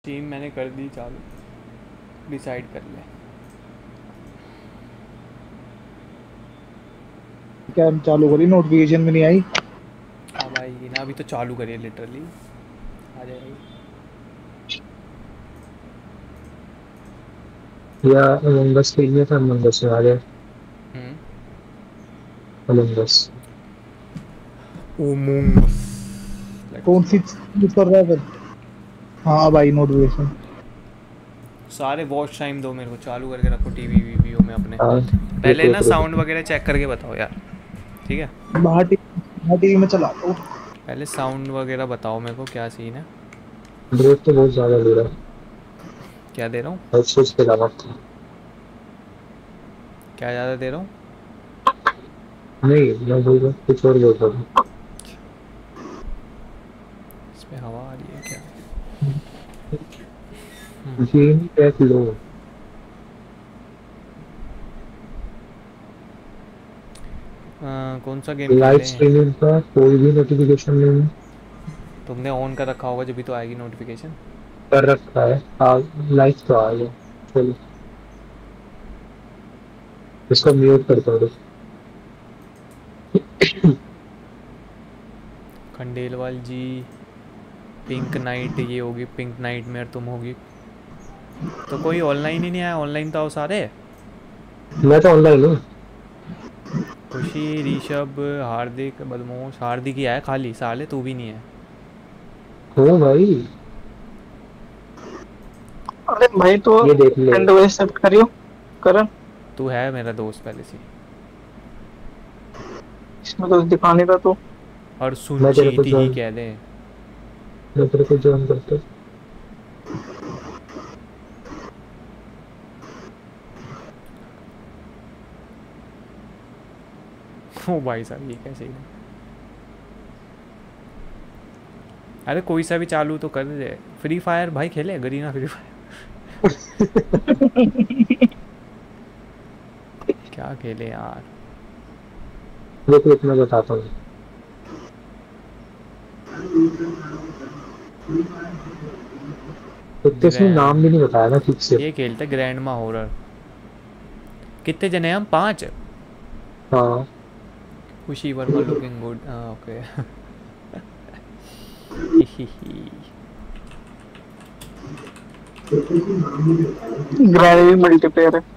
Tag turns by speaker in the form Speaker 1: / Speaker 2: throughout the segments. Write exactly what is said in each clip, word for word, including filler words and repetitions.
Speaker 1: Team मैंने कर दी चालू, डिसाइड कर ले।
Speaker 2: क्या चालू करी, नोटिफिकेशन भी नहीं आई।
Speaker 1: अब आएगी ना, अभी तो चालू करिए लिटरली, आ जाएगी।
Speaker 3: या अमंग अस खेलने था, अमंग अस आ गया।
Speaker 1: हम्म
Speaker 3: अमंग अस
Speaker 1: उमंग
Speaker 2: कौन सी चीज कर रहा है फिर? हाँ भाई नोटिफिकेशन।
Speaker 1: सारे वॉच टाइम दो मेरे को, चालू करके रखो टीवी वीवीओ में अपने।
Speaker 3: हाँ
Speaker 1: पहले
Speaker 3: रुको
Speaker 1: ना
Speaker 3: रुको
Speaker 1: साउंड वगैरह चेक करके बताओ यार, ठीक है?
Speaker 2: बाहर टीवी बाहर टीवी में चला दो।
Speaker 1: पहले साउंड वगैरह बताओ मेरे को, क्या सीन है?
Speaker 3: ब्रेक तो बहुत ज्यादा दे रहा है।
Speaker 1: क्या दे रहा हूँ?
Speaker 3: हर चीज के अलावा
Speaker 1: क्या ज़्यादा दे रहा हूँ?
Speaker 3: नहीं, मैं बोल रहा हूँ कुछ और बोल रहा हूँ।
Speaker 1: इसमें हवा आ रही है क्या?
Speaker 3: गेम पैक लो।
Speaker 1: आ, कौन सा गेम
Speaker 3: लाइव
Speaker 1: खेलें?
Speaker 3: स्ट्रीमिंग का कोई भी नोटिफिकेशन नहीं है।
Speaker 1: तुमने ऑन कर रखा होगा, जब भी तो आएगी नोटिफिकेशन।
Speaker 3: कर रखा है, हाँ लाइव तो आ गया। चलो इसको म्यूट करता हूँ।
Speaker 1: खंडेलवाल जी, पिंक नाइट ये होगी, पिंक नाइट में तुम होगी। तो कोई ऑनलाइन ही नहीं आया, ऑनलाइन तो आओ सारे।
Speaker 3: मैं तो ऑनलाइन हूँ।
Speaker 1: खुशी, ऋषभ, हार्दिक, बदमोश। हार्दिक ही आया खाली, साले तू भी नहीं है।
Speaker 3: हो भाई,
Speaker 4: अरे भाई तो
Speaker 3: ये देख ले।
Speaker 4: फ्रेंड रिक्वेस्ट एक्सेप्ट करियो करण।
Speaker 1: तू है मेरा दोस्त पहले से।
Speaker 4: इसमें तो दिखा नहीं रहा तू।
Speaker 1: और
Speaker 3: मैं तेरे को
Speaker 1: सुनचीती ही
Speaker 3: ज्वाइन
Speaker 1: कह दे।
Speaker 3: मैं तेरे को ज्वाइन करता हूँ।
Speaker 1: ओ भाई साहब, ये कैसे ही? अरे कोई सा भी चालू तो कर दे। फ्री फायर भाई खेले, गरीना फ्री फायर। क्या खेले यार?
Speaker 3: देखो इतना बताता हूँ। तो इसने नाम भी नहीं बताया ना ठीक से।
Speaker 1: ये खेलते ग्रैंड मा हॉरर। कितने जने हम? पाँच।
Speaker 3: हाँ
Speaker 1: खुशी Verma looking good, okay.
Speaker 4: Granny भी मल्टीप्लेयर है।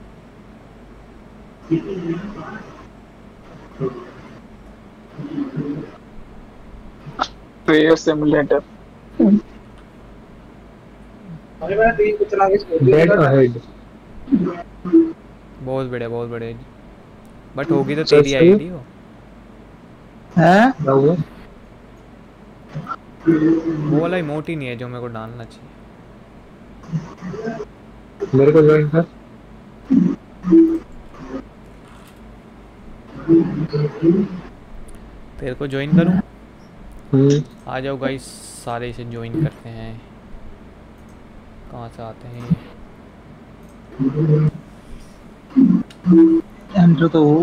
Speaker 4: Player simulator.
Speaker 2: अरे मैं टीवी को चला के छोड़
Speaker 3: डेड
Speaker 2: दिया।
Speaker 3: अहेड
Speaker 1: बहुत बढ़िया, बहुत बढ़िया। बट होगी तो
Speaker 3: सर्च
Speaker 1: तेरी
Speaker 3: करिए।
Speaker 1: आईडी हो।
Speaker 2: हैं?
Speaker 3: क्या हुआ?
Speaker 1: वो वाला इमोट ही नहीं है जो मेरे को डालना चाहिए।
Speaker 3: मेरे को ज्वाइन कर।
Speaker 1: तेरे को ज्वाइन करूं?
Speaker 3: हम्म
Speaker 1: आ जाओ गाइस, सारे इसे ज्वाइन करते हैं। कहाँ से आते हैं ये?
Speaker 2: एंटर तो हो।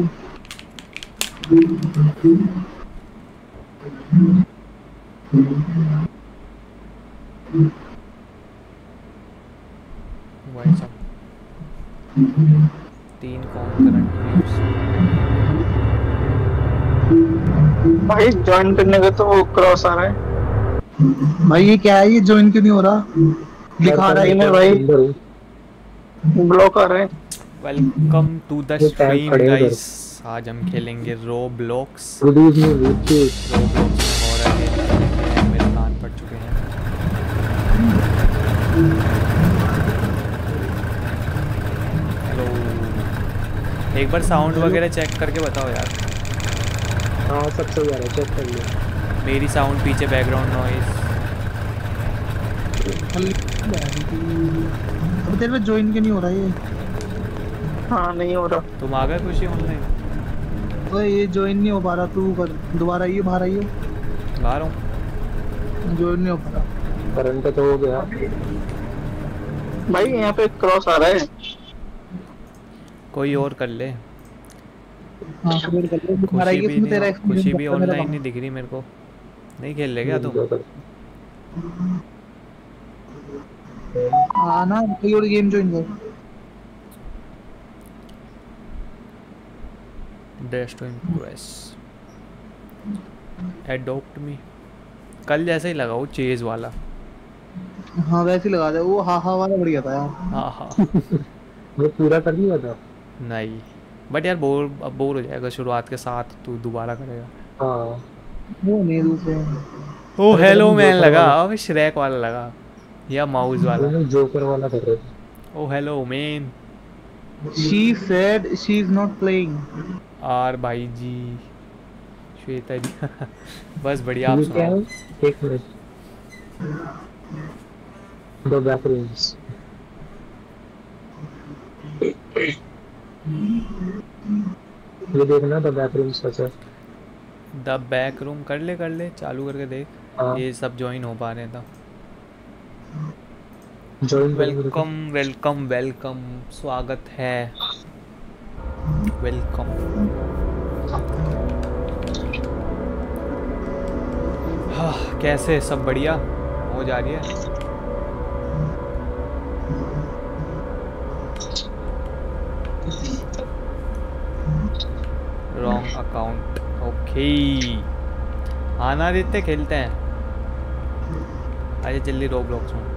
Speaker 1: भाई साहब, तीन कौन करंट न्यूज़।
Speaker 4: भाई ज्वाइन करने का तो वो क्रॉस आ रहा है।
Speaker 2: भाई ये क्या है, ये ज्वाइन क्यों नहीं हो रहा? दिखा रहा है
Speaker 4: नहीं
Speaker 2: ये
Speaker 4: भाई,
Speaker 3: अंदर हूँ।
Speaker 4: ब्लॉक आ रहा है।
Speaker 1: वेलकम टू द
Speaker 3: ये टैग
Speaker 1: स्ट्रीम
Speaker 3: खड़े हैं उधर।
Speaker 1: गाइस। आज हम खेलेंगे Roblox.
Speaker 3: Good evening Rishi.
Speaker 1: Roblox में हॉरर गेम खेलेंगे। मेरे कान पड़ चुके हैं। हेलो, एक बार साउंड वगैरह चेक करके बताओ यार।
Speaker 3: हाँ सब सही आ रहा है, चेक कर लो।
Speaker 1: मेरी साउंड पीछे, बैकग्राउंड नॉइस।
Speaker 2: अब तेरे पे ज्वाइन क्यों नहीं हो रहा ये?
Speaker 4: हाँ नहीं हो रहा।
Speaker 1: तुम आ गए खुशी ऑनलाइन?
Speaker 2: तो ये ज्वाइन नहीं हो पा रहा, तू कर दोबारा, ये बाहर आइए।
Speaker 1: बाहर हूँ।
Speaker 2: ज्वाइन नहीं हो पा रहा।
Speaker 3: करंट तो हो गया।
Speaker 4: भाई यहाँ पे क्रॉस आ रहा है।
Speaker 1: कोई और कर ले।
Speaker 2: हाँ फिर कर ले, तुम्हारा
Speaker 1: खुशी
Speaker 2: ये
Speaker 1: भी
Speaker 2: इसमें तेरा
Speaker 1: नहीं,
Speaker 2: एक्सपीरियंस
Speaker 1: खुशी भी
Speaker 2: बढ़ता है, मेरा
Speaker 1: ऑनलाइन
Speaker 2: कम।
Speaker 1: नहीं दिख रही मेरे को। नहीं खेल ले क्या तुम?
Speaker 2: आना कोई और गेम ज्वाइन कर।
Speaker 1: Dash to impress adopt me. कल जैसा ही लगा वो चेज वाला।
Speaker 2: हाँ वैसे ही लगा दे, वो हा हा वाला बढ़िया था यार।
Speaker 1: हाँ हाँ
Speaker 3: वो पूरा कर लिया था।
Speaker 1: नहीं बट यार बोर अब बोर हो जाएगा शुरुआत के साथ, तू दोबारा करेगा।
Speaker 3: हाँ
Speaker 2: वो नहीं दूसरे।
Speaker 1: ओ
Speaker 3: अरे
Speaker 1: हेलो
Speaker 3: तुम
Speaker 1: मैन
Speaker 3: जोकर
Speaker 1: लगा,
Speaker 3: वाला-
Speaker 1: अब श्रेक वाला लगा या माउस वाला।
Speaker 3: वो जोकर वाला कर रहे थे।
Speaker 1: Oh hello man.
Speaker 2: She said she is not playing.
Speaker 1: आर भाई जी, श्वेता जी बस बढ़िया, आप
Speaker 3: ये क्या है?
Speaker 1: सुनाओ।
Speaker 3: एक मिनट। दो बैकरूम्स। ये देखना द बैकरूम्स का सर।
Speaker 1: द बैक रूम कर ले कर ले चालू करके देख।
Speaker 3: हाँ
Speaker 1: ये सब ज्वाइन हो पा रहे हैं तो
Speaker 3: जॉइन
Speaker 1: वेलकम वेलकम वेलकम, स्वागत है, वेलकम। हाँ कैसे, सब बढ़िया हो जा रही है। Wrong account, okay. आना देते खेलते हैं। अरे जल्दी रोब्लॉक्स में।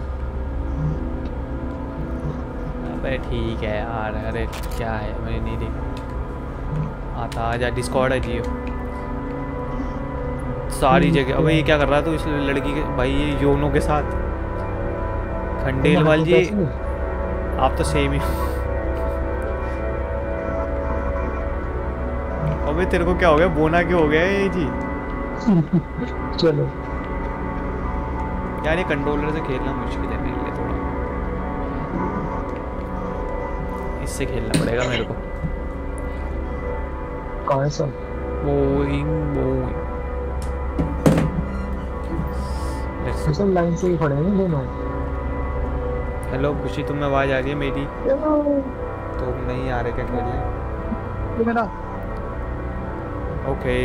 Speaker 1: अबे ठीक है यार, अरे क्या है, मैंने नहीं देखा। आता आजा, डिस्कॉर्ड है जियो सारी जगह। अबे ये क्या कर रहा था इस लड़की के भाई, ये योनो के साथ। खंडेलवाल जी आप तो सेम ही। अबे तेरे को क्या हो गया, बोना क्यों हो गया ये जी?
Speaker 3: चलो
Speaker 1: यार ये कंट्रोलर से खेलना मुश्किल है मेरे लिए थोड़ा, इससे खेलना पड़ेगा मेरे को।
Speaker 3: कहाँ है सब?
Speaker 1: Boeing Boeing.
Speaker 3: सब लाइन से ही खड़े हैं दोनों।
Speaker 1: हेलो खुशी, तुम्हें आवाज़ आ रही है मेरी? तो नहीं आ रहे क्या खेलने?
Speaker 2: ये मेरा
Speaker 1: ओके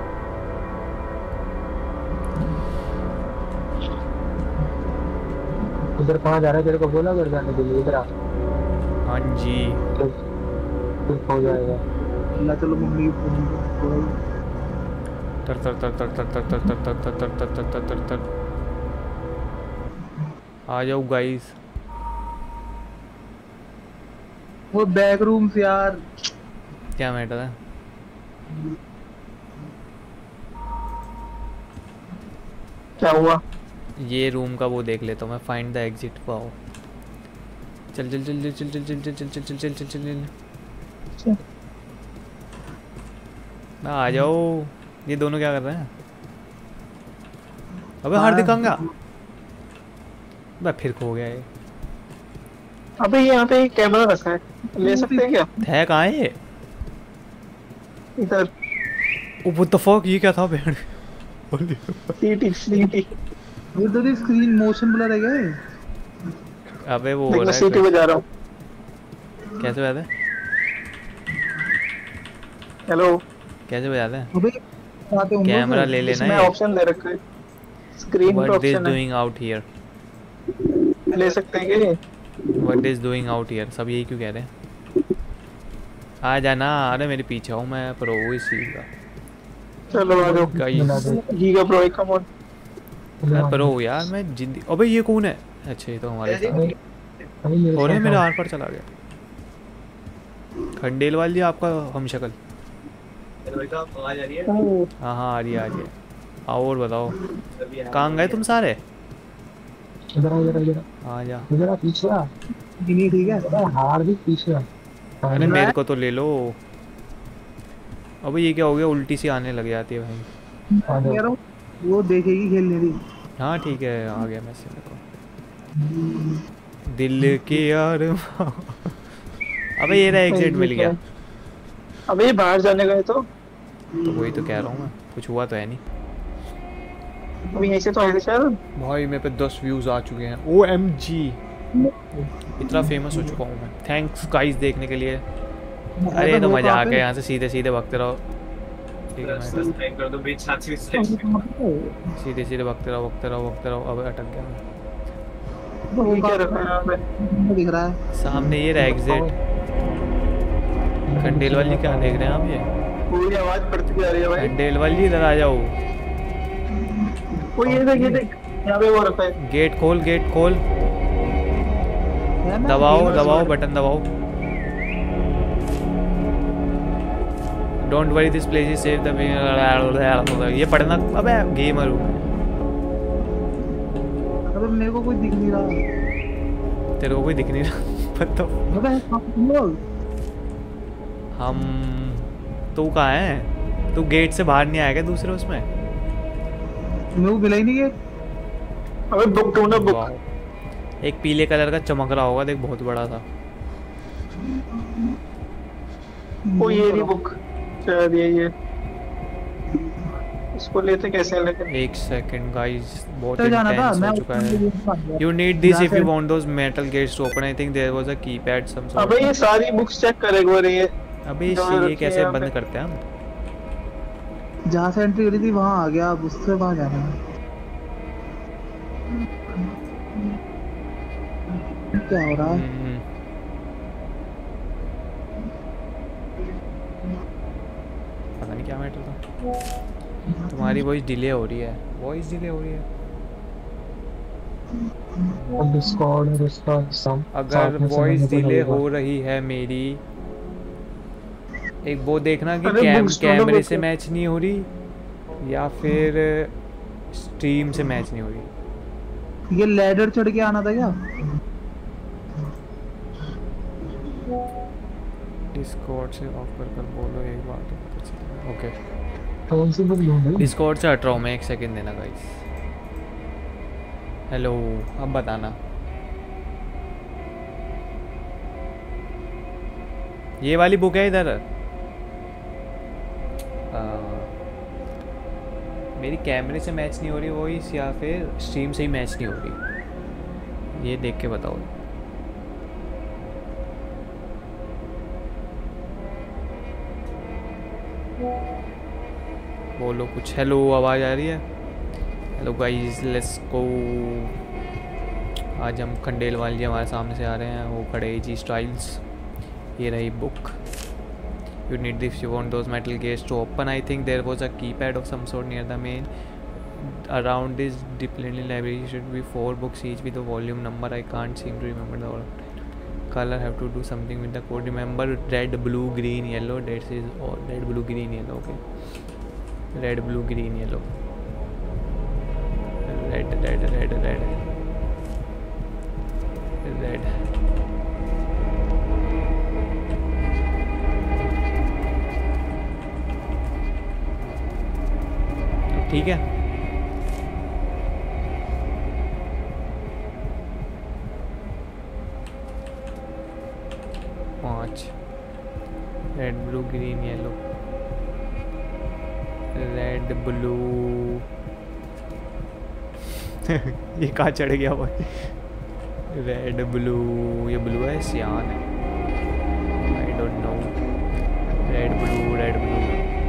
Speaker 3: उधर कहाँ जा रहा है? तेरे को बोला कर जाने के लिए, इधर आ।
Speaker 1: हाँ जी।
Speaker 3: तो फिर हो जाएगा।
Speaker 2: अल्लाह चलो मम्मी की फोन को।
Speaker 1: तर तर तर तर तर तर तर तर तर तर तर तर तर तर तर आ जाओ गाइस।
Speaker 2: वो बैक रूम्स यार।
Speaker 1: क्या मैटर है?
Speaker 4: क्या हुआ?
Speaker 1: ये रूम का वो देख लेता हूँ मैं, फाइंड द एग्जिट पाओ। चल चल चल चल चल चल चल चल चल चल चल चल चल चल ना, आ जाओ। ये दोनों क्या कर रहे हैं? अबे हार्दिक कहाँ गया? बस फिर खो गया ये।
Speaker 4: अबे यहाँ पे एक कैमरा रखा है, ले सकते हैं क्या?
Speaker 1: है कहाँ है ये?
Speaker 4: इधर
Speaker 1: ओ व्हाट द फक, ये क्या था भेड़?
Speaker 4: सीटी सीटी
Speaker 2: ये तो स्क्रीन मोशन ब्लर है क्या ये?
Speaker 1: अबे वो हो
Speaker 4: देखो
Speaker 1: रहा
Speaker 4: सीटी
Speaker 1: है
Speaker 4: बजा रहा हूँ।
Speaker 1: कैसे बजाते हैं?
Speaker 4: हेलो,
Speaker 1: कैसे बजाते हैं?
Speaker 2: अबे आते होंगे
Speaker 1: कैमरा
Speaker 2: उधर।
Speaker 1: ले लेना
Speaker 4: इसमें
Speaker 1: है।
Speaker 4: ऑप्शन दे रखा है, स्क्रीन पे
Speaker 1: व्हाट इज
Speaker 4: ऑप्शन है,
Speaker 1: डूइंग आउट हियर?
Speaker 4: ले सकते हैं क्या ये?
Speaker 1: What is doing out here, सब यही क्यों कह रहे हैं? आ जाना, अरे मेरे पीछे हूँ मैं, प्रो इस चीज का।
Speaker 4: चलो आ जाओ।
Speaker 1: गाइस
Speaker 4: गीगा प्रो एक कम ऑन।
Speaker 1: मैं प्रो हूँ यार, मैं जिंदगी। अबे ये कौन है? अच्छा ये तो हमारे साथ। और ये मेरे आर पर चला गया। खंडेलवाल जी आपका हम शक्ल। हाँ हाँ आ रही है आ रही है। आओ और बताओ, कहाँ गए तुम सारे?
Speaker 3: इधर आ, इधर आ, इधर
Speaker 1: आ जा।
Speaker 3: आ, इधर आ, पीछे आ।
Speaker 2: नहीं ठीक है।
Speaker 3: अरे हार भी पीछे आ।
Speaker 1: अरे मेरे को तो ले लो। अबे ये क्या हो गया, उल्टी सी आने लग जाती है भाई।
Speaker 3: आ
Speaker 2: कह
Speaker 3: जाओ।
Speaker 2: रहा हूँ वो देखेगी खेलने दी।
Speaker 1: हाँ ठीक है, आ गया मैसेज मेरे को। दिल के यार अबे ये रहा, एग्जिट मिल गया।
Speaker 4: अबे ये बाहर जाने गए तो
Speaker 1: तो वही तो कह रहा हूँ मैं, कुछ हुआ तो है नहीं।
Speaker 4: अभी यहीं से तो आए थे शायद।
Speaker 1: भाई मेरे पे दस व्यूज आ चुके हैं। ओ एम जी, इतना फेमस हो चुका हूँ मैं। थैंक्स गाइस देखने के लिए। अरे ये तो मजा आ गया, यहाँ से सीधे सीधे भगते रहो। ठीक है मैं सीधे सीधे भगते रहो भगते रहो भगते रहो। अब अटक गया मैं।
Speaker 4: ये क्या रखा है यहाँ पे?
Speaker 2: दिख रहा है
Speaker 1: सामने ये रहा एग्जिट। खंडेलवाल जी क्या देख रहे हैं आप? ये
Speaker 4: पूरी आवाज पड़ती जा रही है भाई।
Speaker 1: खंडेलवाल जी इधर आ जाओ।
Speaker 4: वो ये देख ये देख यहाँ पे वो रखा है।
Speaker 1: गेट खोल, गेट खोल।
Speaker 2: है ना?
Speaker 1: दबाओ
Speaker 2: गेम
Speaker 1: दबाओ बटन दबाओ। Don't worry this place is safe the. ये पढ़ना अबे गेमर हूँ।
Speaker 2: अबे मेरे को कोई दिख नहीं रहा।
Speaker 1: तेरे को कोई दिख नहीं रहा? पता
Speaker 2: अबे हम लोग
Speaker 1: हम तू कहाँ है? तू गेट से बाहर नहीं आएगा दूसरे उसमें?
Speaker 2: मेरे को मिला ही नहीं है।
Speaker 4: अबे बुक ढूंढना बुक।
Speaker 1: वाह। एक पीले कलर का चमक रहा होगा देख, बहुत बड़ा था।
Speaker 4: वो ये रही बुक शायद ये ये इसको लेते कैसे लेते?
Speaker 1: एक सेकंड गाइस, बहुत
Speaker 2: तो जाना था
Speaker 1: इंटेंस
Speaker 2: मैं
Speaker 1: हो चुका है। You need this if you want those metal gates to open. I think there was a keypad some sort.
Speaker 4: अबे ये सारी बुक्स चेक करे एक बार ये।
Speaker 1: अबे
Speaker 4: जो
Speaker 1: ये
Speaker 4: रखी
Speaker 1: कैसे
Speaker 4: है यहाँ
Speaker 1: बंद
Speaker 4: पे।
Speaker 1: करते हैं हम?
Speaker 2: जहाँ से एंट्री करी थी वहाँ आ गया, अब उससे कहाँ जाना है? क्या हो रहा है?
Speaker 1: हम्म, पता नहीं क्या मैटर था। तुम्हारी वॉइस डिले हो रही है, वॉइस डिले हो रही है।
Speaker 3: डिस्कॉर्ड और उसका सम
Speaker 1: अगर वॉइस डिले हो रही है मेरी, एक वो देखना कि
Speaker 4: अरे
Speaker 1: कैम
Speaker 4: books ढूंढो,
Speaker 1: कैमरे
Speaker 4: books।
Speaker 1: से मैच नहीं हो रही या फिर स्ट्रीम से मैच नहीं हो रही।
Speaker 2: ये लैडर चढ़ के आना था क्या?
Speaker 1: डिस्कॉर्ड से ऑफ कर कर बोलो एक बार तो पता चलेगा। ओके,
Speaker 3: कौन सी बुक ढूंढ रही?
Speaker 1: डिस्कॉर्ड से हट रहा हूँ मैं, एक सेकंड देना गाइस। हेलो, अब बताना। ये वाली बुक है इधर। आ, मेरी कैमरे से मैच नहीं हो रही वॉइस या फिर स्ट्रीम से ही मैच नहीं हो रही, ये देख के बताओ। बोलो कुछ। हेलो, आवाज़ आ रही है? Hello guys, let's go. आज हम खंडेलवाल जी हमारे सामने से आ रहे हैं, वो खड़े जी स्टाइल्स। ये रही book. You need this if you want those metal gates to open. I think there was a keypad of some sort near the main. Around this disciplinary library should be four books each with a volume number. I can't seem to remember the order. Color have to do something with the code. Remember red, blue, green, yellow. That is all. Red, blue, green, yellow. Okay. Red, blue, green, yellow. Red, red, red, red. Red. ठीक है, पाँच। Red, blue, green, yellow. Red, blue. ये कहाँ चढ़ गया भाई? Red, blue, ये blue है, सियान है। I don't know. Red, blue, red, blue.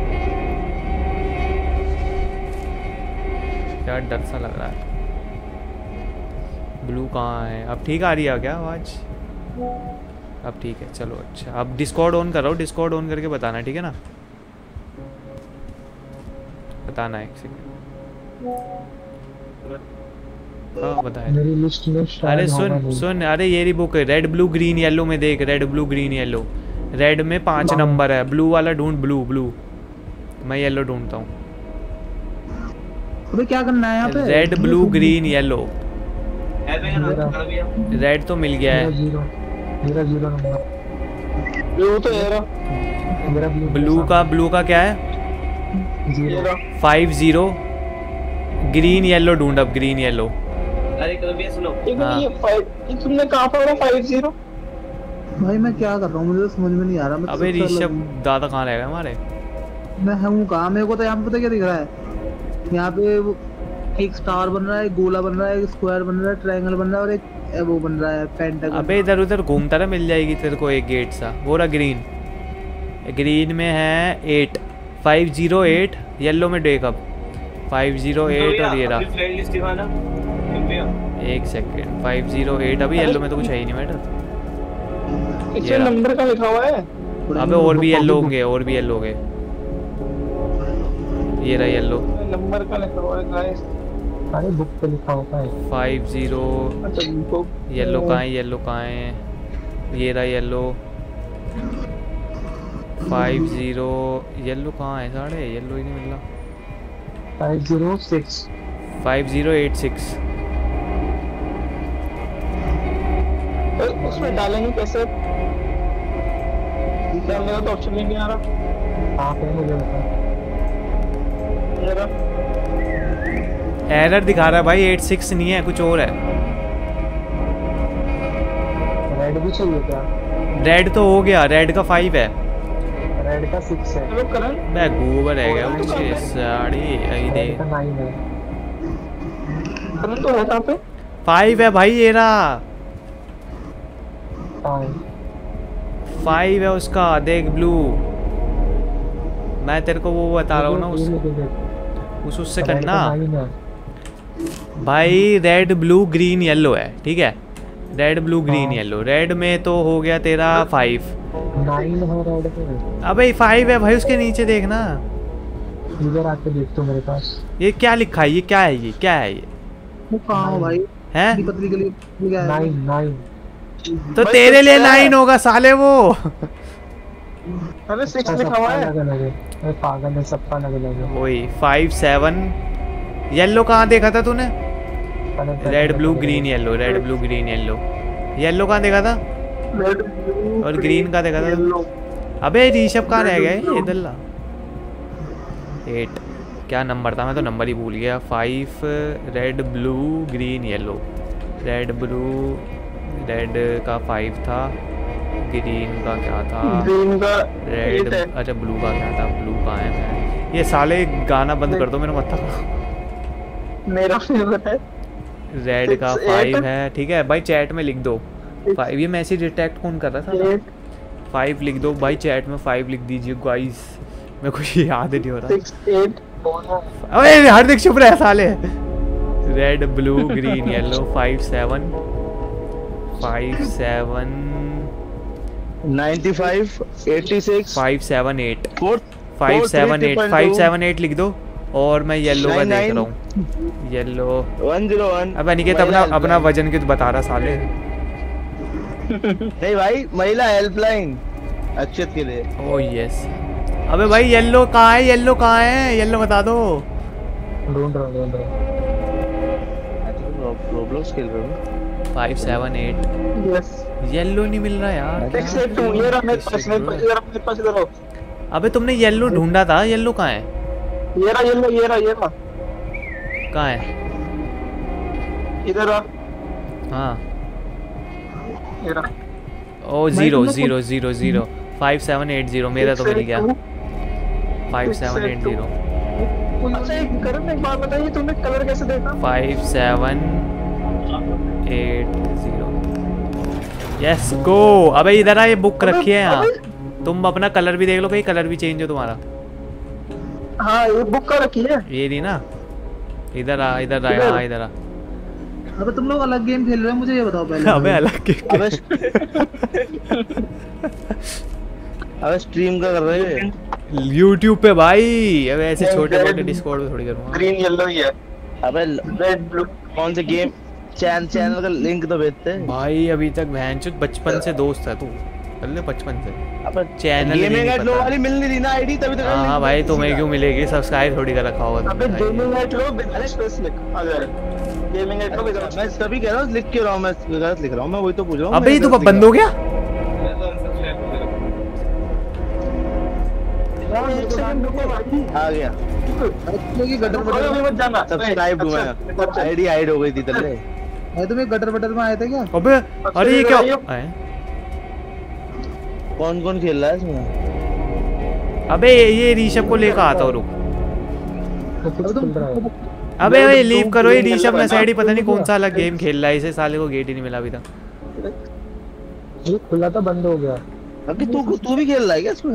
Speaker 1: यार डर सा लग रहा है। ब्लू कहाँ है? अब ठीक आ रही है क्या आवाज़? अब ठीक है, चलो अच्छा। अब डिस्कॉर्ड ऑन कर रहा हूँ, डिस्कॉर्ड ऑन करके बताना, ठीक है ना? बताना एक सेकंड। हाँ बताया।
Speaker 3: मेरी लिस्ट में शायद
Speaker 1: अरे
Speaker 3: होगा
Speaker 1: सुन
Speaker 3: नहीं।
Speaker 1: सुन, अरे ये रही बुक है, रेड, ब्लू, ग्रीन, येलो में देख। Red, blue, green, yellow. Red में पांच नंबर है, ब्लू वाला ढूंढ। ब्लू ब्लू मैं येलो ढूंढता हूँ।
Speaker 2: अबे क्या करना है यहाँ पे?
Speaker 1: Red, blue, green, yellow.
Speaker 3: मेरा
Speaker 1: रेड तो मिल गया
Speaker 3: मेरा
Speaker 1: है।
Speaker 3: जीरो मेरा जीरो नंबर।
Speaker 4: ब्लू तो ये रहा।
Speaker 3: मेरा
Speaker 1: ब्लू का ब्लू का क्या है?
Speaker 4: ये
Speaker 3: जीरो।
Speaker 4: रहा।
Speaker 1: Five zero. ग्रीन येलो ढूंढ अब, ग्रीन येलो।
Speaker 5: अरे कल भी सुनो।
Speaker 4: एक
Speaker 1: हाँ।
Speaker 4: ये फाइव, ये तुमने कहाँ पढ़ा? Five zero.
Speaker 2: भाई मैं क्या कर रहा हूँ, मुझे तो समझ में नहीं आ रहा। मैं तो
Speaker 1: अबे
Speaker 2: सबसे
Speaker 1: ऋषभ
Speaker 2: अलग
Speaker 1: दादा कहाँ रहेगा हमारे?
Speaker 2: हूँ। मैं हूँ कहाँ? मेरे को तो यहाँ पे पता क्या दिख रहा है? यहाँ पे वो एक स्टार बन रहा है, एक गोला बन रहा है, एक स्क्वायर बन रहा है, ट्रायंगल बन रहा है और एक वो बन रहा है पेंटागन।
Speaker 1: अबे इधर उधर घूमता रहा, मिल जाएगी तेरे को एक गेट सा। वो रहा ग्रीन। ग्रीन में है eight. Five zero eight. Yellow में देख अब। फाइव जीरो एट और ये रहा।
Speaker 5: फ्रेंड लिस्ट दिखाना।
Speaker 1: एक सेकंड फाइव ज़ीरो एट अभी येलो में तो कुछ है ही नहीं मैटर।
Speaker 4: इसमें नंबर का लिखा हुआ है।
Speaker 1: अबे और भी येलो होंगे और भी येलो होंगे। ये रहा येलो
Speaker 4: नंबर का लिखा हुआ है गाइस।
Speaker 3: अरे बुक पे लिखा होता है
Speaker 1: फाइव ज़ीरो
Speaker 4: अच्छा बुक
Speaker 1: येलो कहाँ है येलो कहाँ है ये रहा येलो फाइव ज़ीरो येलो कहाँ है साढ़े येलो ही नहीं मिल रहा।
Speaker 3: Five zero six
Speaker 1: five zero eight six
Speaker 4: उसमें डालेंगे कैसे? डालने का तो ऑप्शन ही नहीं आ रहा।
Speaker 3: कहाँ पे मुझे बता।
Speaker 4: मेरा
Speaker 1: एरर दिखा रहा है भाई एट सिक्स नहीं है कुछ और है।
Speaker 3: रेड भी चाहिए क्या?
Speaker 1: रेड तो हो गया रेड का फाइव है
Speaker 3: रेड का सिक्स है।
Speaker 4: चलो करण
Speaker 1: मैं गोबर है गया मुझे साड़ी आई दे
Speaker 3: रेड का नाइन है।
Speaker 4: करण तो है कहाँ पे?
Speaker 1: फाइव है भाई ये रहा
Speaker 3: फाइव
Speaker 1: फाइव है उसका देख ब्लू मैं तेरे को वो बता रहा हूँ ना उस उस उससे करना भाई रेड ब्लू ग्रीन येलो है ठीक है red blue green yellow red में तो हो गया तेरा फाइव
Speaker 3: नाइन है रेड पे।
Speaker 1: अबे फाइव है भाई उसके नीचे देखना
Speaker 3: इधर आके देख तो मेरे पास
Speaker 1: ये क्या लिखा है ये क्या है ये क्या है ये
Speaker 2: वो कहाँ हो भाई
Speaker 1: हैं
Speaker 2: इतनी पतली गली क्या है
Speaker 3: नाइन नाइन
Speaker 1: तो तेरे लिए नाइन होगा साले वो
Speaker 4: अरे सिक्स लिखा हुआ है।
Speaker 3: अलग अलग है अरे पागल है सबका अलग अलग है।
Speaker 1: वही फाइव सेवन येलो कहाँ देखा था तूने red blue green yellow red blue green yellow yellow कहाँ देखा था
Speaker 4: रेड
Speaker 1: और ग्रीन का देखा था अबे ऋषभ कहाँ रह गया इधर ला एट क्या नंबर था मैं तो नंबर ही भूल गया five red blue green yellow red blue red का फाइव था ग्रीन का क्या था
Speaker 4: ग्रीन का
Speaker 1: रेड
Speaker 4: eight है।
Speaker 1: अच्छा ब्लू का क्या था ब्लू कहाँ है मैं ये साले गाना बंद कर दो मेरा मत
Speaker 4: मेरा फेवरेट है।
Speaker 1: रेड का
Speaker 4: Six,
Speaker 1: फाइव
Speaker 4: eight।
Speaker 1: है ठीक है भाई चैट में लिख दो फाइव ये मैसेज डिटेक्ट कौन कर रहा था
Speaker 4: एट
Speaker 1: फाइव लिख दो भाई चैट में फाइव लिख दीजिए गाइस मेरे को ये याद नहीं हो रहा
Speaker 4: सिक्स एट
Speaker 1: अबे हार्दिक चुप रहे साले red blue green yellow five seven five seven
Speaker 6: ninety five eighty six
Speaker 1: five seven eight
Speaker 6: fourth
Speaker 1: five seven eight
Speaker 6: triple
Speaker 1: five
Speaker 6: two।
Speaker 1: Seven eight लिख दो और मैं येलो का
Speaker 6: Nine,
Speaker 1: देख
Speaker 6: nine।
Speaker 1: रहा हूँ येलो
Speaker 6: वन जीरो वन
Speaker 1: अब अनिकेत अपना अपना वजन क्यों बता रहा साले
Speaker 6: नहीं भाई महिला हेल्पलाइन अक्षत के लिए।
Speaker 1: ओ यस अबे भाई येलो कहाँ है येलो कहाँ है येलो बता दो
Speaker 3: ढूंढ रहा हूँ ढूंढ रहा हूँ।
Speaker 6: रोब्लॉक्स खेल रहे हो?
Speaker 1: Five seven eight
Speaker 4: yes
Speaker 1: yellow नहीं मिल रहा यार
Speaker 4: सिक्स एट टू ये रहा मेरे पास मेरे पास ये रहा मेरे पास इधर आओ।
Speaker 1: अबे तुमने येलो ढूंढा था येलो कहाँ है
Speaker 4: ये रहा येलो ये रहा ये रहा
Speaker 1: कहाँ है
Speaker 4: इधर आ
Speaker 1: हाँ
Speaker 4: ये रहा
Speaker 1: ओ zero zero zero zero five seven eight zero मेरा तो मिल गया फाइव सेवन एट जीरो
Speaker 4: अच्छा एक करण एक बात बताइए तुमने कलर कैसे देखा?
Speaker 1: Five seven eight zero yes go अबे इधर आ ये बुक रखी है यहाँ तुम अपना कलर भी देख लो कहीं कलर भी चेंज हो तुम्हारा
Speaker 4: हाँ ये बुक का रखी है।
Speaker 1: ये नहीं ना इधर आ इधर आ हाँ इधर आ
Speaker 2: अबे तुम लोग अलग गेम खेल रहे हो मुझे ये बताओ पहले
Speaker 1: अबे अलग के
Speaker 6: अबे अबे स्ट्रीम का कर रहे हो?
Speaker 1: यूट्यूब पे भाई अबे ऐसे छोटे मोटे डिस्कॉर्ड पे थोड़ी करूँगा
Speaker 4: ग्रीन येलो ही है।
Speaker 6: अबे
Speaker 4: रेड ब्लू
Speaker 6: कौन से गेम चैन चैनल का लिंक तो भेजते हैं।
Speaker 1: भाई अभी तक भैंचोद बचपन से दोस्त है तू कर ले बचपन से
Speaker 6: अबे
Speaker 1: चैनल ही
Speaker 6: गेमिंग
Speaker 1: नहीं
Speaker 6: एट लो
Speaker 1: पता।
Speaker 6: वाली मिल नहीं रही ना आईडी तभी तो
Speaker 1: हाँ हाँ भाई तुम्हें क्यों मिलेगी सब्सक्राइब थोड़ी कर रखा होगा
Speaker 4: अबे
Speaker 1: तुमने भाई।
Speaker 4: गेमिंग एट लो बिना स्पेस लिख आ जाए गेमिंग एट लो बिना
Speaker 6: मैं तभी कह रहा हूँ लिख क्यों रहा हूँ मैं गलत लिख रहा हूँ मैं वही तो पूछ रहा हूँ।
Speaker 1: अबे ये
Speaker 6: मैं
Speaker 1: तो
Speaker 6: गलत लिख
Speaker 1: बंद हो गया
Speaker 4: एक सेकंड रुको भाई
Speaker 6: रहा हूँ। आ गया
Speaker 2: क्योंकि गटर
Speaker 4: रुको
Speaker 2: बटर
Speaker 4: अभी मत जाना
Speaker 6: सब्सक्राइब हूँ मैं आईडी हाइड हो गई थी तल्ले।
Speaker 2: है तुम एक गटर बटर में आए थे क्या?
Speaker 1: अबे अरे ये क्या आए?
Speaker 6: कौन कौन खेल रहा है इसमें?
Speaker 1: अबे ये ऋषभ को लेकर आता हूँ रुक
Speaker 3: तो कुछ खुल रहा है।
Speaker 1: अबे ये लीव करो ये ऋषभ ने साइड ही पता नहीं कौन सा अलग गेम खेल रहा है इसे साले को गेट ही नहीं मिला अभी तक
Speaker 3: ये खुला था बंद हो गया।
Speaker 6: अभी तू तू भी खेल रहा है क्या इसमें?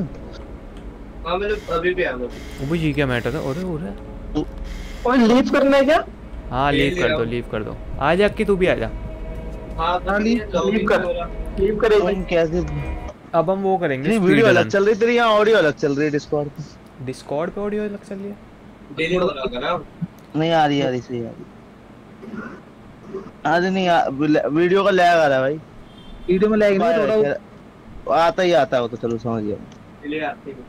Speaker 5: हाँ मैंने अभी भी आ गया
Speaker 1: वो ये क्या मैटर है अरे अरे
Speaker 4: ओए लीव करना है क्या?
Speaker 1: हाँ
Speaker 5: ले
Speaker 1: लीव
Speaker 5: ले
Speaker 1: कर
Speaker 5: रहा
Speaker 1: दो
Speaker 5: हूँ।
Speaker 1: लीव कर दो। आ जा कि तू भी आ जा।
Speaker 5: हाँ
Speaker 2: हाँ, लीव-
Speaker 5: लीव कर लीव करे
Speaker 6: तुम कैसे
Speaker 1: अब हम वो करेंगे
Speaker 6: तेरी वीडियो अलग चल रही, तेरी यहाँ ऑडियो अलग चल रही है डिस्कॉर्ड पे।
Speaker 1: डिस्कॉर्ड पे ऑडियो अलग चल रही है।
Speaker 5: डिलीट हो रहा था ना।
Speaker 6: नहीं आ रही, आ रही सही आ रही। आज नहीं आ, वीडियो का लैग आ रहा है भाई।
Speaker 2: वीडियो में लैग नहीं थोड़ा।
Speaker 6: खैर, आता ही आता है वो तो, चलो समझ गया।
Speaker 5: डिलीट आते हैं।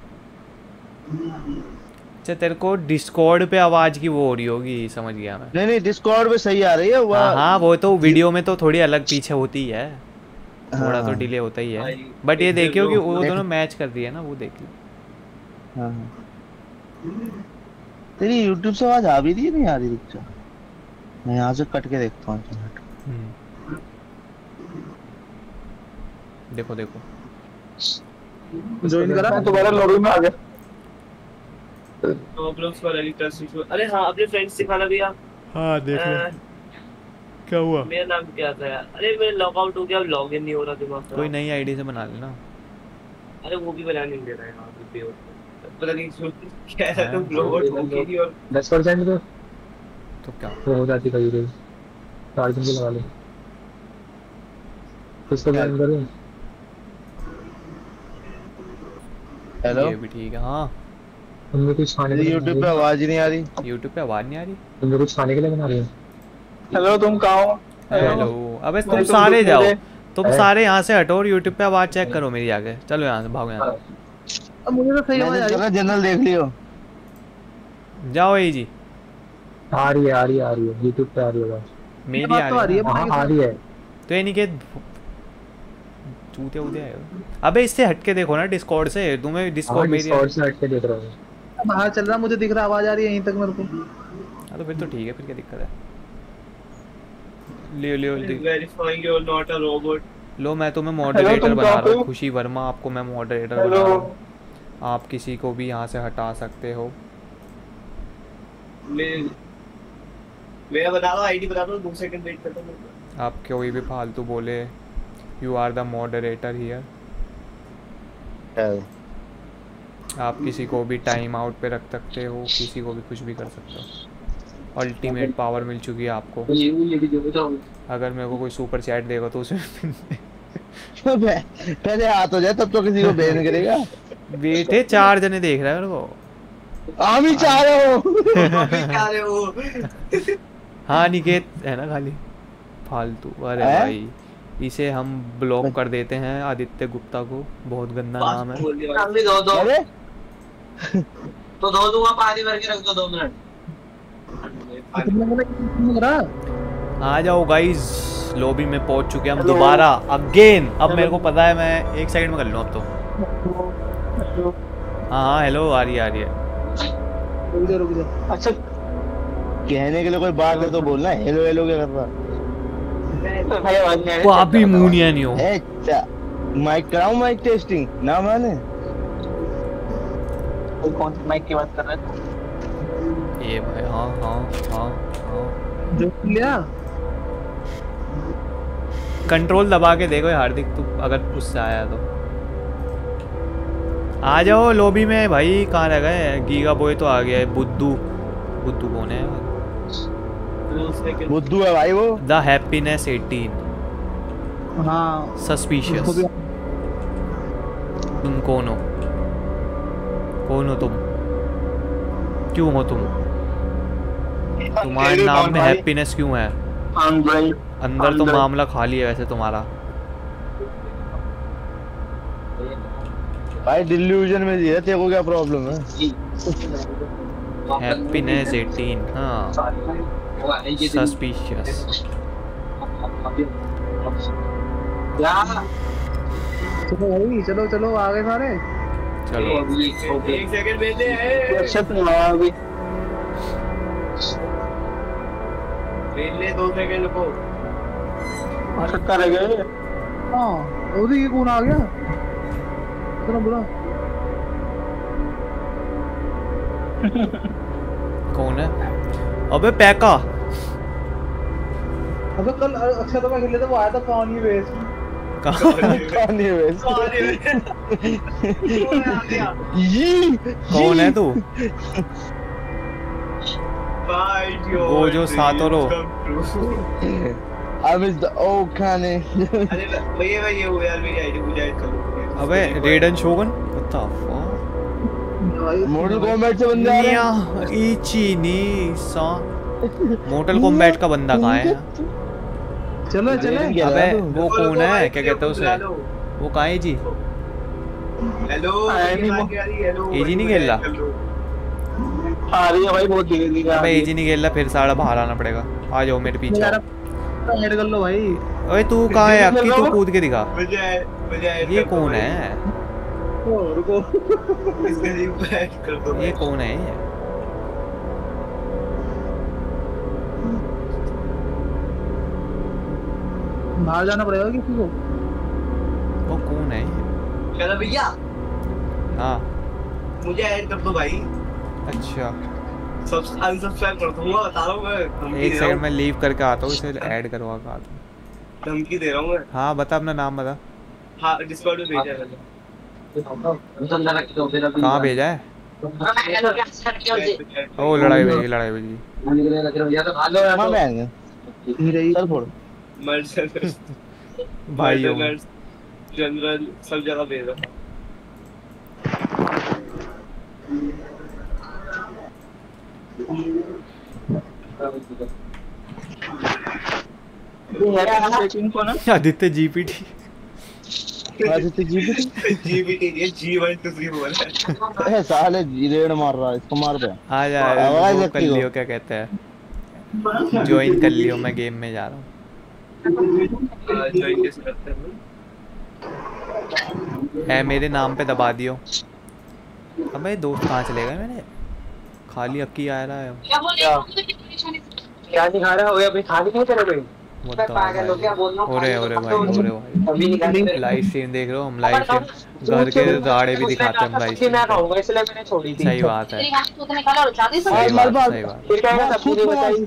Speaker 1: अच्छा तेरे को डिस्कॉर्ड पे आवाज की वो हो रही होगी, समझ गया मैं।
Speaker 6: नहीं नहीं डिस्कॉर्ड पे सही आ रही है वो।
Speaker 1: हाँ हाँ वो तो वीडियो में तो थोड़ी अलग पीछे होती ही है, थोड़ा तो
Speaker 6: हाँ।
Speaker 1: डिले होता ही है।
Speaker 5: भाई,
Speaker 1: बट ये
Speaker 5: एक
Speaker 1: देखियो कि
Speaker 5: लोग-
Speaker 1: वो दोनों मैच कर रही है ना, वो देख लो।
Speaker 6: हाँ हाँ। तेरी YouTube से आवाज आ भी रही है, नहीं आ रही? रुक जा, मैं यहाँ से कट के देखता हूँ।
Speaker 1: हम्म। देखो देखो
Speaker 2: ज्वाइन करा
Speaker 4: मैं दोबारा लॉबी में आ गया।
Speaker 5: प्रॉब्लम्स वाला ट्रस्ट इशू। अरे हाँ अपने फ्रेंड्स दिखाना भैया।
Speaker 1: हाँ देख
Speaker 5: अह,
Speaker 1: क्या हुआ।
Speaker 5: मेरा नाम क्या था यार? अरे मैं लॉग आउट हो गया, अब लॉग इन नहीं हो रहा दिमाग खराब।
Speaker 1: कोई नई आईडी से बना लेना।
Speaker 5: अरे वो भी बना नहीं दे रहा है यहाँ पे पे पता नहीं क्यों कह रहा
Speaker 1: हाँ,
Speaker 5: तुम लॉग आउट हो गई नहीं और
Speaker 3: दस परसेंट तो
Speaker 1: तो क्या
Speaker 3: वो हो जाती कभी कभी। चार्जिंग भी लगा ले। किसको ज्वाइन करूँ?
Speaker 6: हेलो,
Speaker 1: ये भी ठीक है। हाँ
Speaker 3: तुमने कुछ खाने के
Speaker 6: तेरी
Speaker 3: लिए
Speaker 6: YouTube पे आवाज ही नहीं आ रही।
Speaker 1: यूट्यूब पे आवाज नहीं आ रही।
Speaker 3: तुमने कुछ खाने के लिए बना रही है?
Speaker 4: हेलो तुम कहाँ हो?
Speaker 1: हेलो अबे तुम
Speaker 4: तुम
Speaker 1: सारे
Speaker 4: दूसरे
Speaker 1: जाओ,
Speaker 4: दे।
Speaker 1: तुम सारे यहाँ से हटो और यूट्यूब पे आवाज चेक करो मेरी आगे। चलो यहाँ से भागो यहाँ
Speaker 2: अब मुझे तो सही आवाज आ रही है।
Speaker 6: जनरल देख लियो।
Speaker 1: से। जाओ ये जी
Speaker 3: आ रही है आ रही है आ रही है यूट्यूब पे आ रही है बस।
Speaker 1: मेरी
Speaker 2: बात तो
Speaker 1: आ
Speaker 2: आ
Speaker 1: रही
Speaker 2: रही
Speaker 1: है
Speaker 2: है।
Speaker 3: हाँ आ रही है।
Speaker 1: तो ये नहीं कि चूते उते आए हो। अबे इससे हट के देखो ना डिस्कॉर्ड से, तुम्हें डिस्कॉर्ड मेरी
Speaker 3: डिस्कॉर्ड से हट के देख रहा हूँ।
Speaker 2: बाहर चल रहा, मुझे दिख रहा, आवाज आ रही है यहीं तक मेरे को।
Speaker 1: हाँ तो फिर तो ठीक है, फिर क्या दिक्कत है। लियो लियो लियो।
Speaker 5: Verifying you are not a robot.
Speaker 1: लो मैं तुम्हें मॉडरेटर
Speaker 4: तुम
Speaker 1: बना
Speaker 4: कहाँ पे
Speaker 1: रहा हूँ,
Speaker 4: हो?
Speaker 1: खुशी वर्मा आपको मैं मॉडरेटर
Speaker 4: हेलो।
Speaker 1: बना रहा हूँ। आप किसी को भी यहाँ से हटा सकते हो।
Speaker 5: मैं मैं बता रहा हूँ आईडी बता दो, दो सेकंड वेट करता हूँ।
Speaker 1: आप कोई भी फालतू बोले, you are the moderator here. आप किसी को भी टाइम आउट पे रख सकते हो, किसी को भी कुछ भी कर सकते हो। अल्टीमेट पावर मिल चुकी है आपको। अगर मेरे को कोई सुपर चैट देगा तो उसमें
Speaker 6: पहले हाथ हो जाए तब तो किसी को बैन करेगा।
Speaker 1: बेटे चार जने देख रहे हैं मेरे को।
Speaker 6: हम ही चाह रहे हो।
Speaker 5: अभी क्या रहे हो?
Speaker 1: हाँ निकेत है ना खाली फालतू। अरे
Speaker 6: हैं?
Speaker 1: भाई इसे हम ब्लॉक कर देते हैं, आदित्य गुप्ता को। बहुत गंदा नाम है।
Speaker 5: बोल दिया। भी दो दो
Speaker 6: अरे
Speaker 5: तो दो दूंगा, पानी भर के रख दो दो मिनट।
Speaker 1: आ जाओ गाइस, लॉबी में पहुंच चुके हैं हम दोबारा अगेन। अब मेरे को पता है, मैं एक सेकंड में कर लूँ अब तो। हाँ हाँ हेलो आ रही है आ रही है।
Speaker 2: रुक जा रुक जा।
Speaker 4: अच्छा
Speaker 6: कहने के लिए कोई बात है तो बोलना। हेलो हेलो क्या कर रहा
Speaker 4: भाई आवाज नहीं आ रही।
Speaker 1: वो अभी मुनिया नहीं हो।
Speaker 6: है? माइक कराऊं, माइक टेस्टिंग ना माने।
Speaker 4: कोई कौन सी माइक की बात कर रहा है?
Speaker 1: ये भाई हाँ हाँ हाँ हाँ
Speaker 2: जो लिया
Speaker 1: कंट्रोल दबा के देखो हार्दिक, तू अगर उससे आया तो आ जाओ लॉबी में। भाई कहाँ रह गए? गीगा बॉय तो आ गया है। बुद्धू बुद्धू कौन है?
Speaker 6: बुद्धू है भाई वो।
Speaker 1: द हैप्पीनेस एटीन
Speaker 2: हाँ
Speaker 1: सस्पिशियस। तुम कौन हो? कौन हो तुम? क्यों हो तुम? तुम्हारे नाम में हैप्पीनेस क्यों है? अंदर तो मामला खाली है वैसे तुम्हारा।
Speaker 6: भाई डिल्यूजन में जी है, तेरे को क्या प्रॉब्लम है?
Speaker 1: हैप्पीनेस एटीन हाँ सस्पिशियस।
Speaker 2: चलो भाई चलो चलो आ गए सारे।
Speaker 1: चलो
Speaker 5: एक सेकंड भेज दे।
Speaker 4: अच्छा तुम आओ अभी।
Speaker 5: भेज ले दो सेकंड को।
Speaker 4: सकता रह गए।
Speaker 2: हाँ उधर ये कौन आ गया? इतना बुरा।
Speaker 1: कौन है? अबे पैका।
Speaker 2: अबे कल अच्छा तो मैं खेले थे, वो आया था पानी वेस्ट।
Speaker 1: कहाँ?
Speaker 6: कौन है वैसे? ये
Speaker 1: कौन है तू?
Speaker 5: Fight your
Speaker 1: Gojo
Speaker 5: dreams
Speaker 1: Satoru.
Speaker 5: come true.
Speaker 6: I miss the old Kane.
Speaker 5: अरे भैया भाई ये हो यार मेरी आईडी मुझे ऐड करो।
Speaker 1: अबे रेडन शोगन what the fuck
Speaker 6: Mortal Kombat से बंदे आ रहे हैं।
Speaker 1: निया इची नी सा मोटल कॉम्बैट का बंदा कहाँ है?
Speaker 2: चलो चले।
Speaker 1: अबे वो कौन है, क्या कहते हैं उसे, वो कहाँ है जी?
Speaker 5: हेलो हेलो
Speaker 1: एजी नहीं खेल रहा?
Speaker 4: आ रही है भाई बहुत धीरे धीरे।
Speaker 1: अबे एजी नहीं खेल रहा, फिर सारा बाहर आना पड़ेगा। आ जाओ मेरे पीछे।
Speaker 2: ऐड कर लो भाई।
Speaker 1: ओए तू कहाँ है अक्की, तू कूद के दिखा।
Speaker 5: मुझे मुझे
Speaker 1: ये कौन है?
Speaker 2: ओ रुको।
Speaker 5: इस गरीब को ऐड कर दो।
Speaker 1: ये कौन है?
Speaker 2: बाहर जाना पड़ेगा किसी को।
Speaker 1: वो कौन है?
Speaker 5: चलो भैया
Speaker 1: हाँ
Speaker 5: मुझे ऐड कर दो भाई।
Speaker 1: अच्छा
Speaker 5: सब अनसब्सक्राइब कर दूंगा, बता रहा हूँ मैं। धमकी
Speaker 1: एक
Speaker 5: दे रहा
Speaker 1: सेकंड
Speaker 5: हूँ।
Speaker 1: में लीव करके आता हूँ, इसे ऐड करवा के आता हूँ।
Speaker 5: धमकी दे रहा हूँ मैं।
Speaker 1: हाँ बता अपना नाम बता।
Speaker 5: हाँ डिस्कॉर्ड में भेजा है मैंने।
Speaker 1: कहाँ भेजा है? ओ लड़ाई भेजी लड़ाई भेजी।
Speaker 6: मां बहन है। चल फोड़।
Speaker 5: मर्डर्स
Speaker 1: भाई हो।
Speaker 5: मर्डर्स जनरल सब जगह भेज रहा।
Speaker 1: Aditya GPT.
Speaker 6: Aditya GPT
Speaker 5: GPT ये G one two three four है।
Speaker 6: ए साले रेड मार रहा है, इसको मार दे।
Speaker 1: आ जा
Speaker 6: आवाज
Speaker 1: वो
Speaker 6: रखती
Speaker 1: कर
Speaker 6: हो।
Speaker 1: लियो, क्या कहते हैं, ज्वाइन कर लियो, मैं गेम में जा रहा हूँ।
Speaker 5: ज्वाइन कैसे करते हैं?
Speaker 1: है मेरे नाम पे दबा दियो। अबे दोस्त कहाँ चले गए मेरे? खाली अक्की आ रहा है।
Speaker 4: क्या दिखा रहा है? हो गया भाई, खाली नहीं चले गए।
Speaker 1: What the hell? हो रहे हो रहे भाई हो रहे भाई। लाइव स्ट्रीम देख रहे हो हम? लाइव स्ट्रीम घर के राड़े भी दिखाते हैं हम लाइव स्ट्रीम।
Speaker 4: मैं कहूंगा इसलिए मैंने छोड़ी थी।
Speaker 1: सही बात है,
Speaker 6: मार
Speaker 1: सही
Speaker 6: मार
Speaker 1: बात सही बात
Speaker 4: फिर कहेगा सब कुछ बताइए।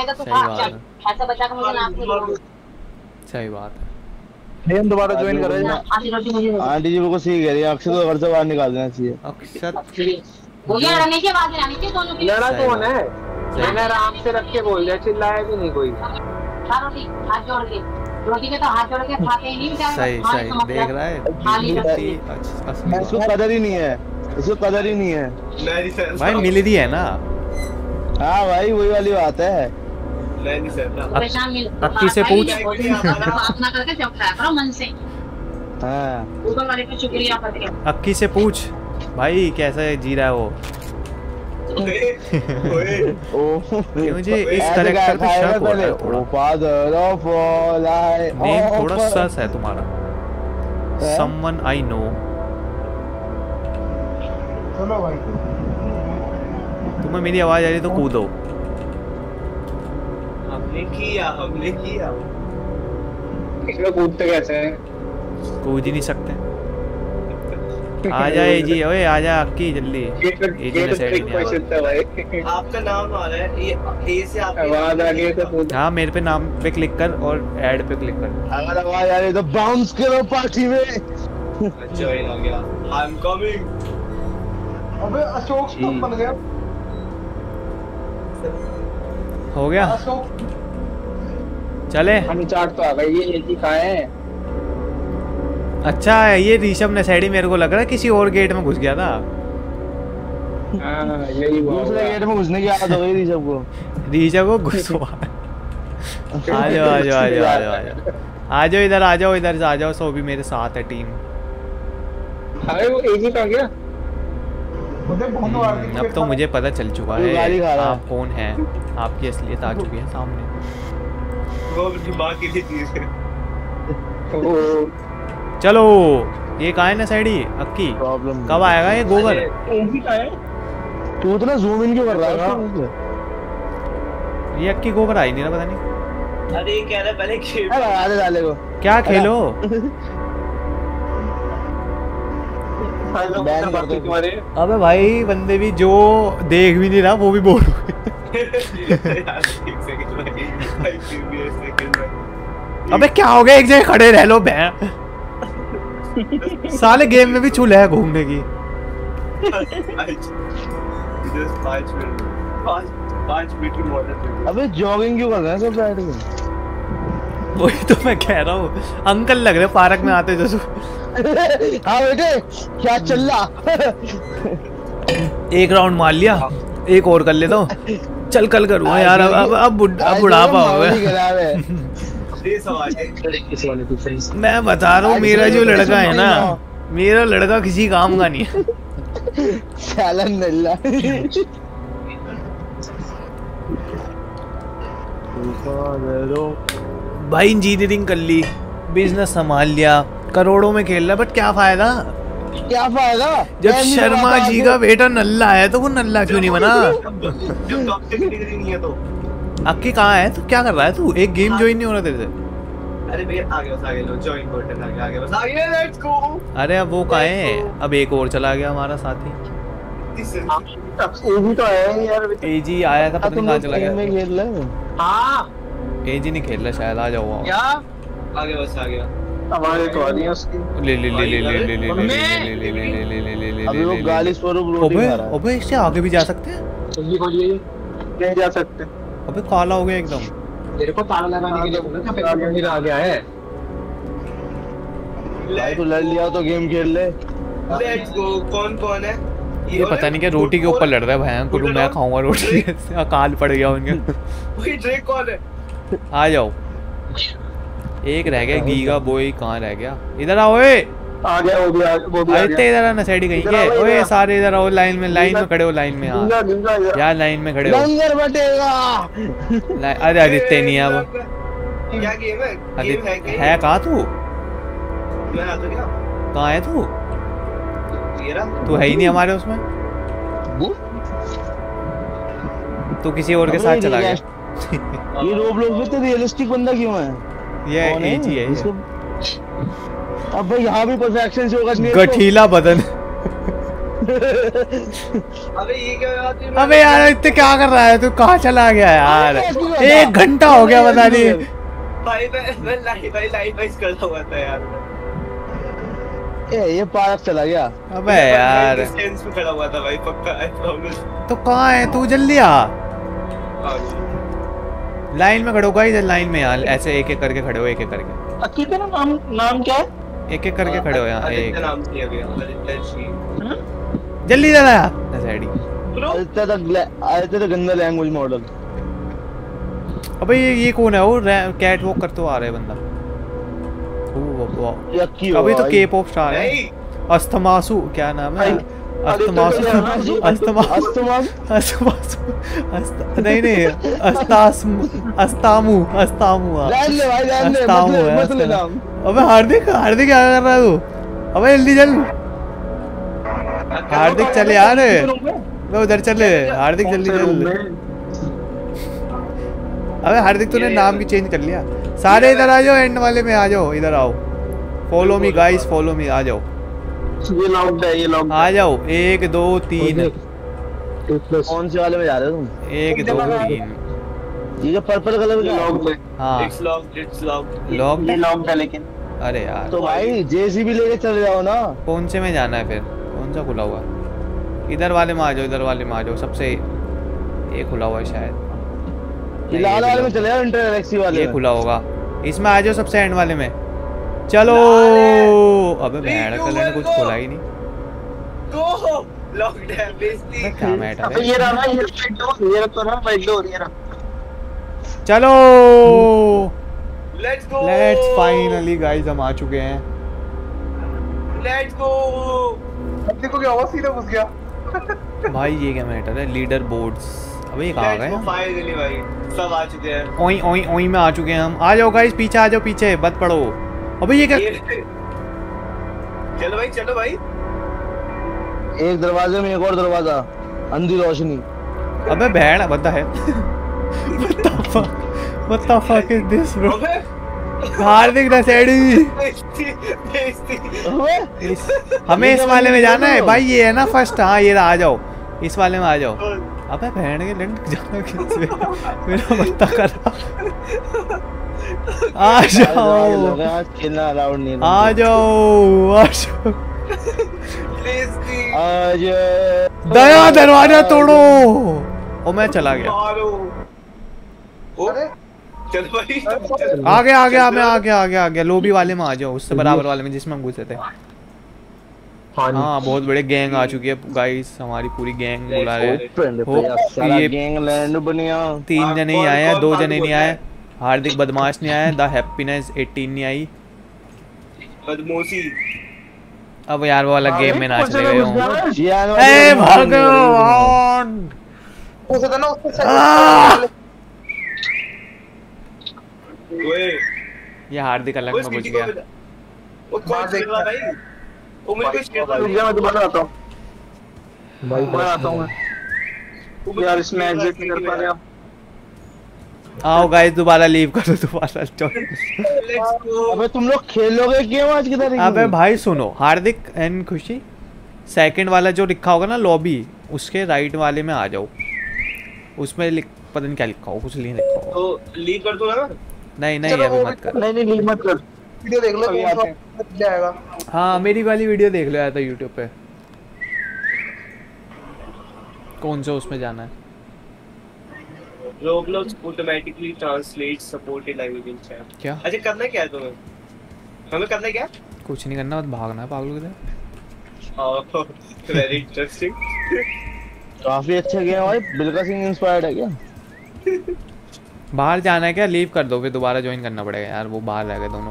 Speaker 1: सही बात है।
Speaker 2: नेम दोबारा ज्वाइन कर रहे हैं।
Speaker 6: आंटी जी को सही कह रही है, अक्षय को घर से बाहर निकाल देना चाहिए।
Speaker 1: अक्षत
Speaker 4: लड़ा कौन है? मैंने आराम से रख के बोल दिया, चिल्लाया भी नहीं कोई।
Speaker 1: सही सही देख रहा है। अच्छा, असली
Speaker 6: इसको
Speaker 1: बात।
Speaker 6: कदर ही नहीं है, इसको कदर ही नहीं है।
Speaker 5: मैं नहीं सर
Speaker 1: भाई मिल रही है ना।
Speaker 6: हाँ भाई वही वाली बात है।
Speaker 5: मैं नहीं सर
Speaker 1: अक्की से पूछ।
Speaker 6: हाँ
Speaker 1: अक्की से पूछ भाई कैसे जी रहा है वो। मुझे इस कैरेक्टर पे शक हो रहा है थोड़ा।
Speaker 6: Father of all I
Speaker 1: name थोड़ा सस है तुम्हारा। Someone I know.
Speaker 2: चलो भाई।
Speaker 1: तुम्हें मेरी आवाज आ रही तो कूदो।
Speaker 5: हमने किया हमने किया।
Speaker 4: इसमें कूदते कैसे हैं?
Speaker 1: कूद ही नहीं सकते। आ जा एजी, ओए आ जा अक्की जल्दी। एजी ने सेट नहीं आया।
Speaker 5: आपका नाम आ रहा है ये ए से आपकी
Speaker 4: आवाज आ गई तो कूद।
Speaker 1: हाँ मेरे पे नाम पे क्लिक कर और ऐड पे क्लिक कर।
Speaker 6: अगर आवाज आ रही तो बाउंस करो पार्टी में।
Speaker 5: ज्वाइन हो गया। I am coming.
Speaker 2: अबे अशोक तो बन गया।
Speaker 1: हो गया
Speaker 2: अशोक
Speaker 1: चले।
Speaker 4: हनी चाट तो आ गई। ये एजी कहाँ है?
Speaker 1: अच्छा ये ऋषभ ने सैडी, मेरे को लग रहा है किसी और गेट में घुस गया था।
Speaker 4: हाँ यही हुआ
Speaker 6: दूसरे
Speaker 4: होगा।
Speaker 6: गेट में घुसने की आदत हो गई थी सबको।
Speaker 1: ऋषभ को घुसवा। आ जाओ आ जाओ आ जाओ आ जाओ आ जाओ आ जाओ इधर आ जाओ इधर से आ जाओ। सो भी मेरे साथ है टीम।
Speaker 4: अरे वो एजी कहाँ गया?
Speaker 1: हम्म, अब तो मुझे पता चल चुका
Speaker 6: वो गाली खा
Speaker 1: है
Speaker 6: रहा है।
Speaker 1: आप कौन हैं। आपकी असलियत आ चुकी है सामने।
Speaker 5: वो दिमाग की चीज है।
Speaker 4: ओ
Speaker 1: चलो ये कहाँ है ना सैडी अक्की?
Speaker 6: प्रॉब्लम
Speaker 1: कब आएगा ये गोबर?
Speaker 4: एजी कहाँ है?
Speaker 6: तू इतना जूम इन क्यों कर रहा है?
Speaker 1: ये अक्की गोबर आ ही नहीं रहा, पता नहीं
Speaker 5: अरे ये कह रहा है पहले खेल।
Speaker 6: अरे आधे डाले को
Speaker 1: क्या खेलो।
Speaker 6: बैन कर दो।
Speaker 4: तुम्हारे
Speaker 1: अबे भाई बंदे भी जो देख भी नहीं रहा वो भी बोल रहे।
Speaker 5: यार एक सेकंड भाई भाई प्रीवियस सेकंड में।
Speaker 1: अबे क्या हो गया, एक जगह खड़े रह लो बे। साले गेम में भी चुल है घूमने की।
Speaker 5: जस्ट पाँच मिनट पाँच पाँच मिनट की मोटर।
Speaker 6: अबे जॉगिंग क्यों कर रहे हैं सब बैठ के?
Speaker 1: वही तो मैं कह रहा हूँ, अंकल लग रहे पार्क में आते जैसे।
Speaker 6: हाँ बेटे क्या चल रहा?
Speaker 1: एक राउंड मार लिया, एक और कर लेता हूँ। चल कल करूँगा यार, अब अब अब बुढ़ापा हो गया। मैं बता रहा हूँ, मेरा जो लड़का है ना, मेरा लड़का किसी काम का नहीं है। भाई इंजीनियरिंग कर ली, बिजनेस संभाल लिया, करोड़ों में खेल रहा, बट क्या फायदा?
Speaker 6: क्या फायदा
Speaker 1: जब शर्मा जी का बेटा नल्ला है तो वो नल्ला क्यों नहीं बना?
Speaker 5: जब डॉक्टर की डिग्री नहीं है तो
Speaker 1: अक्की कहाँ है? तू क्या कर रहा है? तू एक गेम ज्वाइन नहीं हो रहा तेरे से?
Speaker 5: अरे भैया आगे बस आगे लो, जॉइन बटन आगे आगे बस आगे, लेट्स गो।
Speaker 1: अरे अब वो कहाँ है? अब एक और चला गया हमारा साथी।
Speaker 4: ये भी तो है यार।
Speaker 1: एजी आया था, पता नहीं कहाँ चला गया।
Speaker 6: खेल ले।
Speaker 4: हाँ
Speaker 1: एजी नहीं खेल रहा शायद, आ जाओ।
Speaker 4: क्या
Speaker 5: आगे बस आगे
Speaker 4: हमारे तो आ रही है उसकी।
Speaker 1: ले ले ले ले ले ले ले ले ले ले ले ले ले ले ले ले ले
Speaker 6: अबे वो गाली स्वरूप रोटी
Speaker 1: अबे
Speaker 6: खा रहा है।
Speaker 1: अबे इससे आगे भी जा सकते हैं?
Speaker 4: जल्दी खोलिए, नहीं जा सकते।
Speaker 1: अबे काला हो गया एकदम।
Speaker 4: तेरे को ताला लगाने के लिए बोला था, पे आगे आ गया है।
Speaker 6: भाई तो लड़ लिया तो गेम खेल ले।
Speaker 5: Let's go. कौन कौन है?
Speaker 1: ये पता नहीं क्या रोटी के ऊपर लड़ रहा है भयंकर। मैं खाऊंगा रोटी, अकाल पड़ गया उनके।
Speaker 5: वही ड्रेक कौन है?
Speaker 1: आ जाओ, एक रह गया गीगा बॉय। कहाँ रह गया? इधर आओ। ओए
Speaker 4: आ गया वो भी, आ वो भी आ
Speaker 1: आदित्य
Speaker 4: गया।
Speaker 1: इधर आना, साइड कहीं के। ओए सारे इधर आओ, लाइन में लाइन में खड़े हो, लाइन में
Speaker 4: गिंगा
Speaker 1: यार
Speaker 4: गिंगा इधर।
Speaker 1: यार लाइन में खड़े हो।
Speaker 6: लंगर बटेगा।
Speaker 1: ला- अरे आदित्य नहीं है वो।
Speaker 5: क्या गेम है? गेम है
Speaker 1: आदित्य
Speaker 5: क्या?
Speaker 1: है कहाँ तू?
Speaker 5: मैं आ तो गया।
Speaker 1: कहाँ है तू?
Speaker 5: ये रहा।
Speaker 1: तू है ही नहीं हमारे उसमें। तू किसी और के साथ चला गया।
Speaker 6: ये रोबलॉक्स में तो रियलिस्टिक बंदा क्यों है?
Speaker 1: ये
Speaker 6: कौन
Speaker 1: एजी है
Speaker 6: इसको-
Speaker 1: ये।
Speaker 6: अब भाई यहाँ भी परफेक्शन से होगा नहीं तो-
Speaker 1: गठीला बदन।
Speaker 5: अबे ये क्या बात है?
Speaker 1: अबे यार इतने क्या कर रहा है तू? कहाँ चला गया यार? एक घंटा हो गया बता नहीं।
Speaker 5: भाई मैं मैं लाइव भाई लाइव वाइज कर रहा हुआ था यार।
Speaker 6: ए ये पार्क चला गया।
Speaker 1: अबे यार
Speaker 5: डिस्टेंस में खड़ा हुआ था भाई, पक्का आई प्रॉमिस।
Speaker 1: तो कहाँ है तू? जल्दी आ, लाइन में खड़े हो गाइस, लाइन में यार ऐसे एक एक करके खड़े हो, एक एक करके
Speaker 4: अक्की तेरा नाम नाम क्या है?
Speaker 1: एक एक करके खड़े हो यहाँ। एक
Speaker 5: आदित्य नाम थी अभी, आदित्य जी।
Speaker 1: जल्दी इधर आ साइडी।
Speaker 5: ब्रो
Speaker 6: इतना तक आए थे तो गंदा लैंग्वेज मॉडल।
Speaker 1: अबे ये ये कौन है? वो कैट वॉक करते हुए आ रहा है बंदा। ओह वाह,
Speaker 6: यक्की
Speaker 1: अभी तो
Speaker 6: भाई।
Speaker 1: के पॉप स्टार है।
Speaker 5: नहीं
Speaker 1: अस्तमासु क्या नाम है? अस्तमासु अस्तमासु अस्तमासु अस्त नहीं नहीं अस्तासमु अस्तामु अस्तामु हाँ।
Speaker 6: जान ले भाई जान ले
Speaker 1: अस्तामु
Speaker 6: मत ले
Speaker 1: है
Speaker 6: मत ले
Speaker 1: उसका
Speaker 6: नाम।
Speaker 1: नाम। अबे हार्दिक हार्दिक क्या कर रहा है तू? अबे जल्दी चल हार्दिक, चल यार। मैं उधर चले हार्दिक, जल्दी चल। अबे हार्दिक तूने नाम भी चेंज कर लिया। सारे इधर आ जाओ, एंड वाले में आ जाओ, इधर आओ। Follow me guys, follow me, आ जाओ
Speaker 4: ये लॉक्ड है, ये लॉक्ड
Speaker 1: आ जाओ। एक दो तीन,
Speaker 6: कौन से वाले में जा रहे हो तुम?
Speaker 1: एक दो तीन।
Speaker 6: ये जो पर्पल कलर
Speaker 4: ये
Speaker 6: का
Speaker 4: लॉक्ड है,
Speaker 1: हाँ
Speaker 5: it's locked it's locked.
Speaker 1: Lock.
Speaker 4: ये लॉक्ड है लेकिन।
Speaker 1: अरे यार
Speaker 6: तो भाई जेसीबी लेके चले जाओ ना।
Speaker 1: कौन से में जाना है फिर? कौन सा खुला हुआ? इधर वाले में आ जाओ, इधर वाले में आ जाओ। सबसे ये खुला हुआ है शायद।
Speaker 6: ये
Speaker 1: नहीं,
Speaker 6: लाल
Speaker 1: ये
Speaker 6: वाले में
Speaker 1: खुला-
Speaker 6: चले जाओ, इंटरगैलेक्सी वाले
Speaker 1: ये
Speaker 6: में।
Speaker 1: खुला होगा। इसमें आ जाओ सबसे एंड वाले में। चलो। अबे भेड़ कलर ने कुछ खोला ही नहीं।
Speaker 5: गो लॉक्ड है बेइज्जती।
Speaker 1: अबे क्या मैटर
Speaker 4: अबे
Speaker 1: है?
Speaker 4: ये रहा ना, ये वाइट डोर, ये तो ना वाइट डोर, ये रहा।
Speaker 1: चलो
Speaker 5: let's go
Speaker 1: let's finally guys हम आ चुके हैं।
Speaker 5: Let's go.
Speaker 4: अब देखो क्या हुआ, सीधा घुस गया।
Speaker 1: भाई ये क्या मैटर है? Leaderboards. अबे ये कहाँ
Speaker 5: लेट्स गो
Speaker 1: गए?
Speaker 5: फाइनली भाई सब आ चुके हैं।
Speaker 1: ओई ओई ओई में आ चुके हैं हम। आ जाओ गाइस, पीछे आ जाओ, पीछे मत पड़ो। अबे ये क्या?
Speaker 5: ये- चलो भाई चलो भाई।
Speaker 6: एक दरवाजे में एक और दरवाजा, अंधी रोशनी।
Speaker 1: अबे भेड़ बता है। What the fuck? What the fuck is this bro?
Speaker 5: अबे
Speaker 1: हार्दिक नसेड़ी।
Speaker 5: बेइज्जती बेइज्जती।
Speaker 6: अबे,
Speaker 1: इस, हमें इस वाले में जाना है भाई। ये है ना फर्स्ट। हाँ ये रहा, आ जाओ इस वाले में आ जाओ। अबे भेड़ के लिंक जाना किससे? मेरा बत्ता कर। आ जाओ
Speaker 6: आज खेलना अलाउड नहीं है।
Speaker 1: आ जाओ आ जाओ।
Speaker 5: बेइज्जती।
Speaker 6: आज
Speaker 1: दया दरवाजा तोड़ो। ओ मैं चला गया।
Speaker 5: मारो ओ
Speaker 2: अरे
Speaker 5: चल भाई चल।
Speaker 1: आ गया आ गया मैं आ गया आ गया आ गया लॉबी वाले में आ जाओ, उससे बराबर वाले में जिसमें हम घुसे थे। हाँ बहुत बड़े गैंग आ चुकी है गाइस, हमारी पूरी गैंग बुला रहे हैं। हो ये
Speaker 6: गैंगलैंड बनिया।
Speaker 1: तीन जने ही आए हैं, दो जने नहीं आए। हार्दिक बदमाश नहीं आया, द हैप्पीनेस अठारह नहीं आई।
Speaker 5: बदमोशी
Speaker 1: अब यार वो वाला गेम में नाच रहे हूँ।
Speaker 6: ए
Speaker 1: ए भगवान
Speaker 2: उसे तो ना उससे
Speaker 1: आह!
Speaker 5: ओए
Speaker 1: ये हार्दिक अलग
Speaker 5: ओए
Speaker 1: में घुस
Speaker 5: स्पीडी को
Speaker 1: गया।
Speaker 5: वो कौन से रहा भाई? ओ मेरे को स्केट
Speaker 4: रुक जा, मैं दोबारा आता हूँ,
Speaker 3: भाई
Speaker 4: मैं आता हूँ मैं। यार इसमें एग्जिट नहीं कर पा रहे आप।
Speaker 1: आओ गाइस दोबारा लीव करो, दोबारा join।
Speaker 5: Let's go.
Speaker 6: अबे तुम लोग खेलोगे गेम आज की तारीख में?
Speaker 1: अबे भाई सुनो, हार्दिक एंड खुशी सेकंड वाला जो लिखा होगा ना लॉबी, उसके राइट वाले में आ जाओ। उसमें लिख पता नहीं क्या लिखा हो, कुछ नहीं लिखा हो।
Speaker 5: तो लीव कर दूं ना?
Speaker 1: नहीं नहीं अभी मत कर।
Speaker 4: नहीं नहीं लीव मत कर।
Speaker 2: वीडियो देख लो
Speaker 4: अभी
Speaker 2: कौन
Speaker 4: आते
Speaker 2: सा जाएगा।
Speaker 1: हाँ मेरी वाली वीडियो देख लो यार तो यूट्यूब पे। कौन सा उसमें जाना है?
Speaker 5: Roblox automatically translates supported language in chat.
Speaker 1: क्या?
Speaker 5: अच्छा करना क्या है तुम्हें? हमें करना क्या?
Speaker 1: कुछ नहीं करना, बस भागना है पागलों की तरह।
Speaker 5: Oh, very interesting.
Speaker 6: काफी अच्छा गेम है भाई, बिल्का सिंह इंस्पायर्ड है क्या?
Speaker 1: बाहर जाना है क्या? लीव कर दो, फिर दोबारा ज्वाइन करना पड़ेगा यार, वो बाहर रह गए दोनों।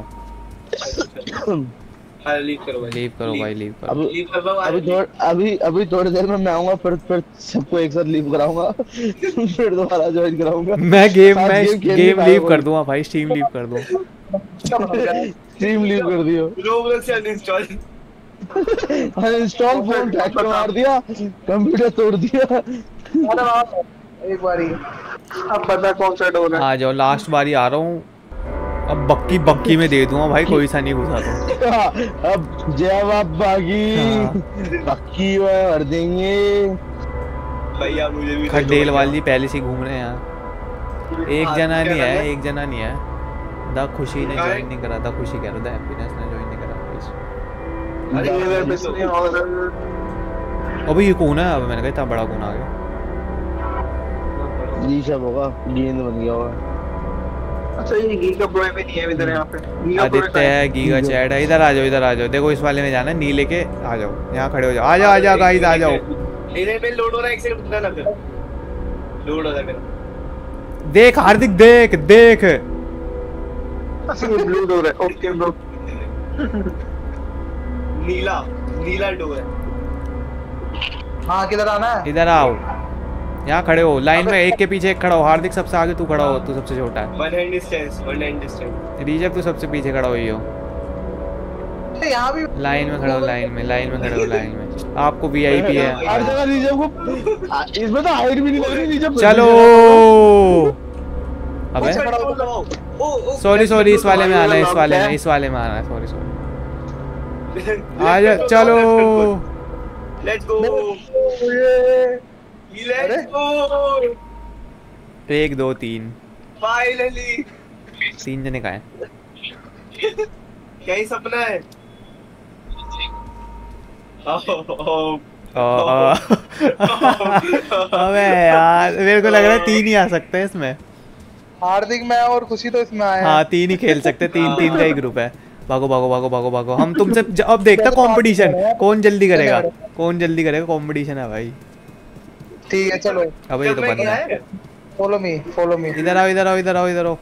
Speaker 5: हाँ लीव करो भाई।
Speaker 1: लीव करो भाई, लीव करो।
Speaker 6: अभी
Speaker 5: लीव करवाओ।
Speaker 6: अभी थोड़ अभी अभी थोड़ी देर में मैं आऊंगा, फिर फिर सबको एक साथ लीव कराऊंगा। फिर दोबारा ज्वाइन कराऊंगा।
Speaker 1: मैं गेम
Speaker 6: साथ
Speaker 1: मैं
Speaker 6: गेम खेल नहीं
Speaker 1: गेम
Speaker 6: पाएगा
Speaker 1: लीव
Speaker 6: कोई।
Speaker 1: कर दूंगा भाई, स्ट्रीम लीव कर दूं।
Speaker 6: स्ट्रीम लीव कर दियो।
Speaker 5: Roblox uninstall।
Speaker 6: Uninstall phone tag मार दिया, कंप्यूटर तोड़ दिया।
Speaker 2: अरे वाह, एक बारी
Speaker 4: अब बता कौन सा डोर है।
Speaker 1: आ जाओ, लास्ट बारी आ रहा हूँ। अब बक्की बक्की में दे दूंगा भाई, कोई सा नहीं घुसा तो।
Speaker 6: अब जय बाप बागी
Speaker 1: हाँ।
Speaker 6: बाकी भर देंगे।
Speaker 5: भैया मुझे भी
Speaker 1: खड्डेल वाली पहले से घूम रहे हैं यहाँ। एक
Speaker 5: हाँ,
Speaker 1: जना
Speaker 5: क्या
Speaker 1: नहीं है,
Speaker 5: करना है?
Speaker 1: एक जना नहीं है। द खुशी ने
Speaker 5: हाँ।
Speaker 1: ज्वाइन नहीं करा, द खुशी कह रहा था, हैप्पीनेस ने ज्वाइन नहीं करा प्लीज।
Speaker 5: अरे
Speaker 4: ये वेब पे नहीं और
Speaker 1: अबे ये कौन है? अब मैंने कहा इतना बड़ा कौन आ गया?
Speaker 6: लीशा होगा, गेंद बन गया होगा।
Speaker 4: अच्छा ये गी का प्रो भी नहीं है इधर यहाँ पे। गी का प्रो
Speaker 1: आदित्य है, गीगा चैट है। इधर आ जाओ, इधर आ जाओ। देखो इस वाले में जाना है, नीले के आ जाओ, यहाँ खड़े हो जाओ। आ जाओ आ जाओ गाइस आ जाओ।
Speaker 5: मेरे में लोड हो रहा है, एक सेकंड रुकना ना फिर। लोड हो रहा है मेरा।
Speaker 1: देख हार्दिक, देख देख।
Speaker 4: अच्छा ये ब्लू डोर है। Okay bro.
Speaker 5: नीला नीला डोर है।
Speaker 2: हाँ किधर आना है?
Speaker 1: इधर आओ, यहाँ खड़े हो लाइन में, एक के पीछे एक खड़ा हो। हार्दिक सबसे आगे तू खड़ा हो, तू सबसे छोटा है।
Speaker 5: One hand distance, one hand distance.
Speaker 1: रीजब तू सबसे पीछे खड़ा हुई हो।
Speaker 2: अरे यहाँ भी
Speaker 1: लाइन में खड़ा हो, लाइन में लाइन में खड़े हो, लाइन में। आपको वीआईपी है।
Speaker 6: हर जगह लीजब को आ, इसमें तो हाइट भी नहीं लग रही लीजब।
Speaker 1: चलो। अबे सॉरी सॉरी, इस वाले में आना है, इस वाले में इस वाले में आना है। सॉरी सॉरी, आ जा। चलो
Speaker 5: लेट्स गो, लेट्स गो।
Speaker 1: एक दो तीन,
Speaker 5: फाइनली
Speaker 1: तीन जने का है।
Speaker 5: क्या ही सपना है?
Speaker 1: अबे यार मेरे को लग रहा है तीन ही आ सकते हैं इसमें।
Speaker 2: हार्दिक मैं और खुशी तो इसमें आए हैं।
Speaker 1: हाँ तीन ही खेल सकते हैं, तीन तीन का ही ग्रुप है। भागो भागो भागो भागो भागो। हम तुमसे ज- अब देखते हैं कंपटीशन, कौन जल्दी करेगा, कौन जल्दी करेगा। कंपटीशन है भाई।
Speaker 2: ठीक है चलो,
Speaker 1: अबे ये तो बंद है।
Speaker 2: Follow me follow me.
Speaker 1: इधर आओ इधर आओ इधर आओ इधर आओ।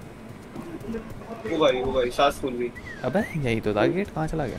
Speaker 5: ओ भाई ओ भाई सांस फूल गई।
Speaker 1: अबे यही तो था गेट, कहाँ चला गया?